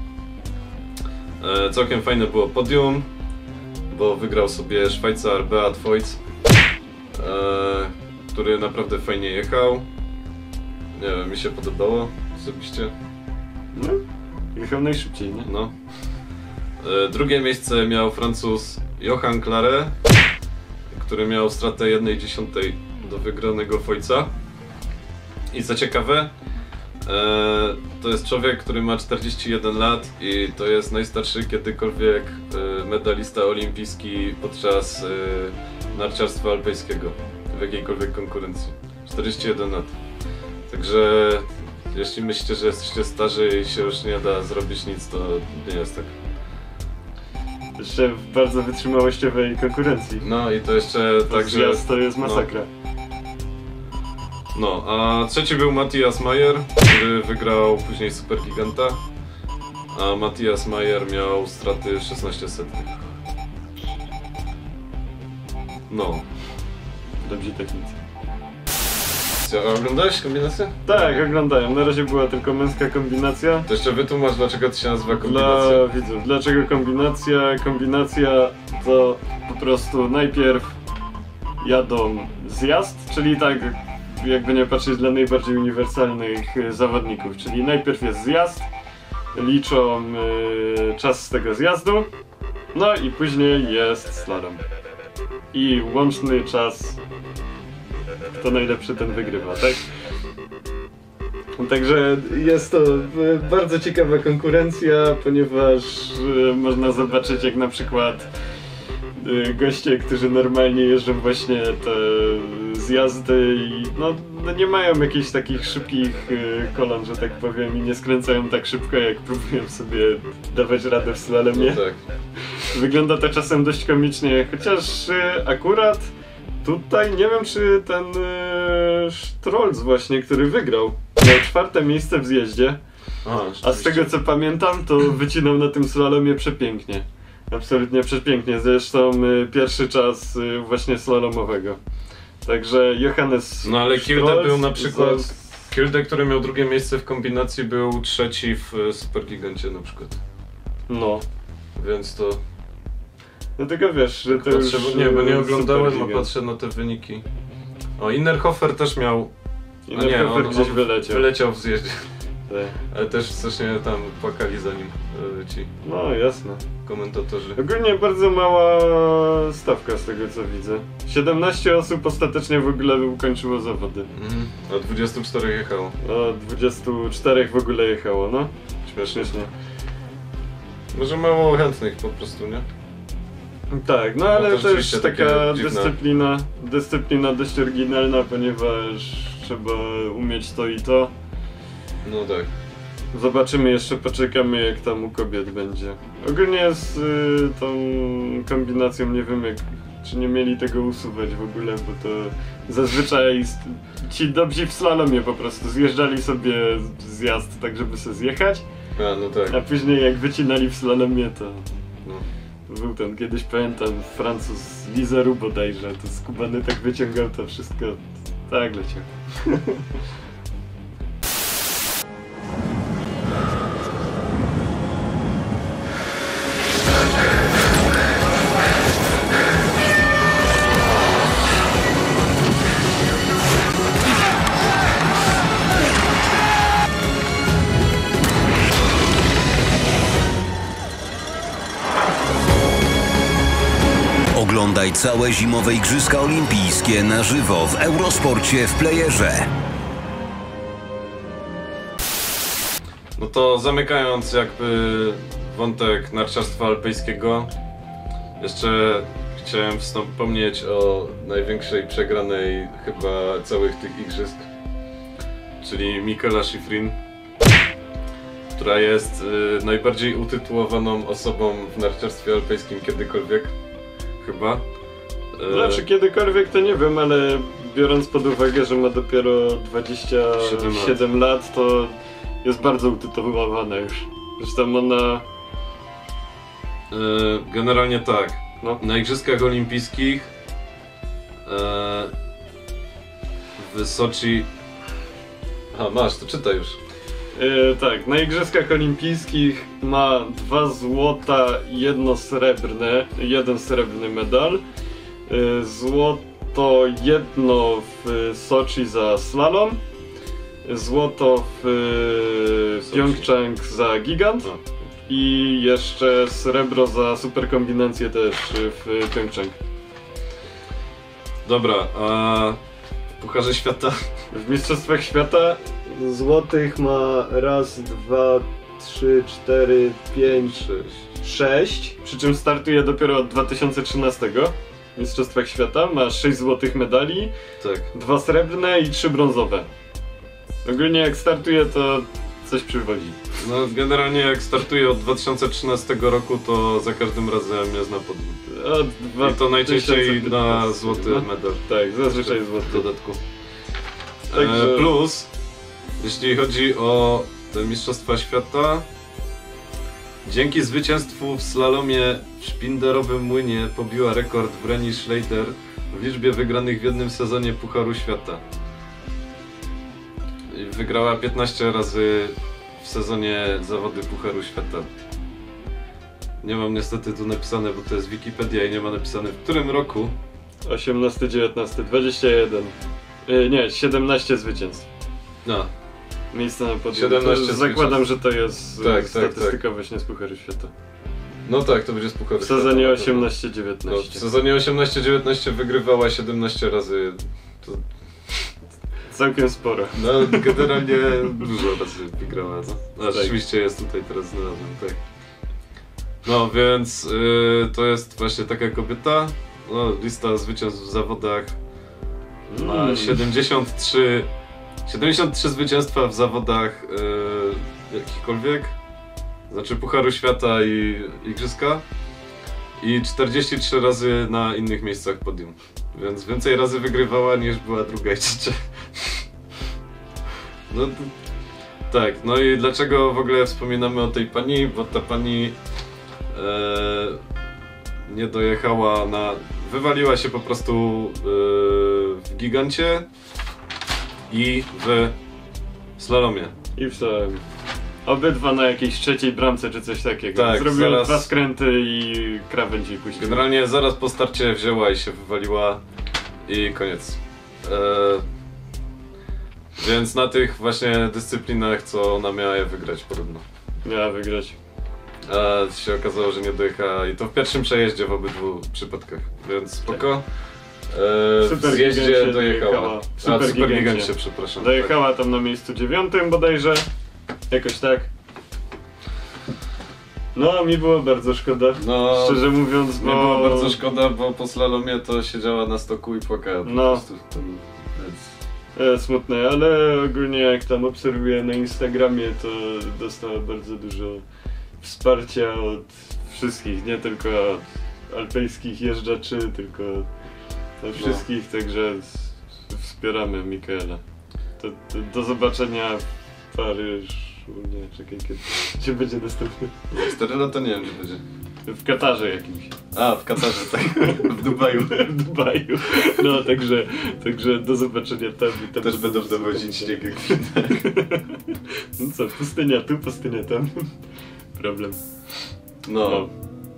e, całkiem fajne było podium, bo wygrał sobie Szwajcar Beat Voits, e, który naprawdę fajnie jechał. Nie wiem, mi się podobało osobiście. No, jechał najszybciej, nie? No. E, drugie miejsce miał Francuz Johan Claret, który miał stratę jednej dziesiątej do wygranego Voitsa. I co ciekawe, e, to jest człowiek, który ma czterdzieści jeden lat i to jest najstarszy kiedykolwiek e, medalista olimpijski podczas e, narciarstwa alpejskiego w jakiejkolwiek konkurencji. czterdzieści jeden lat. Także jeśli myślicie, że jesteście starzy i się już nie da zrobić nic, to nie jest tak. Jeszcze w bardzo wytrzymałościowej konkurencji. No i to jeszcze tak, że... Zjazd to jest masakra. No, a trzeci był Matthias Mayer, który wygrał później Supergiganta, a Matthias Mayer miał straty szesnaście setnych. No. Dobrzy technicy. Co, oglądałeś kombinację? Tak, oglądałem. Na razie była tylko męska kombinacja. To jeszcze wytłumacz, dlaczego to się nazywa kombinacja. Dla widzów, dlaczego kombinacja? Kombinacja to po prostu najpierw jadą zjazd, czyli tak jakby nie patrzeć dla najbardziej uniwersalnych zawodników, czyli najpierw jest zjazd, liczą yy, czas z tego zjazdu, no i później jest slalom. I łączny czas, kto najlepszy ten wygrywa, tak? Także jest to bardzo ciekawa konkurencja, ponieważ można zobaczyć, jak na przykład goście, którzy normalnie jeżdżą właśnie te zjazdy i no, no nie mają jakichś takich szybkich kolan, że tak powiem, i nie skręcają tak szybko, jak próbują sobie dawać radę w slalomie. No tak. Wygląda to czasem dość komicznie, chociaż akurat tutaj nie wiem, czy ten e, Strolz właśnie, który wygrał, miał czwarte miejsce w zjeździe, a, a z tego co pamiętam, to wycinał na tym slalomie przepięknie. Absolutnie przepięknie, zresztą y, pierwszy czas y, właśnie slalomowego. Także Johannes No ale Kilde Strolz był na przykład, za... Kilde, który miał drugie miejsce w kombinacji, był trzeci w y, Supergigancie na przykład. No. Więc to... No tylko wiesz, że to patrzę, już... Nie, bo nie oglądałem, a Super patrzę na te wyniki. O, Innerhofer też miał... Innerhofer nie, on, gdzieś on wyleciał. Wyleciał w zjeździe. Tak. Ale też strasznie tam płakali za nim y, ci No jasne. komentatorzy. Ogólnie bardzo mała stawka z tego co widzę. siedemnaście osób ostatecznie w ogóle ukończyło zawody. Mhm. A dwudziestu czterech jechało. A dwudziestu czterech w ogóle jechało, no. Śmiesznie. Może mało chętnych po prostu, nie? Tak, no ale No to też rzeczywiście taka takie dziwne. dyscyplina, dyscyplina dość oryginalna, ponieważ trzeba umieć to i to. No tak. Zobaczymy jeszcze, poczekamy jak tam u kobiet będzie. Ogólnie z y, tą kombinacją nie wiem jak, czy nie mieli tego usuwać w ogóle, bo to zazwyczaj ci dobrzy w slalomie po prostu zjeżdżali sobie zjazd tak, żeby sobie zjechać. A, no tak. A później jak wycinali w slalomie, to... No. Był ten, kiedyś pamiętam, Francuz z Lizeru bodajże, to skubany tak wyciągał to wszystko, tak leciał. Oglądaj całe zimowe Igrzyska Olimpijskie na żywo w Eurosporcie w playerze. No to zamykając jakby wątek narciarstwa alpejskiego, jeszcze chciałem wspomnieć o największej przegranej chyba całych tych igrzysk, czyli Mikaela Shiffrin, która jest y, najbardziej utytułowaną osobą w narciarstwie alpejskim kiedykolwiek. Chyba. Znaczy kiedykolwiek to nie wiem, ale biorąc pod uwagę, że ma dopiero dwadzieścia siedem lat, to jest bardzo utytułowana już. Zresztą ona... Yy, generalnie tak. No. Na Igrzyskach Olimpijskich yy, w Soczi... A masz, to czytaj już. Yy, tak, na Igrzyskach Olimpijskich ma dwa złota i jedno srebrne, jeden srebrny medal. Yy, złoto jedno w Soczi za slalom, złoto w yy, Pjongczang za gigant i jeszcze srebro za superkombinację też w Pjongczang. Dobra, a w Pucharze Świata? W Mistrzostwach Świata złotych ma raz, dwa, trzy, cztery, pięć, sześć. Przy czym startuje dopiero od dwa tysiące trzynastego w Mistrzostwach Świata. Ma sześć złotych medali, tak. dwa srebrne i trzy brązowe. Ogólnie jak startuje, to coś przywodzi. No generalnie jak startuje od dwa tysiące trzynastego roku, to za każdym razem jest na podium. I to najczęściej na złoty no? medal. Tak, zazwyczaj złoty. W dodatku. Także... E, plus, jeśli chodzi o te Mistrzostwa Świata, dzięki zwycięstwu w slalomie w szpinderowym młynie pobiła rekord Vreni Schleider w liczbie wygranych w jednym sezonie Pucharu Świata. Wygrała piętnaście razy w sezonie zawody Pucharu Świata. Nie mam niestety tu napisane, bo to jest Wikipedia i nie ma napisane w którym roku. osiemnasty, dziewiętnasty, dwadzieścia jeden. Yy, nie, siedemnaście zwycięstw. No. Miejsca na podium. siedemnaście Zakładam, że to jest tak, statystyka tak, tak. właśnie z Pucharu Świata. No tak, to będzie z Pucharu W sezonie osiemnaście dziewiętnaście. No, w sezonie osiemnaście dziewiętnaście wygrywała siedemnaście razy. To... Całkiem sporo. No generalnie dużo razy wygrała, no. A tak. Rzeczywiście jest tutaj teraz znalazłem, tak. No więc yy, to jest właśnie taka kobieta. No, lista zwycięstw w zawodach ma Mm. siedemdziesiąt trzy, siedemdziesiąt trzy zwycięstwa w zawodach yy, jakichkolwiek. Znaczy Pucharu Świata i Igrzyska. I czterdzieści trzy razy na innych miejscach podium. Więc więcej razy wygrywała niż była druga i trzecia. No tak, no i dlaczego w ogóle wspominamy o tej pani? Bo ta pani e, nie dojechała na... Wywaliła się po prostu e, w gigancie i w slalomie. I w slalomie. Obydwa na jakiejś trzeciej bramce czy coś takiego. Tak, Zrobiła zaraz... dwa skręty i krawędzi puściła. Generalnie zaraz po starcie wzięła i się wywaliła i koniec. E, więc na tych właśnie dyscyplinach, co ona miała je wygrać podobno. Miała wygrać. A się okazało, że nie dojechała i to w pierwszym przejeździe w obydwu przypadkach, więc spoko. E, w zjeździe dojechała. Super, A, w super gigancie. gigancie, przepraszam. Dojechała tam na miejscu dziewiątym bodajże. Jakoś tak. No, mi było bardzo szkoda. No, szczerze mówiąc, bo... Mi było bardzo szkoda, bo po slalomie to siedziała na stoku i płakała po no. prostu. Więc... E, smutne, ale ogólnie jak tam obserwuję na Instagramie, to dostała bardzo dużo wsparcia od wszystkich, nie tylko od alpejskich jeżdżaczy, tylko od wszystkich, no. Także wspieramy Mikaela. To, to, do zobaczenia w Paryżu, nie, czekaj, kiedy gdzie będzie następny? cztery lata nie wiem, gdzie będzie. W Katarze jakimś. A, w Katarze, tak. W Dubaju. W Dubaju. No, także, także do zobaczenia tam. I tam też będą dowozić śnieg jak w Chinach. No co, pustynia tu, pustynia tam. Problem. No. no.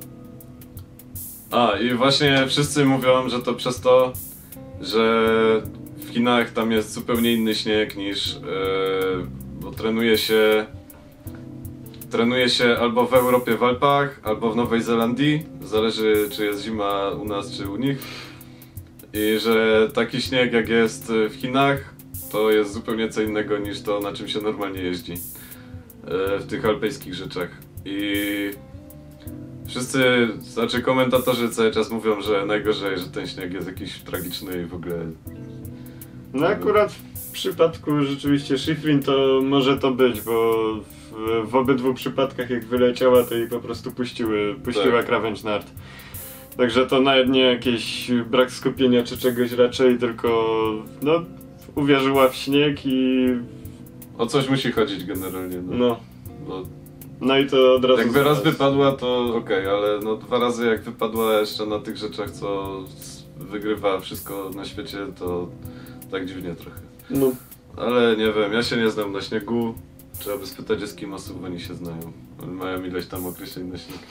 A, i właśnie wszyscy mówią, że to przez to, że w Chinach tam jest zupełnie inny śnieg niż... Yy, bo trenuje się... Trenuje się albo w Europie w Alpach, albo w Nowej Zelandii. Zależy, czy jest zima u nas, czy u nich. I że taki śnieg, jak jest w Chinach, to jest zupełnie co innego niż to, na czym się normalnie jeździ. W tych alpejskich rzeczach. I wszyscy, znaczy komentatorzy cały czas mówią, że najgorzej, że ten śnieg jest jakiś tragiczny i w ogóle... No akurat w przypadku rzeczywiście Schifrin to może to być, bo w, w obydwu przypadkach jak wyleciała, to jej po prostu puściły, puściła tak. krawędź nart. Także to nawet nie jakiś brak skupienia czy czegoś, raczej tylko no uwierzyła w śnieg i... O coś musi chodzić generalnie. No. no. Bo... No i to od razu... Jakby raz wypadła, to okej, okay, ale no dwa razy jak wypadła jeszcze na tych rzeczach, co wygrywa wszystko na świecie, to tak dziwnie trochę. No. Ale nie wiem, ja się nie znam na śniegu. Trzeba by spytać Eskimosów, oni się znają. Oni mają ileś tam określeń na śnieg.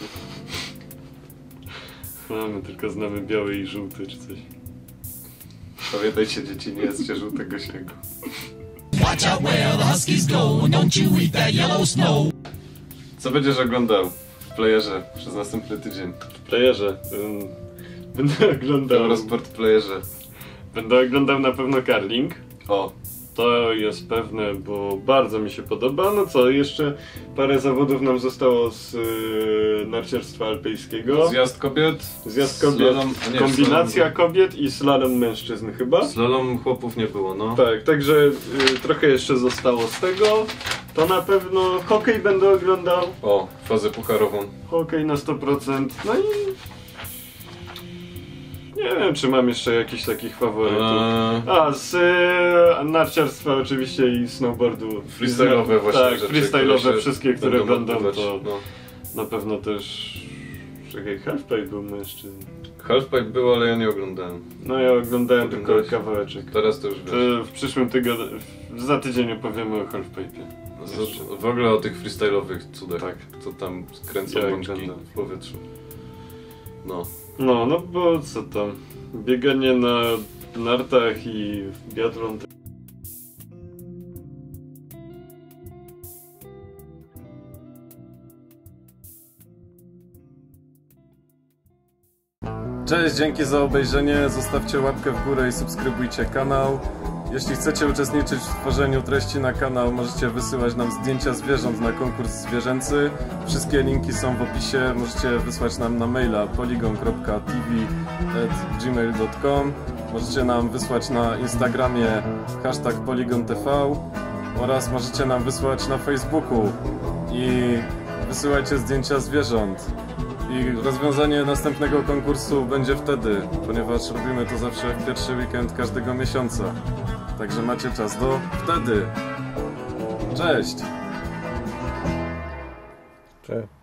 No, my tylko znamy biały i żółty czy coś. Pamiętajcie dzieci, nie jedzcie żółtego śniegu. Co będziesz oglądał w playerze przez następny tydzień? W playerze? Um, będę oglądał... W Eurosport playerze. Będę oglądał na pewno curling. O. To jest pewne, bo bardzo mi się podoba. No co, jeszcze parę zawodów nam zostało z yy, narciarstwa alpejskiego. Zjazd kobiet. Zjazd kobiet. Slalom, nie, kombinacja slalom. kobiet i slalom mężczyzn chyba. Slalom chłopów nie było, no. Tak, także yy, trochę jeszcze zostało z tego. To na pewno hokej będę oglądał. O, fazę pucharową. Hokej na sto procent. No i... Nie wiem, czy mam jeszcze jakichś takich faworytów. Eee. A, z y, narciarstwa oczywiście i snowboardu. Freestyle'owe właśnie Tak, rzeczy, freestyle'owe wszystkie, które będą, odbywać, to no. Na pewno też... Czekaj, Halfpipe był mężczyzn. Halfpipe był, ale ja nie oglądałem. No ja oglądałem tylko kawałeczek. Teraz to już wiesz. To w przyszłym tygodniu, za tydzień opowiemy o Halfpipe'ie. W ogóle o tych freestyle'owych cudach, tak. Co tam kręcą ja bączki w powietrzu. No. No, no bo co tam, bieganie na nartach i biatlon. Cześć, dzięki za obejrzenie, zostawcie łapkę w górę i subskrybujcie kanał. Jeśli chcecie uczestniczyć w tworzeniu treści na kanał, możecie wysyłać nam zdjęcia zwierząt na konkurs zwierzęcy. Wszystkie linki są w opisie, możecie wysłać nam na maila polygon kropka t v at gmail kropka com. Możecie nam wysłać na Instagramie hashtag polygon t v oraz możecie nam wysłać na Facebooku i wysyłajcie zdjęcia zwierząt. I rozwiązanie następnego konkursu będzie wtedy, ponieważ robimy to zawsze w pierwszy weekend każdego miesiąca. Także macie czas do wtedy. Cześć! Cześć.